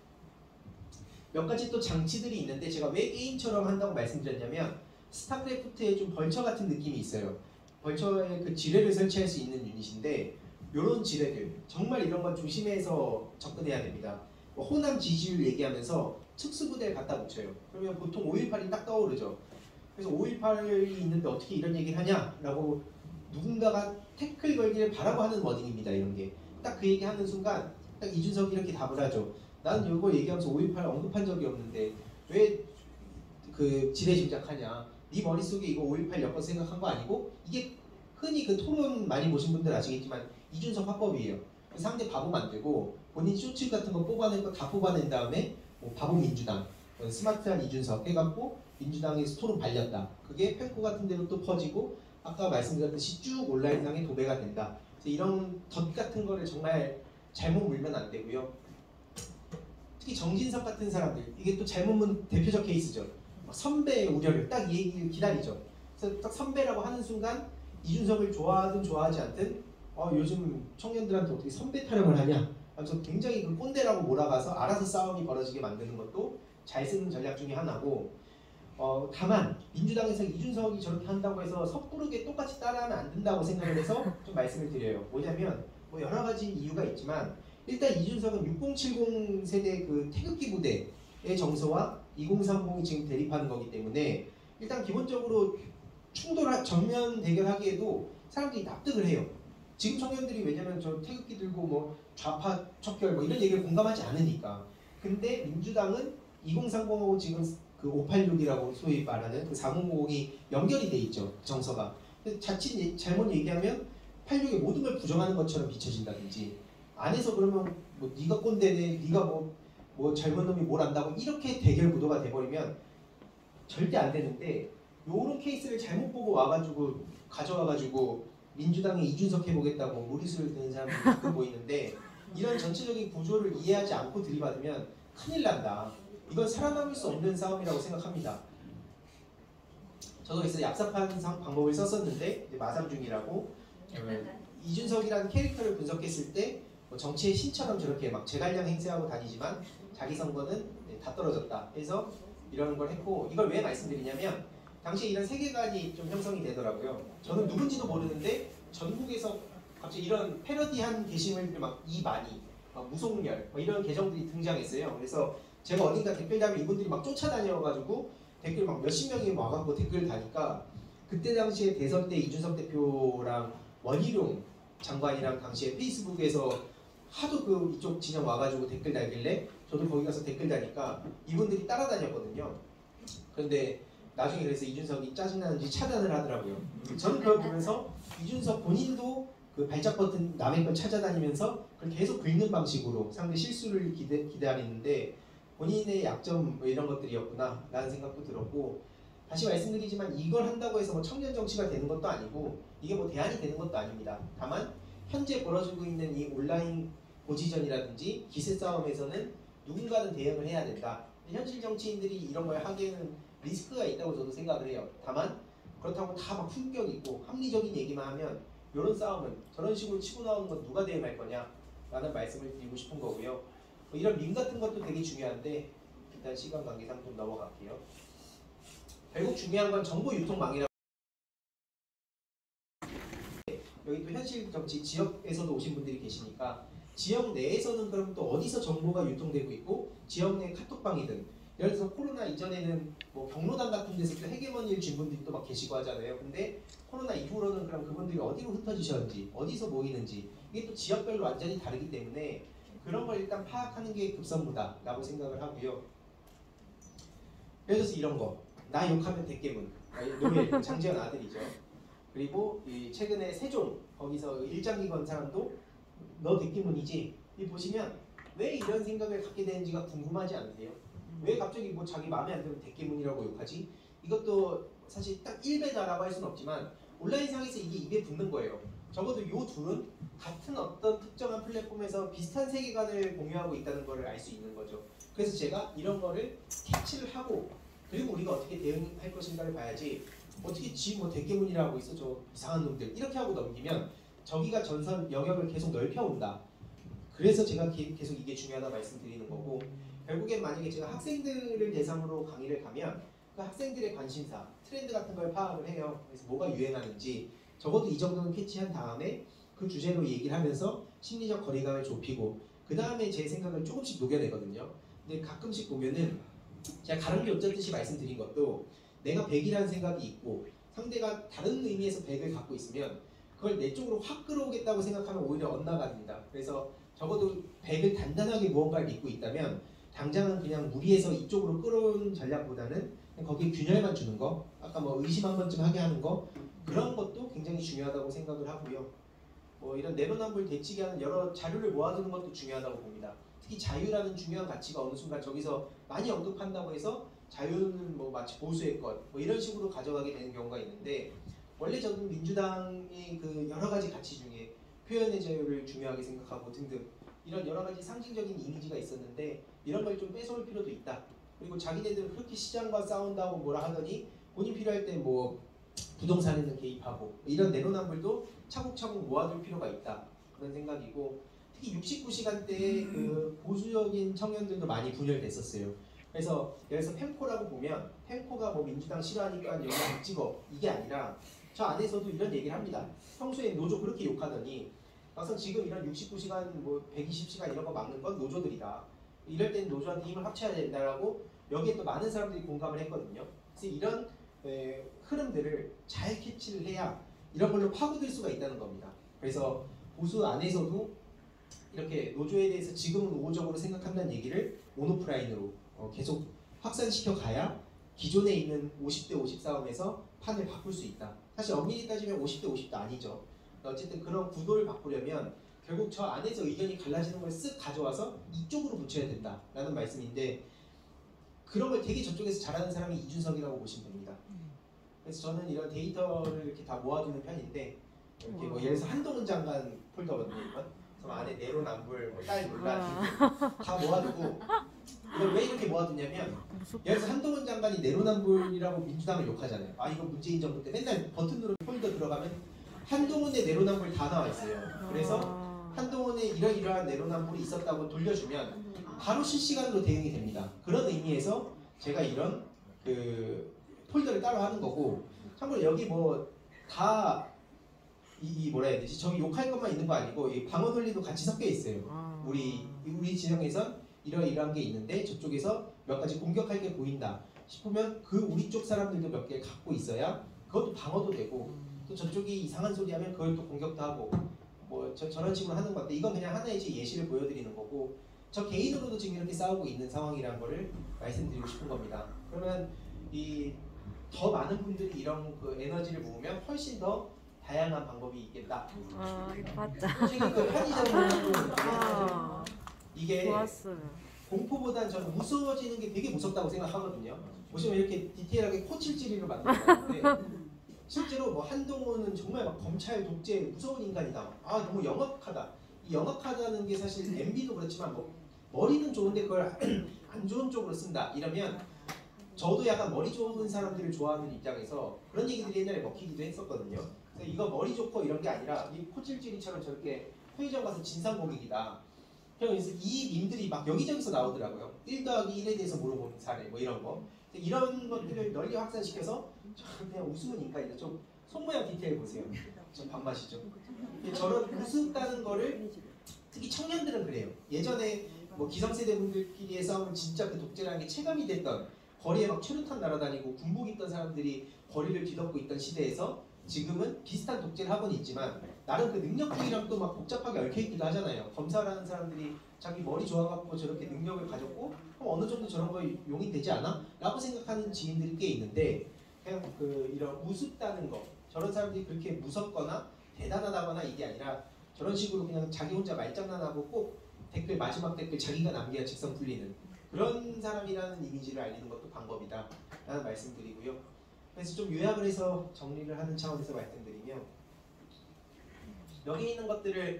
몇 가지 또 장치들이 있는데 제가 왜 게임처럼 한다고 말씀드렸냐면 스타크래프트에 좀 벌처 같은 느낌이 있어요. 벌처에 그 지뢰를 설치할 수 있는 유닛인데 이런 지뢰들 정말 이런 건 조심해서 접근해야 됩니다. 뭐 호남 지지율 얘기하면서 특수부대를 갖다 붙여요. 그러면 보통 오일팔이 딱 떠오르죠. 그래서 오일팔이 있는데 어떻게 이런 얘기를 하냐라고 누군가가 태클 걸기를 바라고 하는 워딩입니다. 이런 게 딱 그 얘기 하는 순간 딱 이준석이 이렇게 답을 하죠. 나는 이거 얘기하면서 오일팔 언급한 적이 없는데 왜 그 지뢰 짐작하냐. 네 머릿속에 이거 오일팔 엮어서 생각한 거 아니고 이게 흔히 그 토론 많이 보신 분들 아시겠지만 이준석 화법이에요. 상대 바보 만들고 본인 쇼츠 같은 거 뽑아낸 거 다 뽑아낸 다음에 뭐 바보 민주당, 스마트한 이준석 해갖고 민주당에서 토론 발렸다. 그게 펜코 같은 데로 또 퍼지고 아까 말씀드렸듯이 쭉 온라인상에 도배가 된다. 그래서 이런 덧 같은 거를 정말 잘못 물면 안 되고요. 특히 정진석 같은 사람들 이게 또 잘못 문 대표적 케이스죠. 선배의 우려를 딱 이 얘기를 기다리죠. 그래서 딱 선배라고 하는 순간 이준석을 좋아하든 좋아하지 않든 어, 요즘 청년들한테 어떻게 선배 타령을 하냐 하면서 굉장히 그 꼰대라고 몰아가서 알아서 싸움이 벌어지게 만드는 것도 잘 쓰는 전략 중에 하나고 어, 다만 민주당에서 이준석이 저렇게 한다고 해서 섣부르게 똑같이 따라하면 안 된다고 생각을 해서 좀 말씀을 드려요. 뭐냐면 뭐 여러 가지 이유가 있지만 일단 이준석은 육공칠공 세대 그 태극기 부대의 정서와 이공삼공이 지금 대립하는 거기 때문에 일단 기본적으로 충돌 정면 대결하기에도 사람들이 납득을 해요. 지금 청년들이 왜냐면 저 태극기 들고 뭐 좌파 척결 뭐 이런 얘기를 공감하지 않으니까. 근데 민주당은 이공삼공하고 지금 그 오팔육이라고 소위 말하는 그 사공오공이 연결이 돼 있죠. 정서가. 자칫 잘못 얘기하면 팔십육의 모든 걸 부정하는 것처럼 비춰진다든지 안에서 그러면 뭐 네가 꼰대네, 네가 뭐, 뭐 젊은 놈이 뭘 안다고 이렇게 대결 구도가 돼버리면 절대 안 되는데 요런 케이스를 잘못 보고 와가지고 가져와가지고 민주당에 이준석 해보겠다고 무리수를 드는 사람들이 가끔 보이는데 이런 전체적인 구조를 이해하지 않고 들이받으면 큰일 난다. 이건 살아남을 수 없는 싸움이라고 생각합니다. 저도 그래서 얍삽한 방법을 썼었는데 마삼 중이라고 이준석이라는 캐릭터를 분석했을 때 뭐 정치의 신처럼 저렇게 막 제갈량 행세하고 다니지만 자기 선거는 다 떨어졌다. 그래서 이런 걸 했고 이걸 왜 말씀드리냐면 당시에 이런 세계관이 좀 형성이 되더라고요. 저는 누군지도 모르는데 전국에서 갑자기 이런 패러디한 게시물들 막 이만희, 막 무속열 막 이런 계정들이 등장했어요. 그래서 제가 어딘가 댓글 달면 이분들이 막 쫓아다녀가지고 댓글 막 몇십 명이 와갖고 댓글 다니까 그때 당시에 대선 때 이준석 대표랑 원희룡 장관이랑 당시에 페이스북에서 하도 그 이쪽 진영 와가지고 댓글 달길래 저도 거기 가서 댓글 다니까 이분들이 따라다녔거든요. 그런데 나중에 그래서 이준석이 짜증나는지 차단을 하더라고요. 저는 그걸 보면서 이준석 본인도 그 발작 버튼 남의 걸 찾아다니면서 그걸 계속 긁는 방식으로 상대 실수를 기대, 기다리는데 본인의 약점 뭐 이런 것들이었구나 라는 생각도 들었고 다시 말씀드리지만 이걸 한다고 해서 뭐 청년 정치가 되는 것도 아니고 이게 뭐 대안이 되는 것도 아닙니다. 다만 현재 벌어지고 있는 이 온라인 고지전이라든지 기세 싸움에서는 누군가는 대응을 해야 된다. 현실 정치인들이 이런 걸 하기에는 리스크가 있다고 저도 생각을 해요. 다만 그렇다고 다 막 품격 있고 합리적인 얘기만 하면 이런 싸움은 저런 식으로 치고 나오는 건 누가 대응할 거냐 라는 말씀을 드리고 싶은 거고요. 뭐 이런 밈 같은 것도 되게 중요한데 일단 시간 관계상 좀 넘어갈게요. 결국 중요한 건 정보 유통망이라고 여기 또 현실 정치 지역에서도 오신 분들이 계시니까 지역 내에서는 그럼 또 어디서 정보가 유통되고 있고 지역 내 카톡방이든 예를 들어서 코로나 이전에는 뭐 경로당 같은 데서 또 헤게모니를 준 분들이 또 막 계시고 하잖아요. 근데 코로나 이후로는 그럼 그분들이 어디로 흩어지셨는지 어디서 모이는지 이게 또 지역별로 완전히 다르기 때문에 그런 걸 일단 파악하는 게 급선무다라고 생각을 하고요. 예를 들어서 이런 거 나 욕하면 대깨문 노엘 장지현 아들이죠. 그리고 이 최근에 세종 거기서 일장기 건 사람도 너 대깨문이지. 이 보시면 왜 이런 생각을 갖게 되는지가 궁금하지 않으세요? 왜 갑자기 뭐 자기 마음에 안 들면 대깨문이라고 욕하지? 이것도 사실 딱 일배다라고 할 수는 없지만 온라인상에서 이게 입에 붙는 거예요. 적어도 요 둘은 같은 어떤 특정한 플랫폼에서 비슷한 세계관을 공유하고 있다는 것을 알 수 있는 거죠. 그래서 제가 이런 거를 캐치를 하고 그리고 우리가 어떻게 대응할 것인가를 봐야지 어떻게 지 뭐 대깨문이라고 있어 저 이상한 놈들 이렇게 하고 넘기면 저기가 전선 영역을 계속 넓혀온다. 그래서 제가 계속 이게 중요하다 말씀드리는 거고 결국엔 만약에 제가 학생들을 대상으로 강의를 가면 그 학생들의 관심사, 트렌드 같은 걸 파악을 해요. 그래서 뭐가 유행하는지 적어도 이 정도는 캐치한 다음에 그 주제로 얘기를 하면서 심리적 거리감을 좁히고 그 다음에 제 생각을 조금씩 녹여내거든요. 근데 가끔씩 보면은 제가 가랑비 어쩌듯이 말씀드린 것도 내가 백이라는 생각이 있고 상대가 다른 의미에서 백을 갖고 있으면 그걸 내 쪽으로 확 끌어오겠다고 생각하면 오히려 엇나갑니다. 그래서 적어도 백을 단단하게 무언가를 믿고 있다면 당장은 그냥 무리해서 이쪽으로 끌어오는 전략보다는 거기에 균열만 주는 거 아까 뭐 의심 한 번쯤 하게 하는 거 그런 것도 굉장히 중요하다고 생각을 하고요. 뭐 이런 내로남불 되치게 하는 여러 자료를 모아두는 것도 중요하다고 봅니다. 특히 자유라는 중요한 가치가 어느 순간 저기서 많이 언급한다고 해서 자유는 뭐 마치 보수의 것 뭐 이런 식으로 가져가게 되는 경우가 있는데 원래 저는 민주당의 그 여러 가지 가치 중에 표현의 자유를 중요하게 생각하고 등등 이런 여러 가지 상징적인 이미지가 있었는데 이런 걸 좀 뺏어올 필요도 있다. 그리고 자기네들은 그렇게 시장과 싸운다고 뭐라 하더니 본인 필요할 때 뭐 부동산에는 개입하고 이런 내로남불도 차곡차곡 모아둘 필요가 있다. 그런 생각이고 특히 육십구 시간대에 그 보수적인 청년들도 많이 분열됐었어요. 그래서 여기서 펜코라고 보면 펜코가 뭐 민주당 싫어하니까 여기 안 찍어 이게 아니라 저 안에서도 이런 얘기를 합니다. 평소에 노조 그렇게 욕하더니 막상 지금 이런 육십구 시간 뭐 백이십 시간 이런 거 막는 건 노조들이다. 이럴 때는 노조한테 힘을 합쳐야 된다라고 여기에 또 많은 사람들이 공감을 했거든요. 그래서 이런 에, 흐름들을 잘 캐치를 해야 이런 걸로 파고들 수가 있다는 겁니다. 그래서 보수 안에서도 이렇게 노조에 대해서 지금은 우호적으로 생각한다는 얘기를 온오프라인으로 어, 계속 확산시켜 가야 기존에 있는 오십 대 오십 싸움에서 판을 바꿀 수 있다. 사실 엄밀히 따지면 오십 대 오십도 아니죠. 어쨌든 그런 구도를 바꾸려면 결국 저 안에서 의견이 갈라지는 걸 쓱 가져와서 이쪽으로 붙여야 된다라는 말씀인데 그런 걸 되게 저쪽에서 잘하는 사람이 이준석이라고 보시면 됩니다. 그래서 저는 이런 데이터를 이렇게 다 모아두는 편인데 이렇게 뭐 예를 들어서 한동훈 장관 폴더거든요. 이건. 그래서 안에 내로남불, 뭐 딸 논란 다 모아두고 이걸 왜 이렇게 모아두냐면 예를 들어서 한동훈 장관이 내로남불이라고 민주당을 욕하잖아요. 아 이거 문재인 정부 때 맨날 버튼 누르면 폴더 들어가면 한동훈의 내로남불 다 나와 있어요. 그래서 한동훈의 이러이러한 내로남불이 있었다고 돌려주면 바로 실시간으로 대응이 됩니다. 그런 의미에서 제가 이런 그 폴더를 따로 하는 거고, 참고로 여기 뭐 다 이 뭐라 해야 되지? 저기 욕할 것만 있는 거 아니고 이 방어 논리도 같이 섞여 있어요. 아. 우리 우리 진영에선 이런 이런 게 있는데 저쪽에서 몇 가지 공격할 게 보인다 싶으면 그 우리 쪽 사람들도 몇 개 갖고 있어야 그것도 방어도 되고, 또 저쪽이 이상한 소리 하면 그걸 또 공격도 하고 뭐 저, 저런 식으로 하는 건데, 이건 그냥 하나의 제 예시를 보여드리는 거고, 저 개인으로도 지금 이렇게 싸우고 있는 상황이라는 거를 말씀드리고 싶은 겁니다. 그러면 이 더 많은 분들이 이런 그 에너지를 모으면 훨씬 더 다양한 방법이 있겠다. 아 이거 봤다. 솔직히 그 편의점은 아, 이게 좋았어요. 공포보단 저는 무서워지는 게 되게 무섭다고 생각하거든요. 보시면 이렇게 디테일하게 코칠지리로 만들었는데 실제로 뭐 한동훈은 정말 막 검찰 독재 무서운 인간이다. 아 너무 영악하다. 이 영악하다는 게 사실 엠비도 그렇지만 뭐 머리는 좋은데 그걸 안 좋은 쪽으로 쓴다. 이러면 저도 약간 머리 좋은 사람들을 좋아하는 입장에서 그런 얘기들이 옛날에 먹히기도 했었거든요. 그래서 이거 머리 좋고 이런 게 아니라 이 코칠지리처럼 저렇게 편의점 가서 진상고객이다. 그래서 이 밈들이 막 여기저기서 나오더라고요. 일 더하기 일에 대해서 물어보는 사례 뭐 이런 거. 이런 것들을 널리 확산시켜서 그냥 웃으면 인간이다. 좀 손모양 디테일 보세요. 좀 반맛이죠. 저런 우습다는 거를 특히 청년들은 그래요. 예전에 뭐 기성세대 분들끼리의 싸움은 진짜 그 독재라는 게 체감이 됐던, 거리에 막 최루탄 날아다니고 군복 입던 사람들이 거리를 뒤덮고 있던 시대에서 지금은 비슷한 독재를 하고는 있지만 나름 그 능력들이랑 또 막 복잡하게 얽혀있기도 하잖아요. 검사라는 사람들이 자기 머리 좋아갖고 저렇게 능력을 가졌고 그럼 어느 정도 저런 거 용인되지 않아? 라고 생각하는 지인들이 꽤 있는데, 그냥 그 이런 우습다는 거, 저런 사람들이 그렇게 무섭거나 대단하다거나 이게 아니라 저런 식으로 그냥 자기 혼자 말장난하고 꼭 댓글 마지막 댓글 자기가 남겨야 직성 풀리는 그런 사람이라는 이미지를 알리는 것도 방법이다 라는 말씀드리고요. 그래서 좀 요약을 해서 정리를 하는 차원에서 말씀드리면, 여기 있는 것들을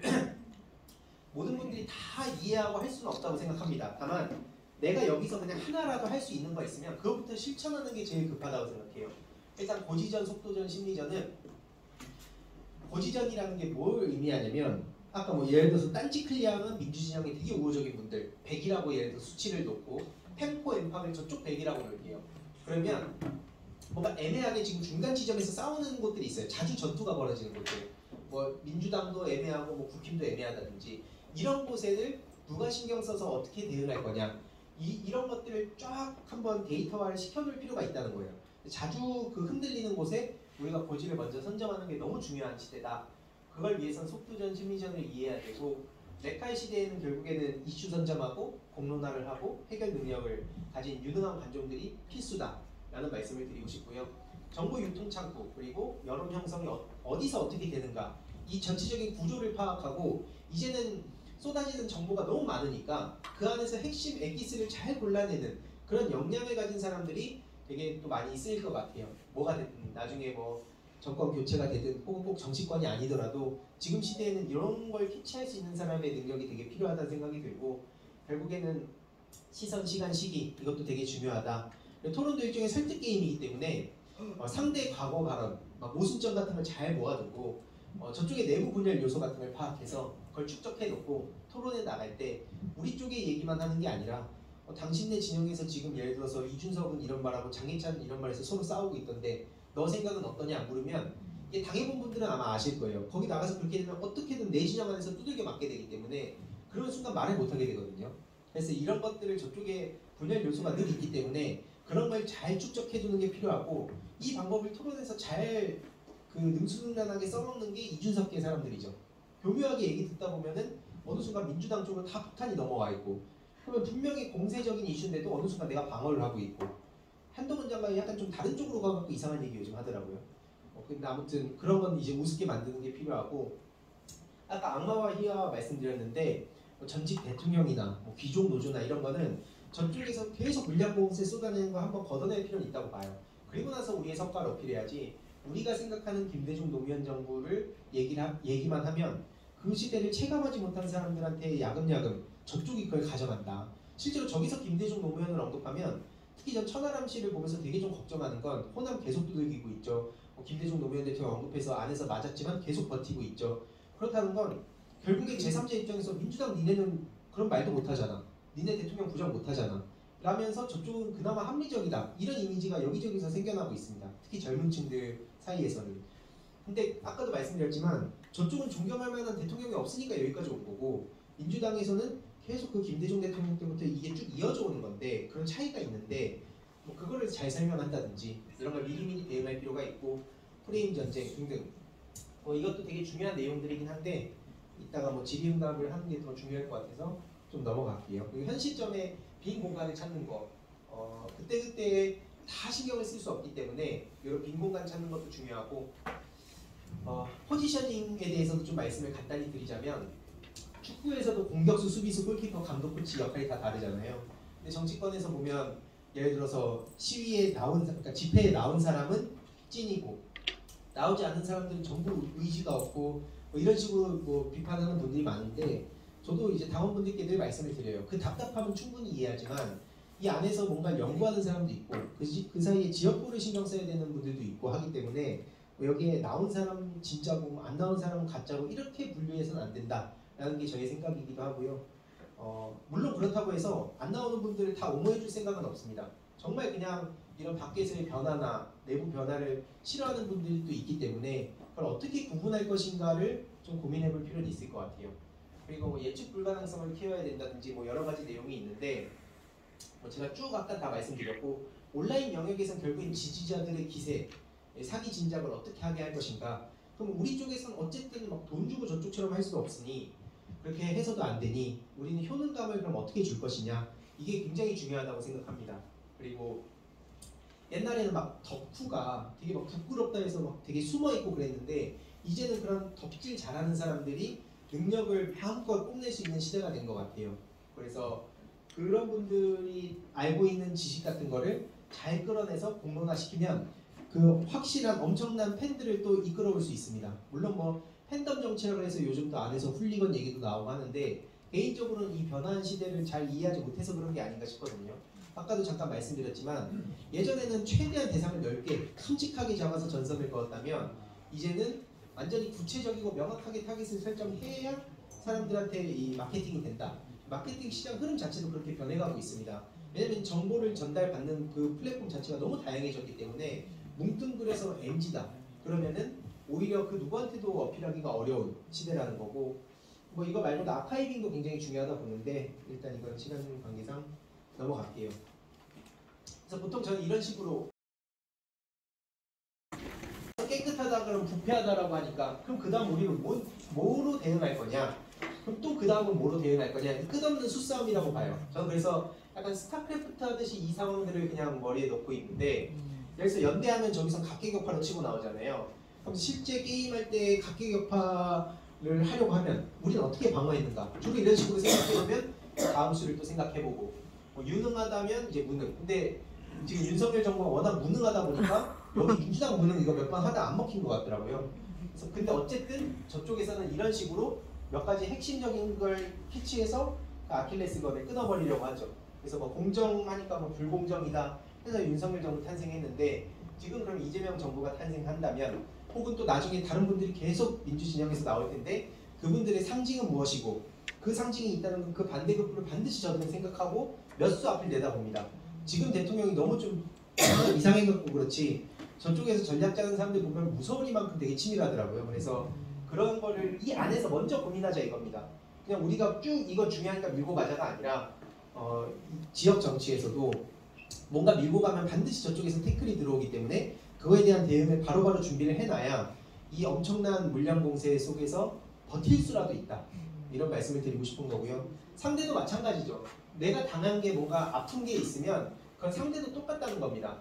모든 분들이 다 이해하고 할 수는 없다고 생각합니다. 다만 내가 여기서 그냥 하나라도 할 수 있는 거 있으면 그것부터 실천하는 게 제일 급하다고 생각해요. 일단 고지전, 속도전, 심리전은, 고지전이라는 게 뭘 의미하냐면, 아까 뭐 예를 들어서 딴지 클리어는 민주진영의 되게 우호적인 분들 백이라고 예를 들어 수치를 놓고, 펜포 엠파를 저쪽 백이라고 놓을게요. 그러면 뭔가 애매하게 지금 중간 지점에서 싸우는 곳들이 있어요. 자주 전투가 벌어지는 곳들. 뭐 민주당도 애매하고 뭐 국힘도 애매하다든지, 이런 곳에를 누가 신경 써서 어떻게 대응할 거냐, 이, 이런 것들을 쫙 한번 데이터화를 시켜놓을 필요가 있다는 거예요. 자주 그 흔들리는 곳에 우리가 고지를 먼저 선정하는 게 너무 중요한 시대다. 그걸 위해선 속도전, 심리전을 이해해야 되고, 렉카이 시대에는 결국에는 이슈 선점하고 공론화를 하고 해결 능력을 가진 유능한 관종들이 필수다 라는 말씀을 드리고 싶고요. 정보 유통 창구, 그리고 여론 형성이 어, 어디서 어떻게 되는가, 이 전체적인 구조를 파악하고, 이제는 쏟아지는 정보가 너무 많으니까 그 안에서 핵심 엑기스를 잘 골라내는 그런 역량을 가진 사람들이 되게 또 많이 쓰일 것 같아요. 뭐가 됐든 나중에 뭐 정권 교체가 되든 혹은 꼭 정치권이 아니더라도 지금 시대에는 이런 걸 캐치할 수 있는 사람의 능력이 되게 필요하다는 생각이 들고, 결국에는 시선, 시간, 시기, 이것도 되게 중요하다. 토론도 일종의 설득 게임이기 때문에 어, 상대 과거 발언, 막 모순점 같은 걸 잘 모아두고 어, 저쪽의 내부 분열 요소 같은 걸 파악해서 그걸 축적해놓고 토론에 나갈 때 우리 쪽의 얘기만 하는 게 아니라 어, 당신네 진영에서 지금 예를 들어서 이준석은 이런 말하고 장해찬은 이런 말해서 서로 싸우고 있던데 너 생각은 어떠냐 물으면, 이게 당해본 분들은 아마 아실 거예요. 거기 나가서 그렇게 되면 어떻게든 내 진영 안에서 두들겨 맞게 되기 때문에 그런 순간 말을 못하게 되거든요. 그래서 이런 것들을 저쪽에 분열 요소가 늘 있기 때문에 그런 걸 잘 축적해두는 게 필요하고, 이 방법을 토론에서 잘 그 능수능란하게 써먹는 게 이준석계 사람들이죠. 교묘하게 얘기 듣다 보면은 어느 순간 민주당 쪽으로 다 폭탄이 넘어와 있고, 그러면 분명히 공세적인 이슈인데도 어느 순간 내가 방어를 하고 있고, 한동훈 장관이 약간 좀 다른 쪽으로 가고 이상한 얘기 요즘 하더라고요. 어, 근데 아무튼 그런 건 이제 우습게 만드는 게 필요하고, 아까 악마와 희화와 말씀드렸는데 뭐 전직 대통령이나 뭐 귀족 노조나 이런 거는 저쪽에서 계속 물량 공세 쏟아내는 거 한번 걷어낼 필요는 있다고 봐요. 그리고 나서 우리의 성과를 어필해야지, 우리가 생각하는 김대중 노무현 정부를 얘기를 하, 얘기만 하면 그 시대를 체감하지 못한 사람들한테 야금야금 저쪽이 그걸 가져간다. 실제로 저기서 김대중 노무현을 언급하면, 특히 전 천하람 씨를 보면서 되게 좀 걱정하는 건 호남 계속 두들기고 있죠. 뭐 김대중 노무현 대통령 언급해서 안에서 맞았지만 계속 버티고 있죠. 그렇다는 건 결국에 제삼자 입장에서 민주당 니네는 그런 말도 못하잖아. 니네 대통령 부정 못하잖아. 라면서 저쪽은 그나마 합리적이다. 이런 이미지가 여기저기서 생겨나고 있습니다. 특히 젊은 층들 사이에서는. 근데 아까도 말씀드렸지만 저쪽은 존경할 만한 대통령이 없으니까 여기까지 온 거고 민주당에서는 계속 그 김대중 대통령 때부터 이게 쭉 이어져 오는 건데 그런 차이가 있는데 뭐 그거를 잘 설명한다든지 이런 걸 미리미리 대응할 필요가 있고 프레임 전쟁 등등 뭐 이것도 되게 중요한 내용들이긴 한데 이따가 뭐 질의응답을 하는 게 더 중요할 것 같아서 좀 넘어갈게요. 그리고 현 시점에 빈 공간을 찾는 거 어, 그때그때 다 신경을 쓸 수 없기 때문에 이런 빈 공간 찾는 것도 중요하고 어, 포지셔닝에 대해서도 좀 말씀을 간단히 드리자면 축구에서도 공격수, 수비수, 골키퍼, 감독, 코치 역할이 다 다르잖아요. 근데 정치권에서 보면 예를 들어서 시위에 나온, 그러니까 집회에 나온 사람은 찐이고 나오지 않은 사람들은 전부 의지가 없고 뭐 이런 식으로 뭐 비판하는 분들이 많은데 저도 이제 당원분들께 늘 말씀을 드려요. 그 답답함은 충분히 이해하지만 이 안에서 뭔가 연구하는 사람도 있고 그, 그 사이에 지역구를 신경 써야 되는 분들도 있고 하기 때문에 뭐 여기에 나온 사람 진짜고 안 나온 사람은 가짜고 이렇게 분류해서는 안 된다라는 게 저의 생각이기도 하고요. 어, 물론 그렇다고 해서 안 나오는 분들을 다 옹호해 줄 생각은 없습니다. 정말 그냥 이런 밖에서의 변화나 내부 변화를 싫어하는 분들도 있기 때문에 그걸 어떻게 구분할 것인가를 좀 고민해 볼 필요는 있을 것 같아요. 그리고 뭐 예측 불가능성을 키워야 된다든지 뭐 여러 가지 내용이 있는데 뭐 제가 쭉 아까 다 말씀드렸고 온라인 영역에서는 결국엔 지지자들의 기세, 사기 진작을 어떻게 하게 할 것인가. 그럼 우리 쪽에서는 어쨌든 막 돈 주고 저쪽처럼 할 수도 없으니 그렇게 해서도 안 되니 우리는 효능감을 그럼 어떻게 줄 것이냐. 이게 굉장히 중요하다고 생각합니다. 그리고 옛날에는 막 덕후가 되게 막 부끄럽다 해서 막 되게 숨어있고 그랬는데 이제는 그런 덕질 잘하는 사람들이 능력을 마음껏 뽐낼 수 있는 시대가 된 것 같아요. 그래서 그런 분들이 알고 있는 지식 같은 거를 잘 끌어내서 공론화시키면 그 확실한 엄청난 팬들을 또 이끌어올 수 있습니다. 물론 뭐 팬덤 정치라고 해서 요즘 또 안에서 훌리건 얘기도 나오고 하는데 개인적으로는 이 변화한 시대를 잘 이해하지 못해서 그런 게 아닌가 싶거든요. 아까도 잠깐 말씀드렸지만 예전에는 최대한 대상을 넓게 큼직하게 잡아서 전선을 그었다면 이제는 완전히 구체적이고 명확하게 타깃을 설정해야 사람들한테 이 마케팅이 된다. 마케팅 시장 흐름 자체도 그렇게 변해가고 있습니다. 왜냐하면 정보를 전달받는 그 플랫폼 자체가 너무 다양해졌기 때문에 뭉뚱그려서 엠지다. 그러면은 오히려 그 누구한테도 어필하기가 어려운 시대라는 거고 뭐 이거 말고도 아카이빙도 굉장히 중요하다 보는데 일단 이건 시간 관계상 넘어갈게요. 그래서 보통 저는 이런 식으로 깨끗하다 그러면 부패하다라고 하니까 그럼 그 다음 우리는 뭐, 뭐로 대응할 거냐? 그럼 또 그 다음은 뭐로 대응할 거냐? 끝없는 수싸움이라고 봐요. 저는 그래서 약간 스타크래프트 하듯이 이 상황들을 그냥 머리에 넣고 있는데 여기서 연대하면 저기서 각계격파로 치고 나오잖아요. 그럼 실제 게임할 때 각계격파를 하려고 하면 우리는 어떻게 방어했는가? 주로 이런 식으로 생각해보면 다음 수를 또 생각해보고 뭐 유능하다면 이제 무능. 근데 지금 윤석열 정부가 워낙 무능하다 보니까 여기 민주당 무능 이거 몇 번 하다 안 먹힌 것 같더라고요. 그래서 근데 어쨌든 저쪽에서는 이런 식으로 몇 가지 핵심적인 걸 캐치해서 아킬레스건을 끊어버리려고 하죠. 그래서 뭐 공정하니까 뭐 불공정이다 해서 윤석열 정부 탄생했는데 지금 그럼 이재명 정부가 탄생한다면 혹은 또 나중에 다른 분들이 계속 민주진영에서 나올 텐데 그분들의 상징은 무엇이고 그 상징이 있다는 그 반대급부를 반드시 저는 생각하고 몇 수 앞을 내다봅니다. 지금 대통령이 너무 좀 이상해갖고 그렇지 저쪽에서 전략 짜는 사람들 보면 무서우니만큼 되게 치밀하더라고요. 그래서 그런 거를 이 안에서 먼저 고민하자 이겁니다. 그냥 우리가 쭉 이거 중요하니까 밀고 가자가 아니라 어, 지역 정치에서도 뭔가 밀고 가면 반드시 저쪽에서 태클이 들어오기 때문에 그거에 대한 대응을 바로바로 준비를 해놔야 이 엄청난 물량 공세 속에서 버틸 수라도 있다. 이런 말씀을 드리고 싶은 거고요. 상대도 마찬가지죠. 내가 당한 게 뭔가 아픈 게 있으면 그건 상대도 똑같다는 겁니다.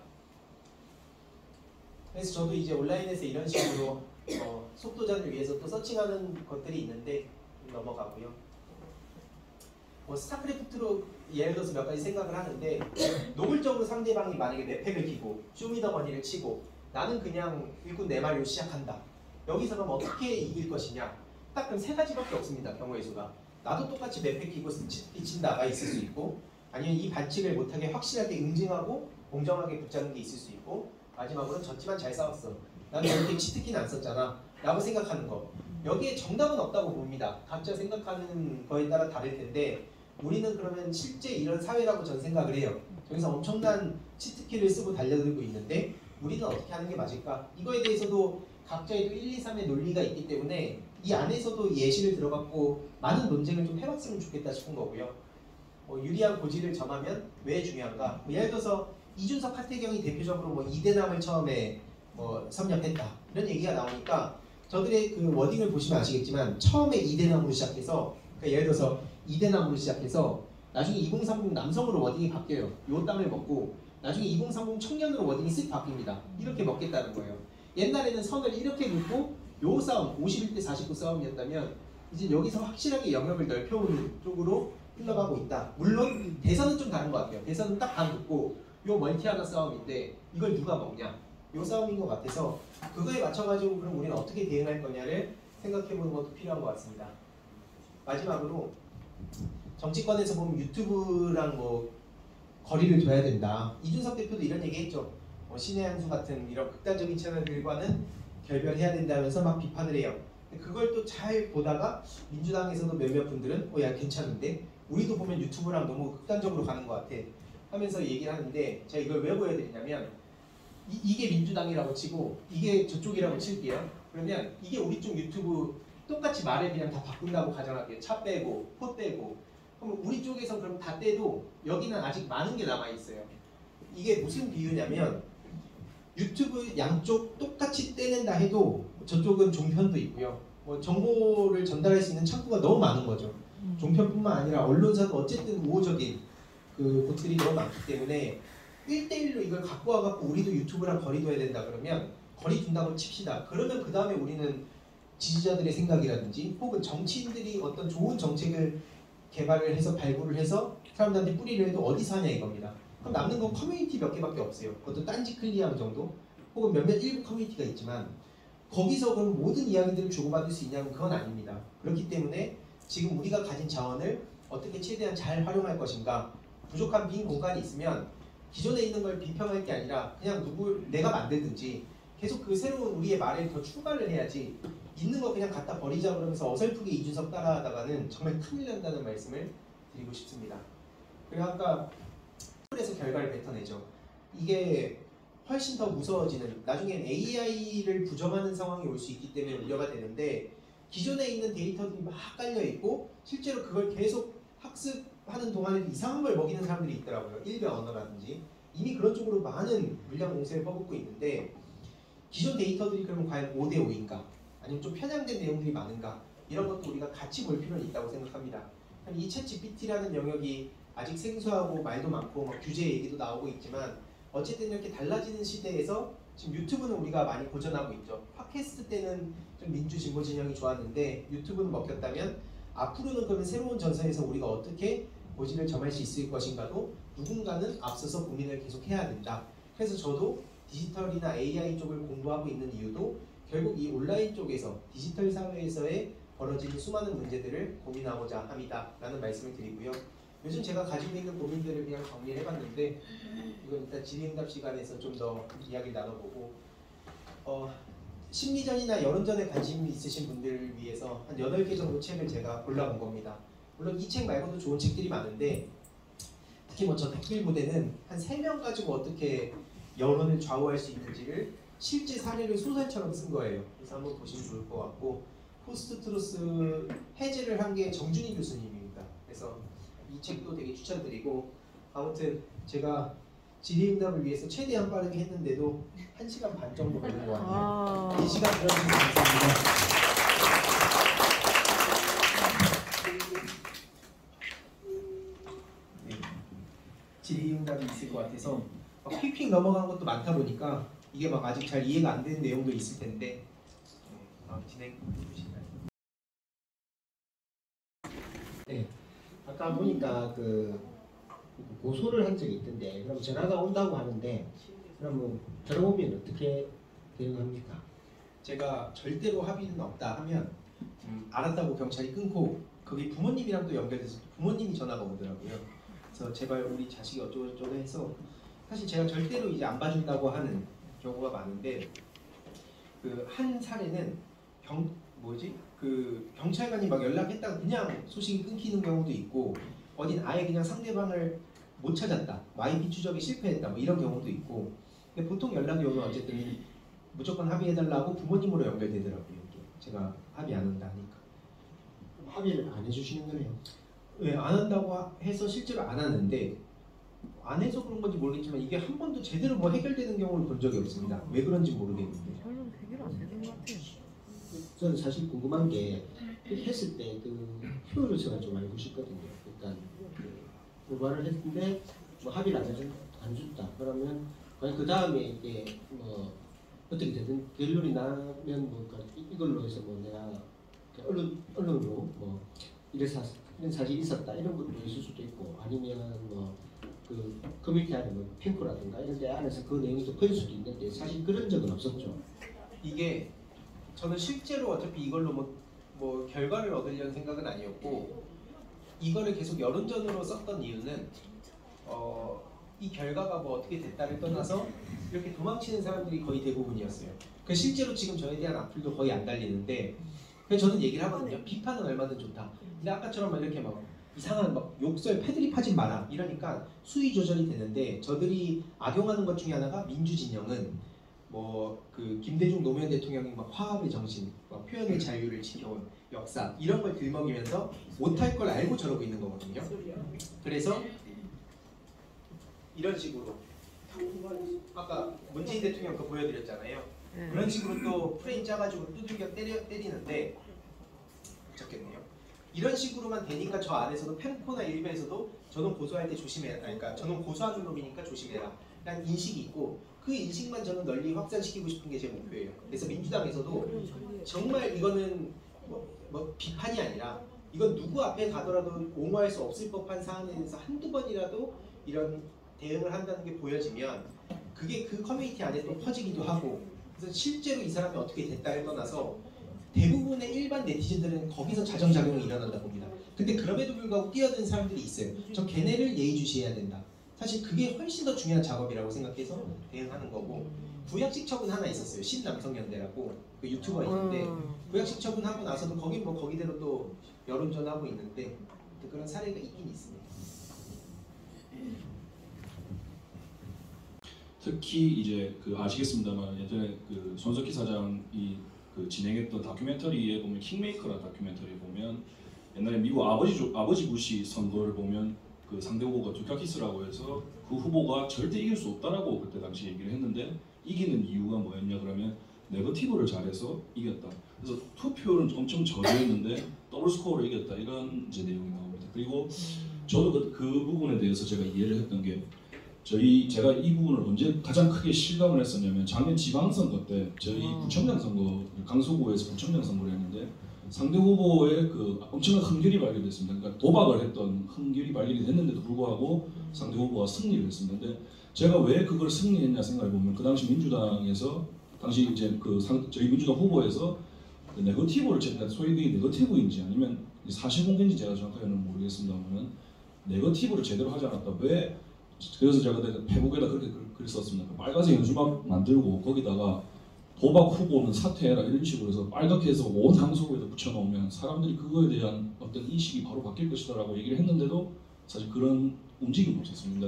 그래서 저도 이제 온라인에서 이런 식으로 어, 속도전을 위해서 또 서칭하는 것들이 있는데 넘어가고요. 뭐 스타크래프트로 예를 들어서 몇 가지 생각을 하는데 노골적으로 상대방이 만약에 내 팩을 끼고 쇼미더머니를 치고 나는 그냥 일꾼 네 마리로 시작한다. 여기서 그럼 어떻게 이길 것이냐? 딱 그럼 세 가지밖에 없습니다. 경우의 수가. 나도 똑같이 내 팩 끼고 스치친다가 있을 수 있고 아니면 이 반칙을 못하게 확실하게 응징하고 공정하게 붙잡는 게 있을 수 있고 마지막으로는 졌지만 잘 싸웠어. 나는 이렇게 치트키는 안 썼잖아. 라고 생각하는 거. 여기에 정답은 없다고 봅니다. 각자 생각하는 거에 따라 다를 텐데 우리는 그러면 실제 이런 사회라고 전 생각을 해요. 여기서 엄청난 치트키를 쓰고 달려들고 있는데 우리는 어떻게 하는 게 맞을까? 이거에 대해서도 각자의 또 일, 이, 삼의 논리가 있기 때문에 이 안에서도 예시를 들어갖고 많은 논쟁을 좀 해봤으면 좋겠다 싶은 거고요. 어, 유리한 고지를 점하면 왜 중요한가? 뭐 예를 들어서 이준석, 하태경이 대표적으로 뭐 이대남을 처음에 뭐 섭렵했다 이런 얘기가 나오니까 저들의 그 워딩을 보시면 아시겠지만 처음에 이대남으로 시작해서 그러니까 예를 들어서 이대남으로 시작해서 나중에 이공삼공 남성으로 워딩이 바뀌어요. 요 땅을 먹고 나중에 이공삼공 청년으로 워딩이 쓱 바뀝니다. 이렇게 먹겠다는 거예요. 옛날에는 선을 이렇게 긋고 요 싸움 오십일 대 사십구 싸움이었다면 이제 여기서 확실하게 영역을 넓혀오는 쪽으로 흘러가고 있다. 물론 대선은 좀 다른 것 같아요. 대선은 딱 반 긋고 요 멀티하나 싸움인데 이걸 누가 먹냐 요 싸움인 것 같아서 그거에 맞춰가지고 그럼 우리는 어떻게 대응할 거냐를 생각해보는 것도 필요한 것 같습니다. 마지막으로 정치권에서 보면 유튜브랑 뭐 거리를 둬야 된다. 이준석 대표도 이런 얘기했죠. 뭐 신의 한수 같은 이런 극단적인 채널들과는 결별해야 된다면서 막 비판을 해요. 그걸 또 잘 보다가 민주당에서도 몇몇 분들은 어 야 괜찮은데 우리도 보면 유튜브랑 너무 극단적으로 가는 것 같아 하면서 얘기를 하는데 제가 이걸 왜 보여드리냐면 이, 이게 민주당이라고 치고 이게 저쪽이라고 칠게요. 그러면 이게 우리 쪽 유튜브 똑같이 말을 그냥 다 바꾼다고 가정할게요. 차 빼고 포 떼고 그럼 우리 쪽에서 그럼 다 떼도 여기는 아직 많은 게 남아있어요. 이게 무슨 비유냐면 유튜브 양쪽 똑같이 떼낸다 해도 저쪽은 종편도 있고요. 뭐 정보를 전달할 수 있는 창구가 너무 많은 거죠. 종편뿐만 아니라 언론사도 어쨌든 우호적인 그 곳들이 너무 많기 때문에 일 대일로 이걸 갖고 와갖고 우리도 유튜브랑 거리 둬야 된다 그러면 거리 둔다고 칩시다. 그러면 그 다음에 우리는 지지자들의 생각이라든지 혹은 정치인들이 어떤 좋은 정책을 개발을 해서 발굴을 해서 사람들한테 뿌리를 해도 어디서 하냐 이겁니다. 그럼 남는 건 커뮤니티 몇 개밖에 없어요. 그것도 딴지 클리함 정도? 혹은 몇몇 일부 커뮤니티가 있지만 거기서 그럼 모든 이야기들을 주고받을 수 있냐면 그건 아닙니다. 그렇기 때문에 지금 우리가 가진 자원을 어떻게 최대한 잘 활용할 것인가 부족한 빈 공간이 있으면 기존에 있는 걸 비평할 게 아니라 그냥 누구 내가 만들든지 계속 그 새로운 우리의 말을 더 추가를 해야지 있는 거 그냥 갖다 버리자 그러면서 어설프게 이준석 따라하다가는 정말 큰일 난다는 말씀을 드리고 싶습니다. 그리고 아까 에서 결과를 뱉어내죠. 이게 훨씬 더 무서워지는 나중엔 에이아이를 부정하는 상황이 올 수 있기 때문에 우려가 되는데 기존에 있는 데이터들이 막 깔려있고 실제로 그걸 계속 학습하는 동안에 이상한 걸 먹이는 사람들이 있더라고요. 일베 언어라든지 이미 그런 쪽으로 많은 물량 공세를 퍼붓고 있는데 기존 데이터들이 그러면 과연 오 대 오인가 아니면 좀 편향된 내용들이 많은가 이런 것도 우리가 같이 볼 필요는 있다고 생각합니다. 이 챗 지피티라는 영역이 아직 생소하고 말도 많고 뭐 규제 얘기도 나오고 있지만 어쨌든 이렇게 달라지는 시대에서 지금 유튜브는 우리가 많이 고전하고 있죠. 팟캐스트 때는 좀 민주 진보 진영이 좋았는데 유튜브는 먹혔다면 앞으로는 그러면 새로운 전선에서 우리가 어떻게 고지를 점할 수 있을 것인가도 누군가는 앞서서 고민을 계속 해야 된다. 그래서 저도 디지털이나 에이아이 쪽을 공부하고 있는 이유도 결국 이 온라인 쪽에서 디지털 사회에서의 벌어지는 수많은 문제들을 고민하고자 합니다. 라는 말씀을 드리고요. 요즘 제가 가지고 있는 고민들을 그냥 정리를 해봤는데 이건 일단 질의응답 시간에서 좀 더 이야기를 나눠보고 어, 심리전이나 여론전에 관심 있으신 분들을 위해서 한 여덟 개 정도 책을 제가 골라본 겁니다. 물론 이 책 말고도 좋은 책들이 많은데 특히 뭐 저 댓글 무대는 한 세 명 가지고 어떻게 여론을 좌우할 수 있는지를 실제 사례를 소설처럼 쓴 거예요. 그래서 한번 보시면 좋을 것 같고 포스트 트루스 해제를 한 게 정준희 교수님입니다. 그래서 이 책도 되게 추천드리고 아무튼 제가 질의응답을 위해서 최대한 빠르게 했는데도 한 시간 반 정도 걸린 것 같아요. 이 시간 들어주셔서 감사합니다. 네. 질의응답이 있을 것 같아서 막 휙휙 넘어간 것도 많다 보니까 이게 막 아직 잘 이해가 안 되는 내용도 있을 텐데 어, 진행해 주시나요? 네. 아까 보니까 그 고소를 한 적이 있던데 그럼 전화가 온다고 하는데 그러면 들어오면 어떻게 대응합니까? 제가 절대로 합의는 없다 하면 음, 알았다고 경찰이 끊고 거기 부모님이랑 또 연결돼서 부모님이 전화가 오더라고요. 그래서 제발 우리 자식이 어쩌고저쩌고 해서 사실 제가 절대로 이제 안 봐준다고 하는 경우가 많은데 그 한 사례는 경 뭐지 그 경찰관이 막 연락했다가 그냥 소식이 끊기는 경우도 있고 어딘 아예 그냥 상대방을 못 찾았다, 와이피 추적에 실패했다, 뭐 이런 경우도 있고. 근데 보통 연락이 오면 어쨌든 무조건 합의해달라고 부모님으로 연결되더라고요. 이게. 제가 합의 안 한다 하니까. 합의를 안 해주시는 거네요. 네, 안 한다고 하- 해서 실제로 안 하는데, 안 해서 그런 건지 모르겠지만 이게 한 번도 제대로 뭐 해결되는 경우를 본 적이 없습니다. 왜 그런지 모르겠는데. 별로 해결 안 되는 것 같아요. 저는 사실 궁금한 게 이렇게 했을 때 그 효율을 제가 좀 알고 싶거든요. 그러니까 그 고발을 했는데 뭐 합의를 안 해준 안 줬다. 그러면 과연 그 다음에 이게 뭐 어떻게 되든 결론이 나면 뭐 그러니까 이- 이걸로 해서 뭐 내가 언론 언론으로 뭐 이런 사 이런 사실이 있었다 이런 것도 있을 수도 있고 아니면 뭐 그 커뮤니티 안에 뭐 핑크라든가 이런 데 안에서 그 내용이 또 퍼질 수도 있는데 사실 그런 적은 없었죠. 이게 저는 실제로 어차피 이걸로 뭐, 뭐 결과를 얻으려는 생각은 아니었고, 이거를 계속 여론전으로 썼던 이유는 어, 이 결과가 뭐 어떻게 됐다를 떠나서 이렇게 도망치는 사람들이 거의 대부분이었어요. 그 실제로 지금 저에 대한 악플도 거의 안 달리는데, 그래서 저는 얘기를 하거든요. 비판은 얼마든 좋다. 근데 아까처럼 막 이렇게 막 이상한 막 욕설 패드립 하지 마라 이러니까 수위 조절이 되는데, 저들이 악용하는 것 중에 하나가 민주진영은 뭐 그 김대중 노무현 대통령이 막 화합의 정신, 막 표현의 자유를 지켜온 역사 이런 걸 들먹이면서 못할 걸 알고 저러고 있는 거거든요. 그래서 이런 식으로 아까 문재인 대통령 거 보여드렸잖아요. 네. 그런 식으로 또 프레임 짜가지고 두들겨 때려, 때리는데 적겠네요. 이런 식으로만 되니까 저 안에서도 펜코나 일베에서도 저는 고소할 때 조심해라. 그러니까 저는 고소하는 놈이니까 조심해라. 라는 인식이 있고, 그 인식만 저는 널리 확산시키고 싶은 게 제 목표예요. 그래서 민주당에서도 정말 이거는 뭐, 뭐 비판이 아니라 이건 누구 앞에 가더라도 옹호할 수 없을 법한 사안에 대해서 한두 번이라도 이런 대응을 한다는 게 보여지면 그게 그 커뮤니티 안에 또 퍼지기도 하고, 그래서 실제로 이 사람이 어떻게 됐다를 떠나서 대부분의 일반 네티즌들은 거기서 자정작용이 일어난다 봅니다. 근데 그럼에도 불구하고 뛰어드는 사람들이 있어요. 저 걔네를 예의주시해야 된다. 사실 그게 훨씬 더 중요한 작업이라고 생각해서 대응하는 거고, 구약식 처분 하나 있었어요. 신남성연대라고 그 유튜버 있는데, 구약식 처분하고 나서도 거긴 뭐 거기대로 또 여론전하고 있는데 그런 사례가 있긴 있습니다. 특히 이제 그 아시겠습니다만 예전에 그 손석희 사장이 그 진행했던 다큐멘터리에 보면 킹메이커라 다큐멘터리에 보면 옛날에 미국 아버지 조, 아버지 부시 선거를 보면 그 상대 후보가 두카키스라고 해서 그 후보가 절대 이길 수 없다라고 그때 당시 얘기를 했는데, 이기는 이유가 뭐였냐 그러면 네거티브를 잘해서 이겼다. 그래서 투표율은 엄청 저조했는데 더블 스코어로 이겼다, 이런 이제 내용이 나옵니다. 그리고 저도 그, 그 부분에 대해서 제가 이해를 했던 게, 저희 제가 이 부분을 언제 가장 크게 실감을 했었냐면 작년 지방선거 때 저희 구청장 선거, 강서구에서 구청장 선거를 했는데 상대 후보의 그 엄청난 흠결이 발견됐습니다. 그러니까 도박을 했던 흠결이 발견이 됐는데도 불구하고 상대 후보가 승리를 했습니다. 근데 제가 왜 그걸 승리했냐 생각해 보면 그 당시 민주당에서 당시 이제 그 상, 저희 민주당 후보에서 그 네거티브를 제가 소위 그게 네거티브인지 아니면 사실공개인지 제가 정확하게는 모르겠습니다만은 네거티브를 제대로 하지 않았다. 왜? 그래서 제가 페북에다 그렇게 글 썼습니다. 빨간색 현수막 만들고 거기다가 도박 후보는 사퇴해라 이런 식으로 해서 빨갛게 해서 온 항소구에다 붙여놓으면 사람들이 그거에 대한 어떤 인식이 바로 바뀔 것이다라고 얘기를 했는데도 사실 그런 움직임이 없었습니다.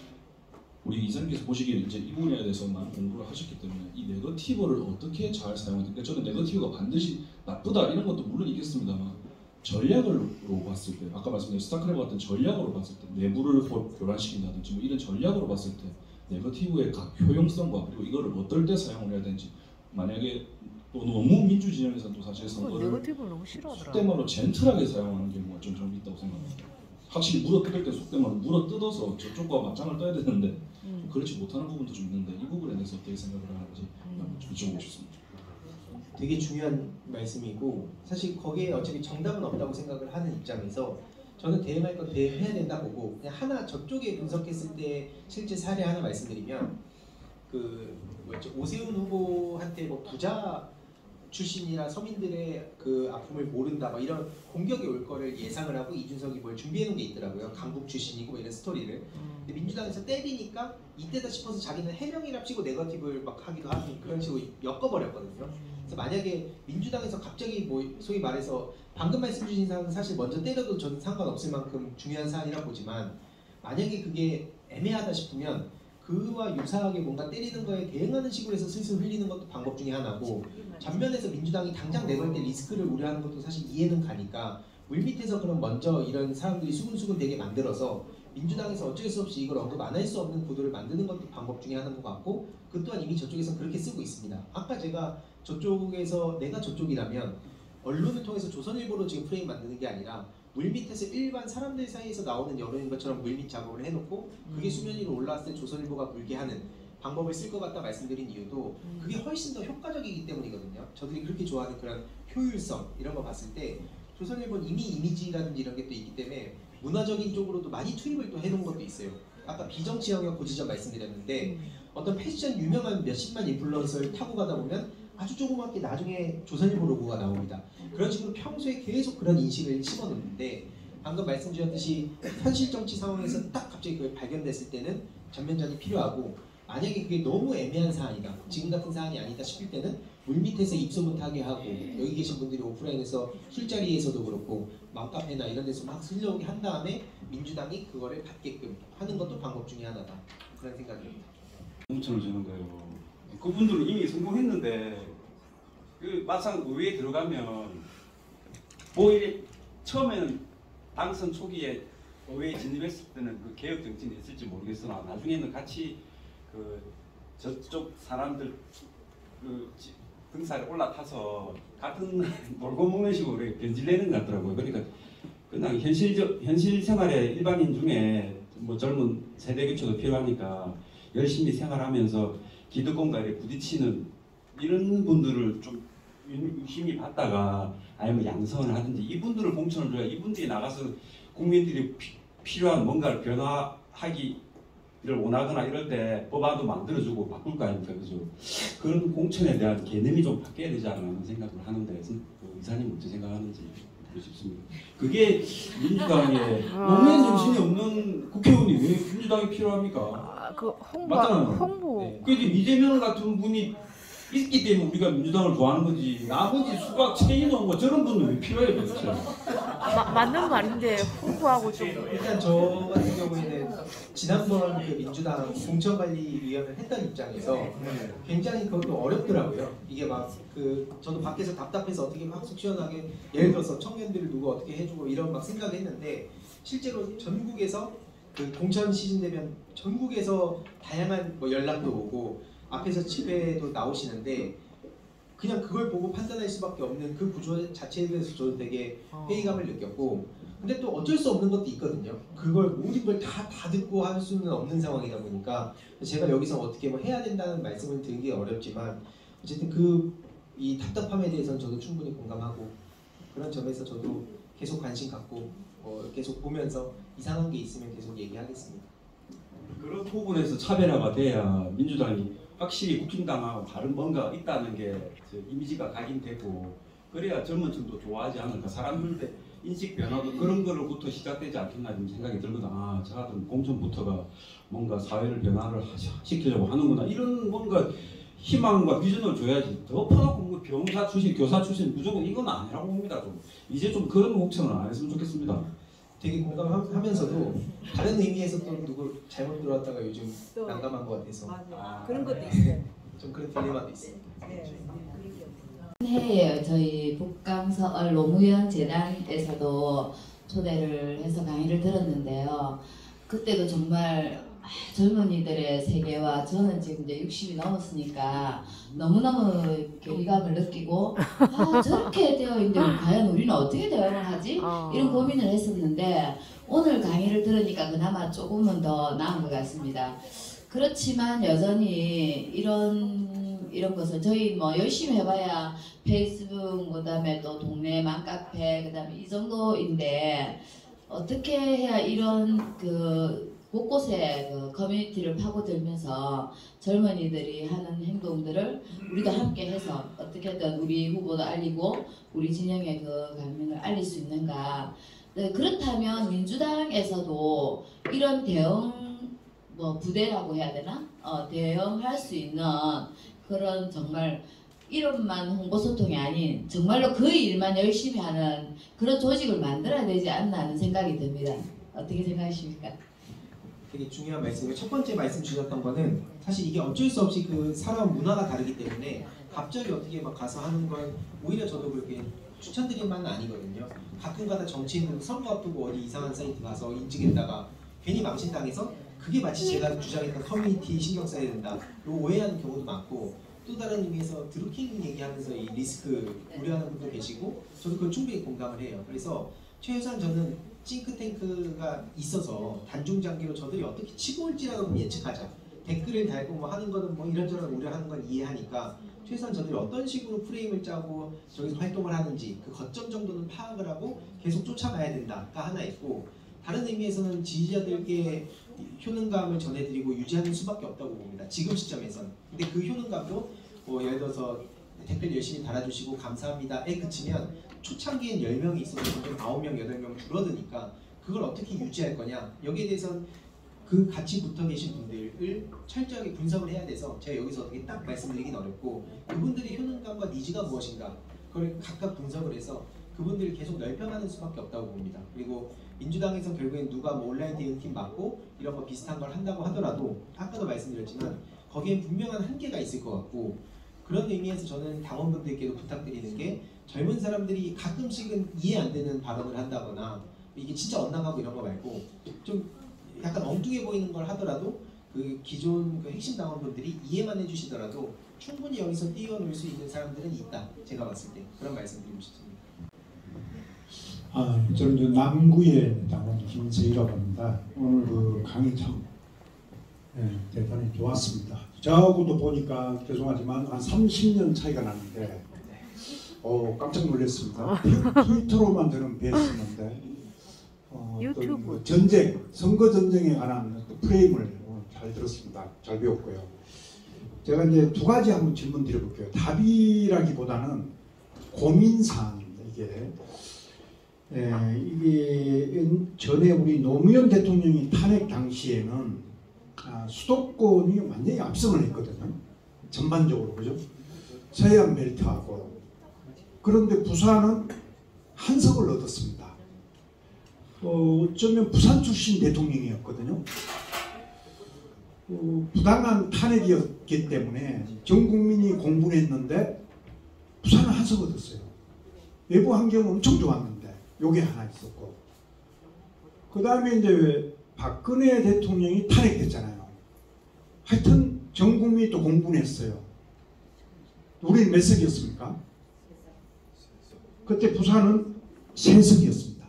우리 이사님께서 보시기에 이제 이 부분에 대해서 많은 공부를 하셨기 때문에 이 네거티브를 어떻게 잘 사용하는가, 그러니까 저는 네거티브가 반드시 나쁘다 이런 것도 물론 있겠습니다만 전략으로 봤을 때, 아까 말씀드린 스타크래프트 같은 전략으로 봤을 때 내부를 교란시킨다든지 뭐 이런 전략으로 봤을 때 네거티브의 각 효용성과 그리고 이거를 어떨 때 사용을 해야 되는지, 만약에 또 너무 민주 진영에서 또 사실 선거를 네거티브를 너무 싫어하더라. 속대말로 젠틀하게 사용하는 경우가 좀, 좀 있다고 생각합니다. 확실히 물어 뜯을 때 속대말로 물어 뜯어서 저쪽과 맞짱을 떠야 되는데 음. 그렇지 못하는 부분도 좀 있는데 이 부분에 대해서 어떻게 생각을 하는지 좀 여쭤보고 싶습니다. 되게 중요한 말씀이고, 사실 거기에 어차피 정답은 없다고 생각을 하는 입장에서 저는 대응할 건 대응해야 된다 보고, 그냥 하나 저쪽에 분석했을 때 실제 사례 하나 말씀드리면, 그 뭐였죠, 오세훈 후보한테 뭐 부자 출신이라 서민들의 그 아픔을 모른다 막 이런 공격이 올 거를 예상을 하고 이준석이 뭘 준비해 놓은 게 있더라고요. 강북 출신이고 뭐 이런 스토리를. 근데 민주당에서 때리니까 이때다 싶어서 자기는 해명이랍시고 네거티브를 막 하기도 하고 그런 식으로 엮어버렸거든요. 그래서 만약에 민주당에서 갑자기 뭐 소위 말해서 방금 말씀 주신 사안은 사실 먼저 때려도 저는 상관없을 만큼 중요한 사안이라 보지만, 만약에 그게 애매하다 싶으면 그와 유사하게 뭔가 때리는 거에 대응하는 식으로 해서 슬슬 흘리는 것도 방법 중에 하나고, 전면에서 민주당이 당장 내걸 때 리스크를 우려하는 것도 사실 이해는 가니까 물밑에서 그럼 먼저 이런 사람들이 수근수근 되게 만들어서 민주당에서 어쩔 수 없이 이걸 언급 안 할 수 없는 구도를 만드는 것도 방법 중에 하나인 것 같고, 그 또한 이미 저쪽에서 그렇게 쓰고 있습니다. 아까 제가 저쪽에서 내가 저쪽이라면 언론을 통해서 조선일보로 지금 프레임 만드는 게 아니라 물밑에서 일반 사람들 사이에서 나오는 여론인 것처럼 물밑 작업을 해놓고 그게 수면 위로 올라왔을 때 조선일보가 물게 하는 방법을 쓸 것 같다 말씀드린 이유도 그게 훨씬 더 효과적이기 때문이거든요. 저들이 그렇게 좋아하는 그런 효율성 이런 거 봤을 때 조선일보는 이미 이미지라든지 이런 게 또 있기 때문에 문화적인 쪽으로도 많이 투입을 또 해놓은 것도 있어요. 아까 비정치 영역 고지점 말씀드렸는데 어떤 패션 유명한 몇십만 인플루언서를 타고 가다 보면 아주 조그맣게 나중에 조선일보 로고가 나옵니다. 그런 식으로 평소에 계속 그런 인식을 심어놓는데, 방금 말씀드렸듯이 현실 정치 상황에서 딱 갑자기 그게 발견됐을 때는 전면전이 필요하고, 만약에 그게 너무 애매한 사안이다, 지금 같은 사안이 아니다 싶을 때는 물밑에서 입소 못하게 하고, 여기 계신 분들이 오프라인에서 술자리에서도 그렇고 맘카페나 이런 데서 막 흘려오게 한 다음에 민주당이 그거를 받게끔 하는 것도 방법 중에 하나다, 그런 생각입니다. 공천을 주는 거예요. 그분들은 이미 성공했는데 그 막상 의회에 들어가면 뭐 이래 처음에는 당선 초기에 의회에 진입했을 때는 그 개혁 정치는 있을지 모르겠으나 나중에는 같이 그 저쪽 사람들 그 등살에 올라타서 같은 놀고 먹는 식으로 변질되는 것 같더라고요. 그러니까 그냥 현실적 현실 생활에 일반인 중에 뭐 젊은 세대 교체도 필요하니까 열심히 생활하면서 기득권과 부딪히는 이런 분들을 좀 유심히 봤다가 아니면 양성을 하든지 이분들을 공천을 줘야 이분들이 나가서 국민들이 피, 필요한 뭔가를 변화하기를 원하거나 이럴 때 법안도 만들어주고 바꿀 거 아닙니까, 그죠? 그런 공천에 대한 개념이 좀 바뀌어야 되지 않나 하는 생각을 하는데 이사님 어떻게 생각하는지 듣고 싶습니다. 그게 민주당의 노무현 정신이 없는 국회의원이 왜 민주당이 필요합니까? 아, 그 홍보, 맞잖아요. 홍보. 네. 그 이재명 같은 분이 있기 때문에 우리가 민주당을 좋아하는 거지. 나머지 수박, 최인호 뭐 저런 분은 왜 필요해요, 도대체? 마, 맞는 말인데 홍보하고 좀. 일단 저 같은 경우에는 지난번 그 민주당 공천관리위원회를 했던 입장에서 굉장히 그것도 어렵더라고요. 이게 막 그 저도 밖에서 답답해서 어떻게 막 속 시원하게 예를 들어서 청년들을 누가 어떻게 해주고 이런 막 생각했는데, 실제로 전국에서 그 공천 시즌 되면 전국에서 다양한 뭐 연락도 오고 앞에서 집회도 나오시는데 그냥 그걸 보고 판단할 수밖에 없는 그 구조 자체에 대해서 저도 되게 회의감을 느꼈고, 근데 또 어쩔 수 없는 것도 있거든요. 그걸 모든 걸 다 다 듣고 할 수는 없는 상황이다 보니까 제가 여기서 어떻게 뭐 해야 된다는 말씀을 드리기 어렵지만 어쨌든 그 이 답답함에 대해서는 저도 충분히 공감하고, 그런 점에서 저도 계속 관심 갖고 어 계속 보면서 이상한 게 있으면 계속 얘기하겠습니다. 그런 부분에서 차별화가 돼야 민주당이 확실히 국힘당하고 다른 뭔가 있다는 게 이미지가 각인되고, 그래야 젊은 층도 좋아하지 않을까. 사람들의 인식 변화도 그런 거로부터 시작되지 않겠나 이런 생각이 들거든. 아, 저 같은 공천부터가 뭔가 사회를 변화를 시키려고 하는구나. 이런 뭔가 희망과 비전을 줘야지. 덮어놓고 뭐 병사 출신, 교사 출신 무조건 이건 아니라고 봅니다. 좀 이제 좀 그런 공천은 안 했으면 좋겠습니다. 되게 공감하면서도 다른 의미에서 또 누구 잘못 들어왔다가 요즘 난감한 것 같아서 맞아. 그런 것도 있어요. 좀 그런 딜레마도 있어요. 해에 저희 북강서얼 노무현 재단에서도 초대를 해서 강의를 들었는데요. 그때도 정말 젊은이들의 세계와 저는 지금 이제 육십이 넘었으니까 너무너무 괴리감을 느끼고 아 저렇게 되어 있는데 과연 우리는 어떻게 대응을 하지? 이런 고민을 했었는데 오늘 강의를 들으니까 그나마 조금은 더 나은 것 같습니다. 그렇지만 여전히 이런 이런 것을 저희 뭐 열심히 해봐야 페이스북 그다음에 또 동네 맘카페 그다음에 이 정도인데 어떻게 해야 이런 그 곳곳에 그 커뮤니티를 파고들면서 젊은이들이 하는 행동들을 우리도 함께 해서 어떻게든 우리 후보도 알리고 우리 진영의 그 강명을 알릴 수 있는가. 네, 그렇다면 민주당에서도 이런 대응 뭐 부대라고 해야 되나? 어, 대응할 수 있는 그런 정말 이름만 홍보소통이 아닌 정말로 그 일만 열심히 하는 그런 조직을 만들어야 되지 않나 하는 생각이 듭니다. 어떻게 생각하십니까? 되게 중요한 말씀이에요. 첫 번째 말씀 주셨던 거는 사실 이게 어쩔 수 없이 그 살아온 문화가 다르기 때문에 갑자기 어떻게 막 가서 하는 건 오히려 저도 그렇게 추천드릴 만은 아니거든요. 가끔가다 정치인들 선거 앞두고 어디 이상한 사이트 가서 인증했다가 괜히 망신당해서 그게 마치 제가 주장했던 커뮤니티 신경 써야 된다 로 오해하는 경우도 많고, 또 다른 의미에서 드루킹 얘기하면서 이 리스크 우려하는 분도 계시고 저도 그걸 충분히 공감을 해요. 그래서 최소한 저는 싱크탱크가 있어서 단중장기로 저들이 어떻게 치고 올지라도 예측하자. 댓글을 달고 뭐 하는 거는 뭐 이런저런 우려하는 건 이해하니까 최소한 저들이 어떤 식으로 프레임을 짜고 저기서 활동을 하는지 그 거점 정도는 파악을 하고 계속 쫓아가야 된다가 하나 있고, 다른 의미에서는 지지자들께 효능감을 전해드리고 유지하는 수밖에 없다고 봅니다. 지금 시점에서는. 근데 그 효능감도 뭐 예를 들어서 댓글 열심히 달아주시고 감사합니다에 그치면 초창기엔 열 명이 있어서 점점 아홉 명, 여덟 명 줄어드니까 그걸 어떻게 유지할 거냐, 여기에 대해서는 그 같이 붙어 계신 분들을 철저하게 분석을 해야 돼서 제가 여기서 어떻게 딱 말씀드리긴 어렵고, 그분들의 효능감과 니즈가 무엇인가 그걸 각각 분석을 해서 그분들을 계속 넓혀가는 수밖에 없다고 봅니다. 그리고 민주당에서 결국엔 누가 뭐 온라인 대응팀 맡고 이런 거 비슷한 걸 한다고 하더라도 아까도 말씀드렸지만 거기엔 분명한 한계가 있을 것 같고, 그런 의미에서 저는 당원분들께도 부탁드리는 게 젊은 사람들이 가끔씩은 이해 안 되는 발언을 한다거나 이게 진짜 엇나가고 이런 거 말고 좀 약간 엉뚱해 보이는 걸 하더라도 그 기존 그 핵심 당원분들이 이해만 해주시더라도 충분히 여기서 뛰어놀 수 있는 사람들은 있다. 제가 봤을 때 그런 말씀 드리고 싶습니다. 아, 저는 남구의 당원 김세희라고 합니다. 오늘 그 강의 참 네, 대단히 좋았습니다. 저하고도 보니까 죄송하지만 한 삼십 년 차이가 나는데 어, 깜짝 놀랐습니다. 트위터로만 저는 뵀었는데 어, 어떤 그 전쟁, 선거 전쟁에 관한 프레임을 오늘 잘 들었습니다. 잘 배웠고요. 제가 이제 두 가지 한번 질문 드려볼게요. 답이라기보다는 고민사항입니다. 이게 예, 이게 전에 우리 노무현 대통령이 탄핵 당시에는 아, 수도권이 완전히 압승을 했거든요. 전반적으로 그죠? 서해안 벨트하고. 그런데 부산은 한 석을 얻었습니다. 어, 어쩌면 부산 출신 대통령이었거든요. 어, 부당한 탄핵이었기 때문에 전 국민이 공분했는데 부산은 한 석 얻었어요. 외부 환경은 엄청 좋았는데 요게 하나 있었고, 그 다음에 이제 박근혜 대통령이 탄핵됐잖아요. 하여튼 전 국민이 또 공분했어요. 우리는 몇 석이었습니까? 그때 부산은 세 석이었습니다.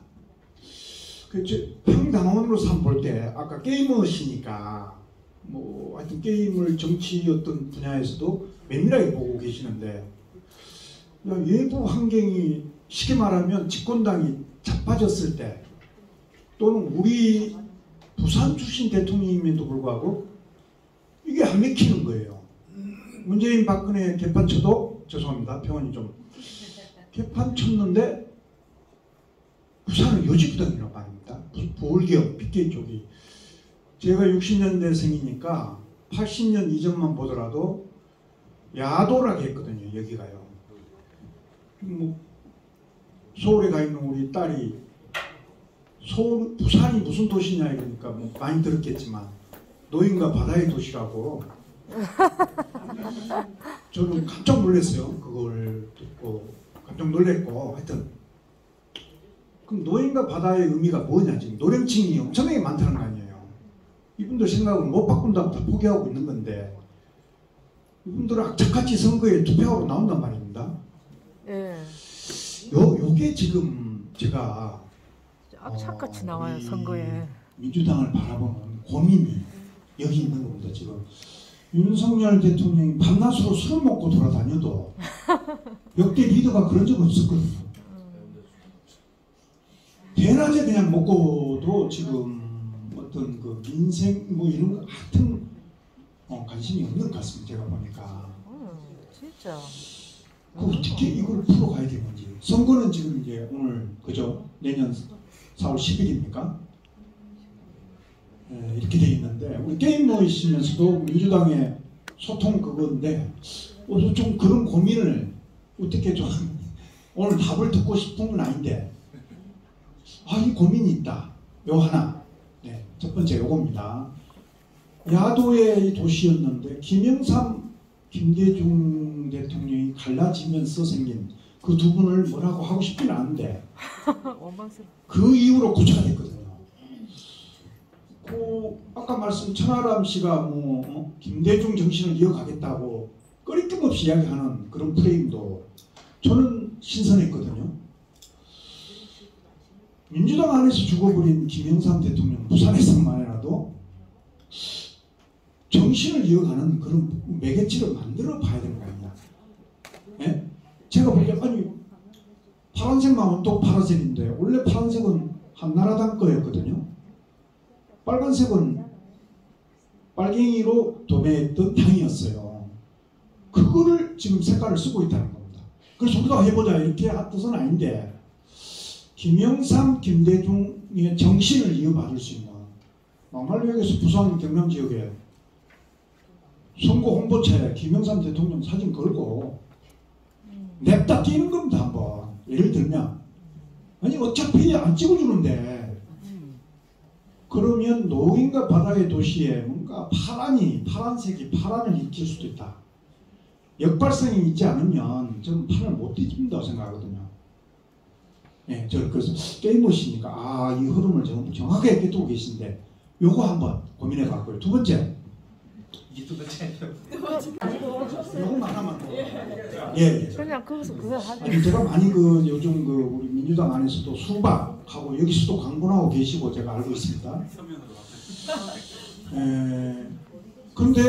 평당원으로서 한번 볼 때 아까 게이머시니까 뭐 하여튼 게임을 정치 어떤 분야에서도 면밀하게 보고 계시는데, 외부 환경이 쉽게 말하면 집권당이 자빠졌을 때 또는 우리 부산 출신 대통령임에도 불구하고 이게 안 맥히는 거예요. 문재인 박근혜 개판 쳐도 죄송합니다. 평원이 좀 개판 쳤는데 부산은 요지부동이라고 말입니다. 부울경, 빗길 쪽이. 제가 육십 년대생이니까 팔십 년 이전만 보더라도 야도라고 했거든요. 여기가요. 뭐 서울에 가 있는 우리 딸이 서울, 부산이 무슨 도시냐 이러니까 뭐 많이 들었겠지만 노인과 바다의 도시라고. 저는 깜짝 놀랐어요. 그걸 듣고 깜짝 놀랐고, 하여튼 그럼 노인과 바다의 의미가 뭐냐, 지금 노령층이 엄청나게 많다는 거 아니에요. 이분들 생각은 못 바꾼다고 다 포기하고 있는 건데 이분들은 악착같이 선거에 투표하러 나온단 말입니다. 예. 요, 요게 지금 제가 악착같이 어, 나와요 선거에. 민주당을 바라보는 고민이 여기 있는 겁니다. 지금 윤석열 대통령이 밤낮으로 술을 먹고 돌아다녀도 역대 리더가 그런 적 없었거든요. 대낮에 그냥 먹고도 지금 어떤 그 민생 뭐 이런 거 하여튼 어, 관심이 없는 것 같습니다. 제가 보니까. 음, 진짜. 그 어떻게 이걸 풀어가야 되는지. 선거는 지금 이제 오늘 그죠? 내년 사월 십일입니까? 예, 이렇게 돼 있는데 우리 게임머이시면서도 민주당의 소통 그건데 어, 좀 그런 고민을 어떻게 좀 오늘 답을 듣고 싶은 건 아닌데 아, 이 고민이 있다. 요 하나. 네. 첫 번째 요겁니다. 야도의 도시였는데 김영삼, 김대중 대통령이 갈라지면서 생긴 그 두 분을 뭐라고 하고 싶지는 않은데 원망스러워. 그 이후로 구체가 됐거든요. 그 아까 말씀 천하람 씨가 뭐 어? 김대중 정신을 이어가겠다고 꺼리낌없이 이야기하는 그런 프레임도 저는 신선했거든요. 민주당 안에서 죽어버린 김영삼 대통령 부산에서만 해라도 정신을 이어가는 그런 매개체를 만들어 봐야 되는 거 아니냐. 예? 제가 볼 때 아니 파란색만 또 파란색인데 원래 파란색은 한나라당 거였거든요. 빨간색은 빨갱이로 도배했던 당이었어요. 그거를 지금 색깔을 쓰고 있다는 겁니다. 그래서 우리가 해보자 이렇게 한 뜻은 아닌데 김영삼, 김대중의 정신을 이어받을 수 있는 막말로 얘기해서 부산 경남 지역에 선거 홍보차에 김영삼 대통령 사진 걸고 냅다 뛰는 겁니다. 한번 예를 들면 아니 어차피 안 찍어주는데 그러면 노인과 바다의 도시에 뭔가 파란이 파란색이 파란을 일으킬 수도 있다. 역발성이 있지 않으면 저는 판을 못 뒤집는다고 생각하거든요. 네, 저 그래서 게이머시니까 아, 이 흐름을 정, 정확하게 깨뜨고 계신데 요거 한번 고민해 봤고요. 두 번째. 이게 두 번째. 요거만 하면 예, 예. 그냥 거기서 그거 하죠. 아니 제가 많이 그 요즘 그 우리 민주당 안에서도 수박하고 여기서도 광분하고 계시고 제가 알고 있습니다. 에, 그런데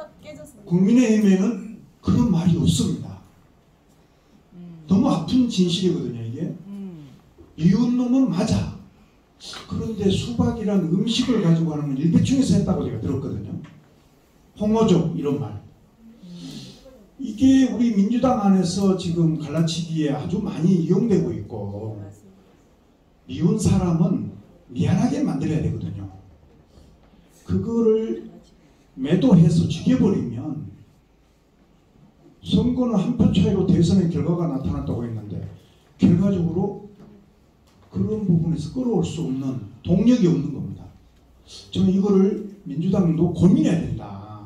국민의힘에는 그런 말이 없습니다. 너무 아픈 진실이거든요 이게. 이웃놈은 맞아. 그런데 수박이란 음식을 가지고 하는 건 일배충에서 했다고 제가 들었거든요. 홍어족 이런 말. 이게 우리 민주당 안에서 지금 갈라치기에 아주 많이 이용되고 있고 미운 사람은 미안하게 만들어야 되거든요. 그거를 매도해서 죽여버리면 선거는 한 표 차이로 대선의 결과가 나타났다고 했는데 결과적으로 그런 부분에서 끌어올 수 없는 동력이 없는 겁니다. 저는 이거를 민주당도 고민해야 된다.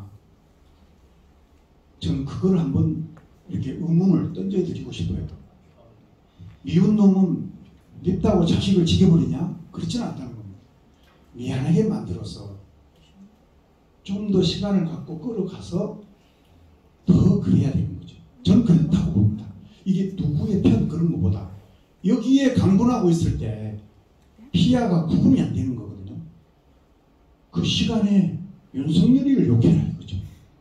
저는 그걸 한번 이렇게 의문을 던져드리고 싶어요. 미운 놈은 밉다고 자식을 죽여버리냐? 그렇지는 않다는 겁니다. 미안하게 만들어서 좀 더 시간을 갖고 끌어가서 더 그래야 되는 거죠. 저는 그렇다고 봅니다. 이게 누구의 편 그런 것보다 여기에 강분하고 있을 때 피아가 구분이 안 되는 거거든요. 그 시간에 윤석열이를 욕해라 이거죠.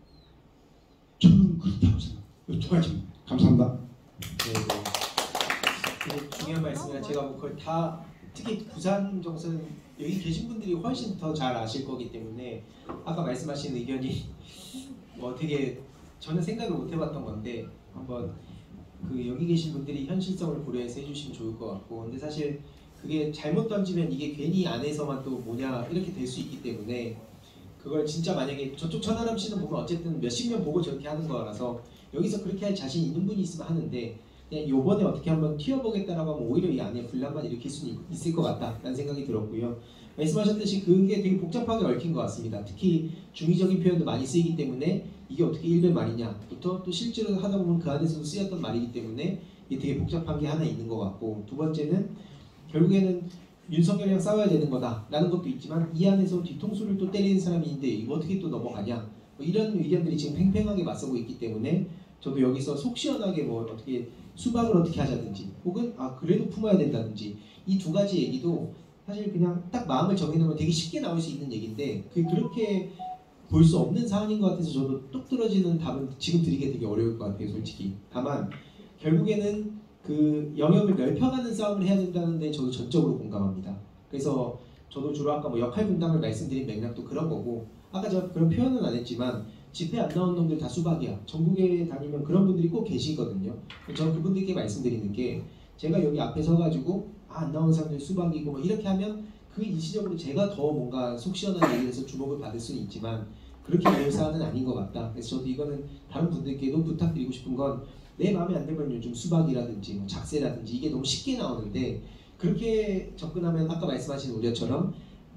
저는 그렇다고 생각합니다. 이 두 가지입니다. 감사합니다. 네, 네. 중요한 말씀이라 제가 뭐 거의 다 특히 부산 정서는 여기 계신 분들이 훨씬 더 잘 아실 거기 때문에 아까 말씀하신 의견이 뭐 되게 저는 생각을 못 해봤던 건데 한번 그 여기 계신 분들이 현실성을 고려해서 해주시면 좋을 것 같고 근데 사실 그게 잘못 던지면 이게 괜히 안에서만 또 뭐냐 이렇게 될 수 있기 때문에 그걸 진짜 만약에 저쪽 천하람 씨는 보면 어쨌든 몇십 년 보고 저렇게 하는 거라서 여기서 그렇게 할 자신 있는 분이 있으면 하는데 그냥 요번에 어떻게 한번 튀어보겠다라고 하면 오히려 이 안에 분란만 일으킬 수는 있을 것 같다라는 생각이 들었고요. 말씀하셨듯이 그게 되게 복잡하게 얽힌 것 같습니다. 특히 중의적인 표현도 많이 쓰이기 때문에 이게 어떻게 일반 말이냐부터 또 실제로 하다 보면 그 안에서도 쓰였던 말이기 때문에 이게 되게 복잡한 게 하나 있는 것 같고 두 번째는 결국에는 윤석열이랑 싸워야 되는 거다라는 것도 있지만 이 안에서 뒤통수를 또 때리는 사람이 있는데 이거 어떻게 또 넘어가냐 뭐 이런 의견들이 지금 팽팽하게 맞서고 있기 때문에 저도 여기서 속 시원하게 뭐 어떻게 수박을 어떻게 하자든지 혹은 아 그래도 품어야 된다든지 이 두 가지 얘기도 사실 그냥 딱 마음을 정해놓으면 되게 쉽게 나올 수 있는 얘기인데 그게 그렇게 볼 수 없는 상황인 것 같아서 저도 뚝 떨어지는 답은 지금 드리기 되게 어려울 것 같아요 솔직히. 다만 결국에는 그 영역을 넓혀가는 싸움을 해야 된다는 데 저도 전적으로 공감합니다. 그래서 저도 주로 아까 뭐 역할 분담을 말씀드린 맥락도 그런 거고 아까 제가 그런 표현은 안 했지만 집회 안 나온 놈들 다 수박이야. 전국에 다니면 그런 분들이 꼭 계시거든요. 저는 그분들께 말씀드리는 게 제가 여기 앞에 서가지고 아, 안 나온 사람들 수박이고 뭐 이렇게 하면 그 일시적으로 제가 더 뭔가 속 시원한 얘기를 해서 주목을 받을 수는 있지만 그렇게 될 사안은 아닌 것 같다. 그래서 저도 이거는 다른 분들께도 부탁드리고 싶은 건 내 마음에 안 들면 요즘 수박이라든지 뭐 작새라든지 이게 너무 쉽게 나오는데 그렇게 접근하면 아까 말씀하신 우려처럼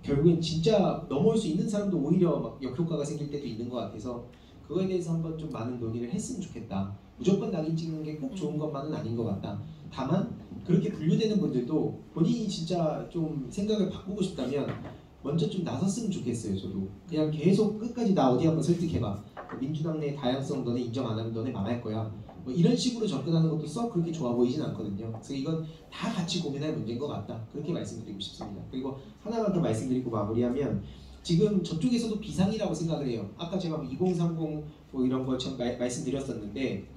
결국엔 진짜 넘어올 수 있는 사람도 오히려 막 역효과가 생길 때도 있는 것 같아서 그거에 대해서 한번 좀 많은 논의를 했으면 좋겠다. 무조건 낙인 찍는 게 꼭 좋은 것만은 아닌 것 같다. 다만 그렇게 분류되는 분들도 본인이 진짜 좀 생각을 바꾸고 싶다면 먼저 좀 나섰으면 좋겠어요. 저도 그냥 계속 끝까지 나 어디 한번 설득해봐. 민주당 내 다양성 너네 인정 안 하면 너네 망할 거야. 뭐 이런 식으로 접근하는 것도 썩 그렇게 좋아 보이진 않거든요. 그래서 이건 다 같이 고민할 문제인 것 같다. 그렇게 말씀드리고 싶습니다. 그리고 하나만 더 말씀드리고 마무리하면 지금 저쪽에서도 비상이라고 생각을 해요. 아까 제가 뭐 이공삼공 뭐 이런 거 참 말씀드렸었는데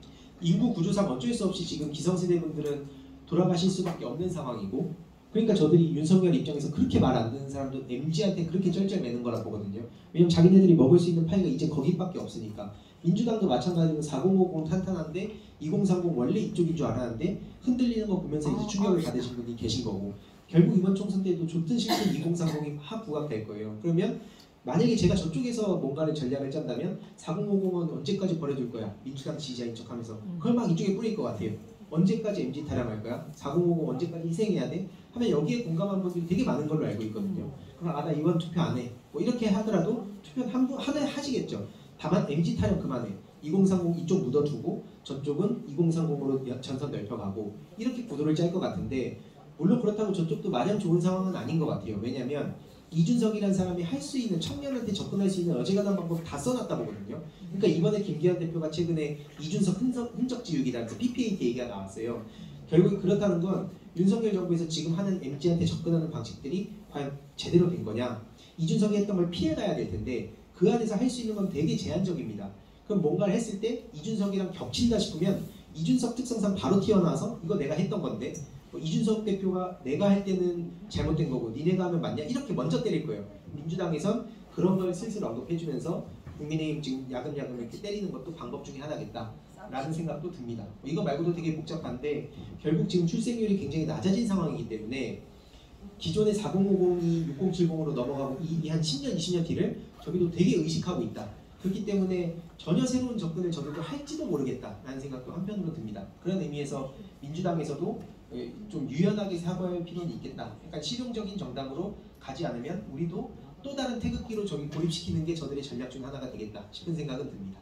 인구 구조상 어쩔 수 없이 지금 기성세대 분들은 돌아가실 수밖에 없는 상황이고 그러니까 저들이 윤석열 입장에서 그렇게 말 안 듣는 사람도 엠지한테 그렇게 쩔쩔매는 거라 보거든요. 왜냐면 자기네들이 먹을 수 있는 파이가 이제 거기밖에 없으니까. 민주당도 마찬가지로 사공오공 탄탄한데 이공삼공 원래 이쪽인 줄 알았는데 흔들리는 거 보면서 이제 충격을 받으신 분이 계신 거고 결국 이번 총선 때도 좋든 싫든 이공삼공이 합 부각될 거예요. 그러면 만약에 제가 저쪽에서 뭔가를 전략을 짠다면 사공오공은 언제까지 버려둘 거야? 민주당 지지자인 척하면서 그걸 막 이쪽에 뿌릴 것 같아요. 언제까지 엠지 타령할 거야? 사공오공 언제까지 희생해야 돼? 하면 여기에 공감한 분들이 되게 많은 걸로 알고 있거든요. 그럼 아 나 이번 투표 안 해. 뭐 이렇게 하더라도 투표는 한 분 하나 하시겠죠. 다만 엠지 타령 그만해. 이공삼공 이쪽 묻어두고 저쪽은 이공삼공으로 전선 넓혀가고 이렇게 구도를 짤 것 같은데 물론 그렇다고 저쪽도 마냥 좋은 상황은 아닌 것 같아요. 왜냐하면 이준석이라는 사람이 할 수 있는 청년한테 접근할 수 있는 어지간한 방법 다 써놨다 보거든요. 그러니까 이번에 김기현 대표가 최근에 이준석 흔적, 흔적 지우기라면서 피피에이티 얘기가 나왔어요. 결국 그렇다는 건 윤석열 정부에서 지금 하는 엠지한테 접근하는 방식들이 과연 제대로 된 거냐. 이준석이 했던 걸 피해가야 될 텐데 그 안에서 할 수 있는 건 되게 제한적입니다. 그럼 뭔가를 했을 때 이준석이랑 겹친다 싶으면 이준석 특성상 바로 튀어나와서 이거 내가 했던 건데 뭐 이준석 대표가 내가 할 때는 잘못된 거고 니네가 하면 맞냐 이렇게 먼저 때릴 거예요. 민주당에선 그런 걸 슬슬 언급해주면서 국민의힘 지금 야금야금 이렇게 때리는 것도 방법 중에 하나겠다 라는 생각도 듭니다. 뭐 이거 말고도 되게 복잡한데 결국 지금 출생률이 굉장히 낮아진 상황이기 때문에 기존의 사공오공이 육공칠공으로 넘어가고 이 한 십 년 이십 년 뒤를 저기도 되게 의식하고 있다. 그렇기 때문에 전혀 새로운 접근을 저들도 할지도 모르겠다라는 생각도 한편으로 듭니다. 그런 의미에서 민주당에서도 좀 유연하게 사고할 필요는 있겠다. 약간 실용적인 정당으로 가지 않으면 우리도 또 다른 태극기로 저기 고립시키는 게 저들의 전략 중 하나가 되겠다 싶은 생각은 듭니다.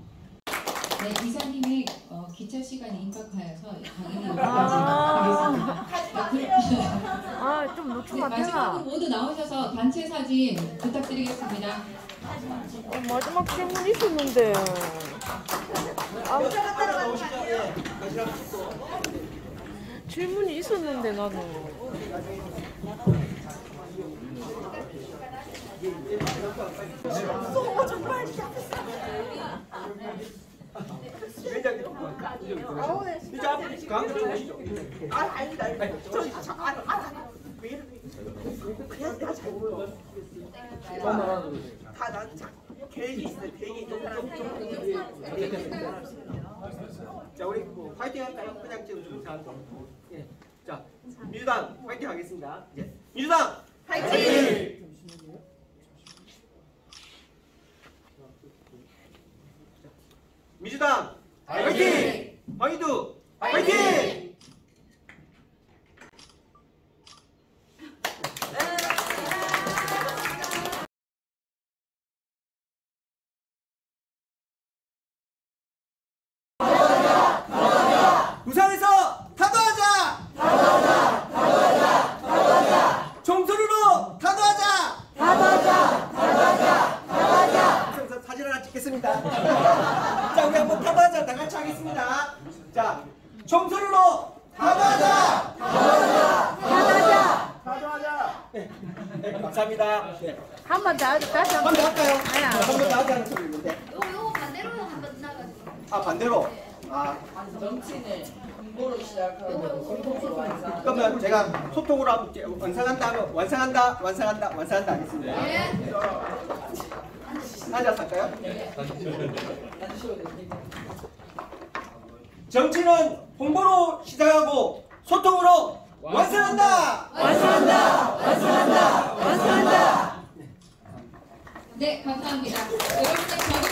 네, 이사님의 어, 기차 시간이 임박하여서 강의를 하겠습니다. 아, 좀 놓치면 안 되나? 마지막으로 모두 나오셔서 단체 사진 부탁드리겠습니다. 어, 마지막 질문 있었는데. 아, 질문이 있었는데 나는. 어, 정말 아, 아니다. 저, 저, 아, 아, 왜 이러니? 그냥 내가 잘 몰라. 다 난 계획이 있어. 계획이 있는 사람. 자, 우리 뭐 파이팅 할까요? 그냥 지금 중사한 거. 예. 자, 민주당 파이팅 하겠습니다. 예. 민주당 파이팅! 민주당 파이팅! 황희두 파이팅! 부산에서 타도하자! 타도하자! 타도하자! 타도하자! 총선으로 타도하자! 타도하자! 타도하자! 타도하자! 사진 하나 찍겠습니다. 자, 우리 한번 타도하자. 다 같이 하겠습니다. 자, 총선으로 타도하자! 타도하자! 타도하자! 타도하자! 네, 네, 감사합니다. 네. 한 번 더 다시 한 번 더 할까요? 한 번 더 하자는 소리 있는데. 요, 요 반대로 한번 나가죠. 아, 반대로? 아. 정치는 공부로 시작하고 소통으로 완성. 그러면 제가 소통으로 한번 완성한다 하면 완성한다, 완성한다, 완성한다 하겠습니다. 네. 앉아서 할까요? 네. 앉으셔도 됩니다. 정치는 홍보로 시작하고 소통으로 완성한다! 완성한다! 완성한다! 완성한다! 네, 감사합니다. 여러분들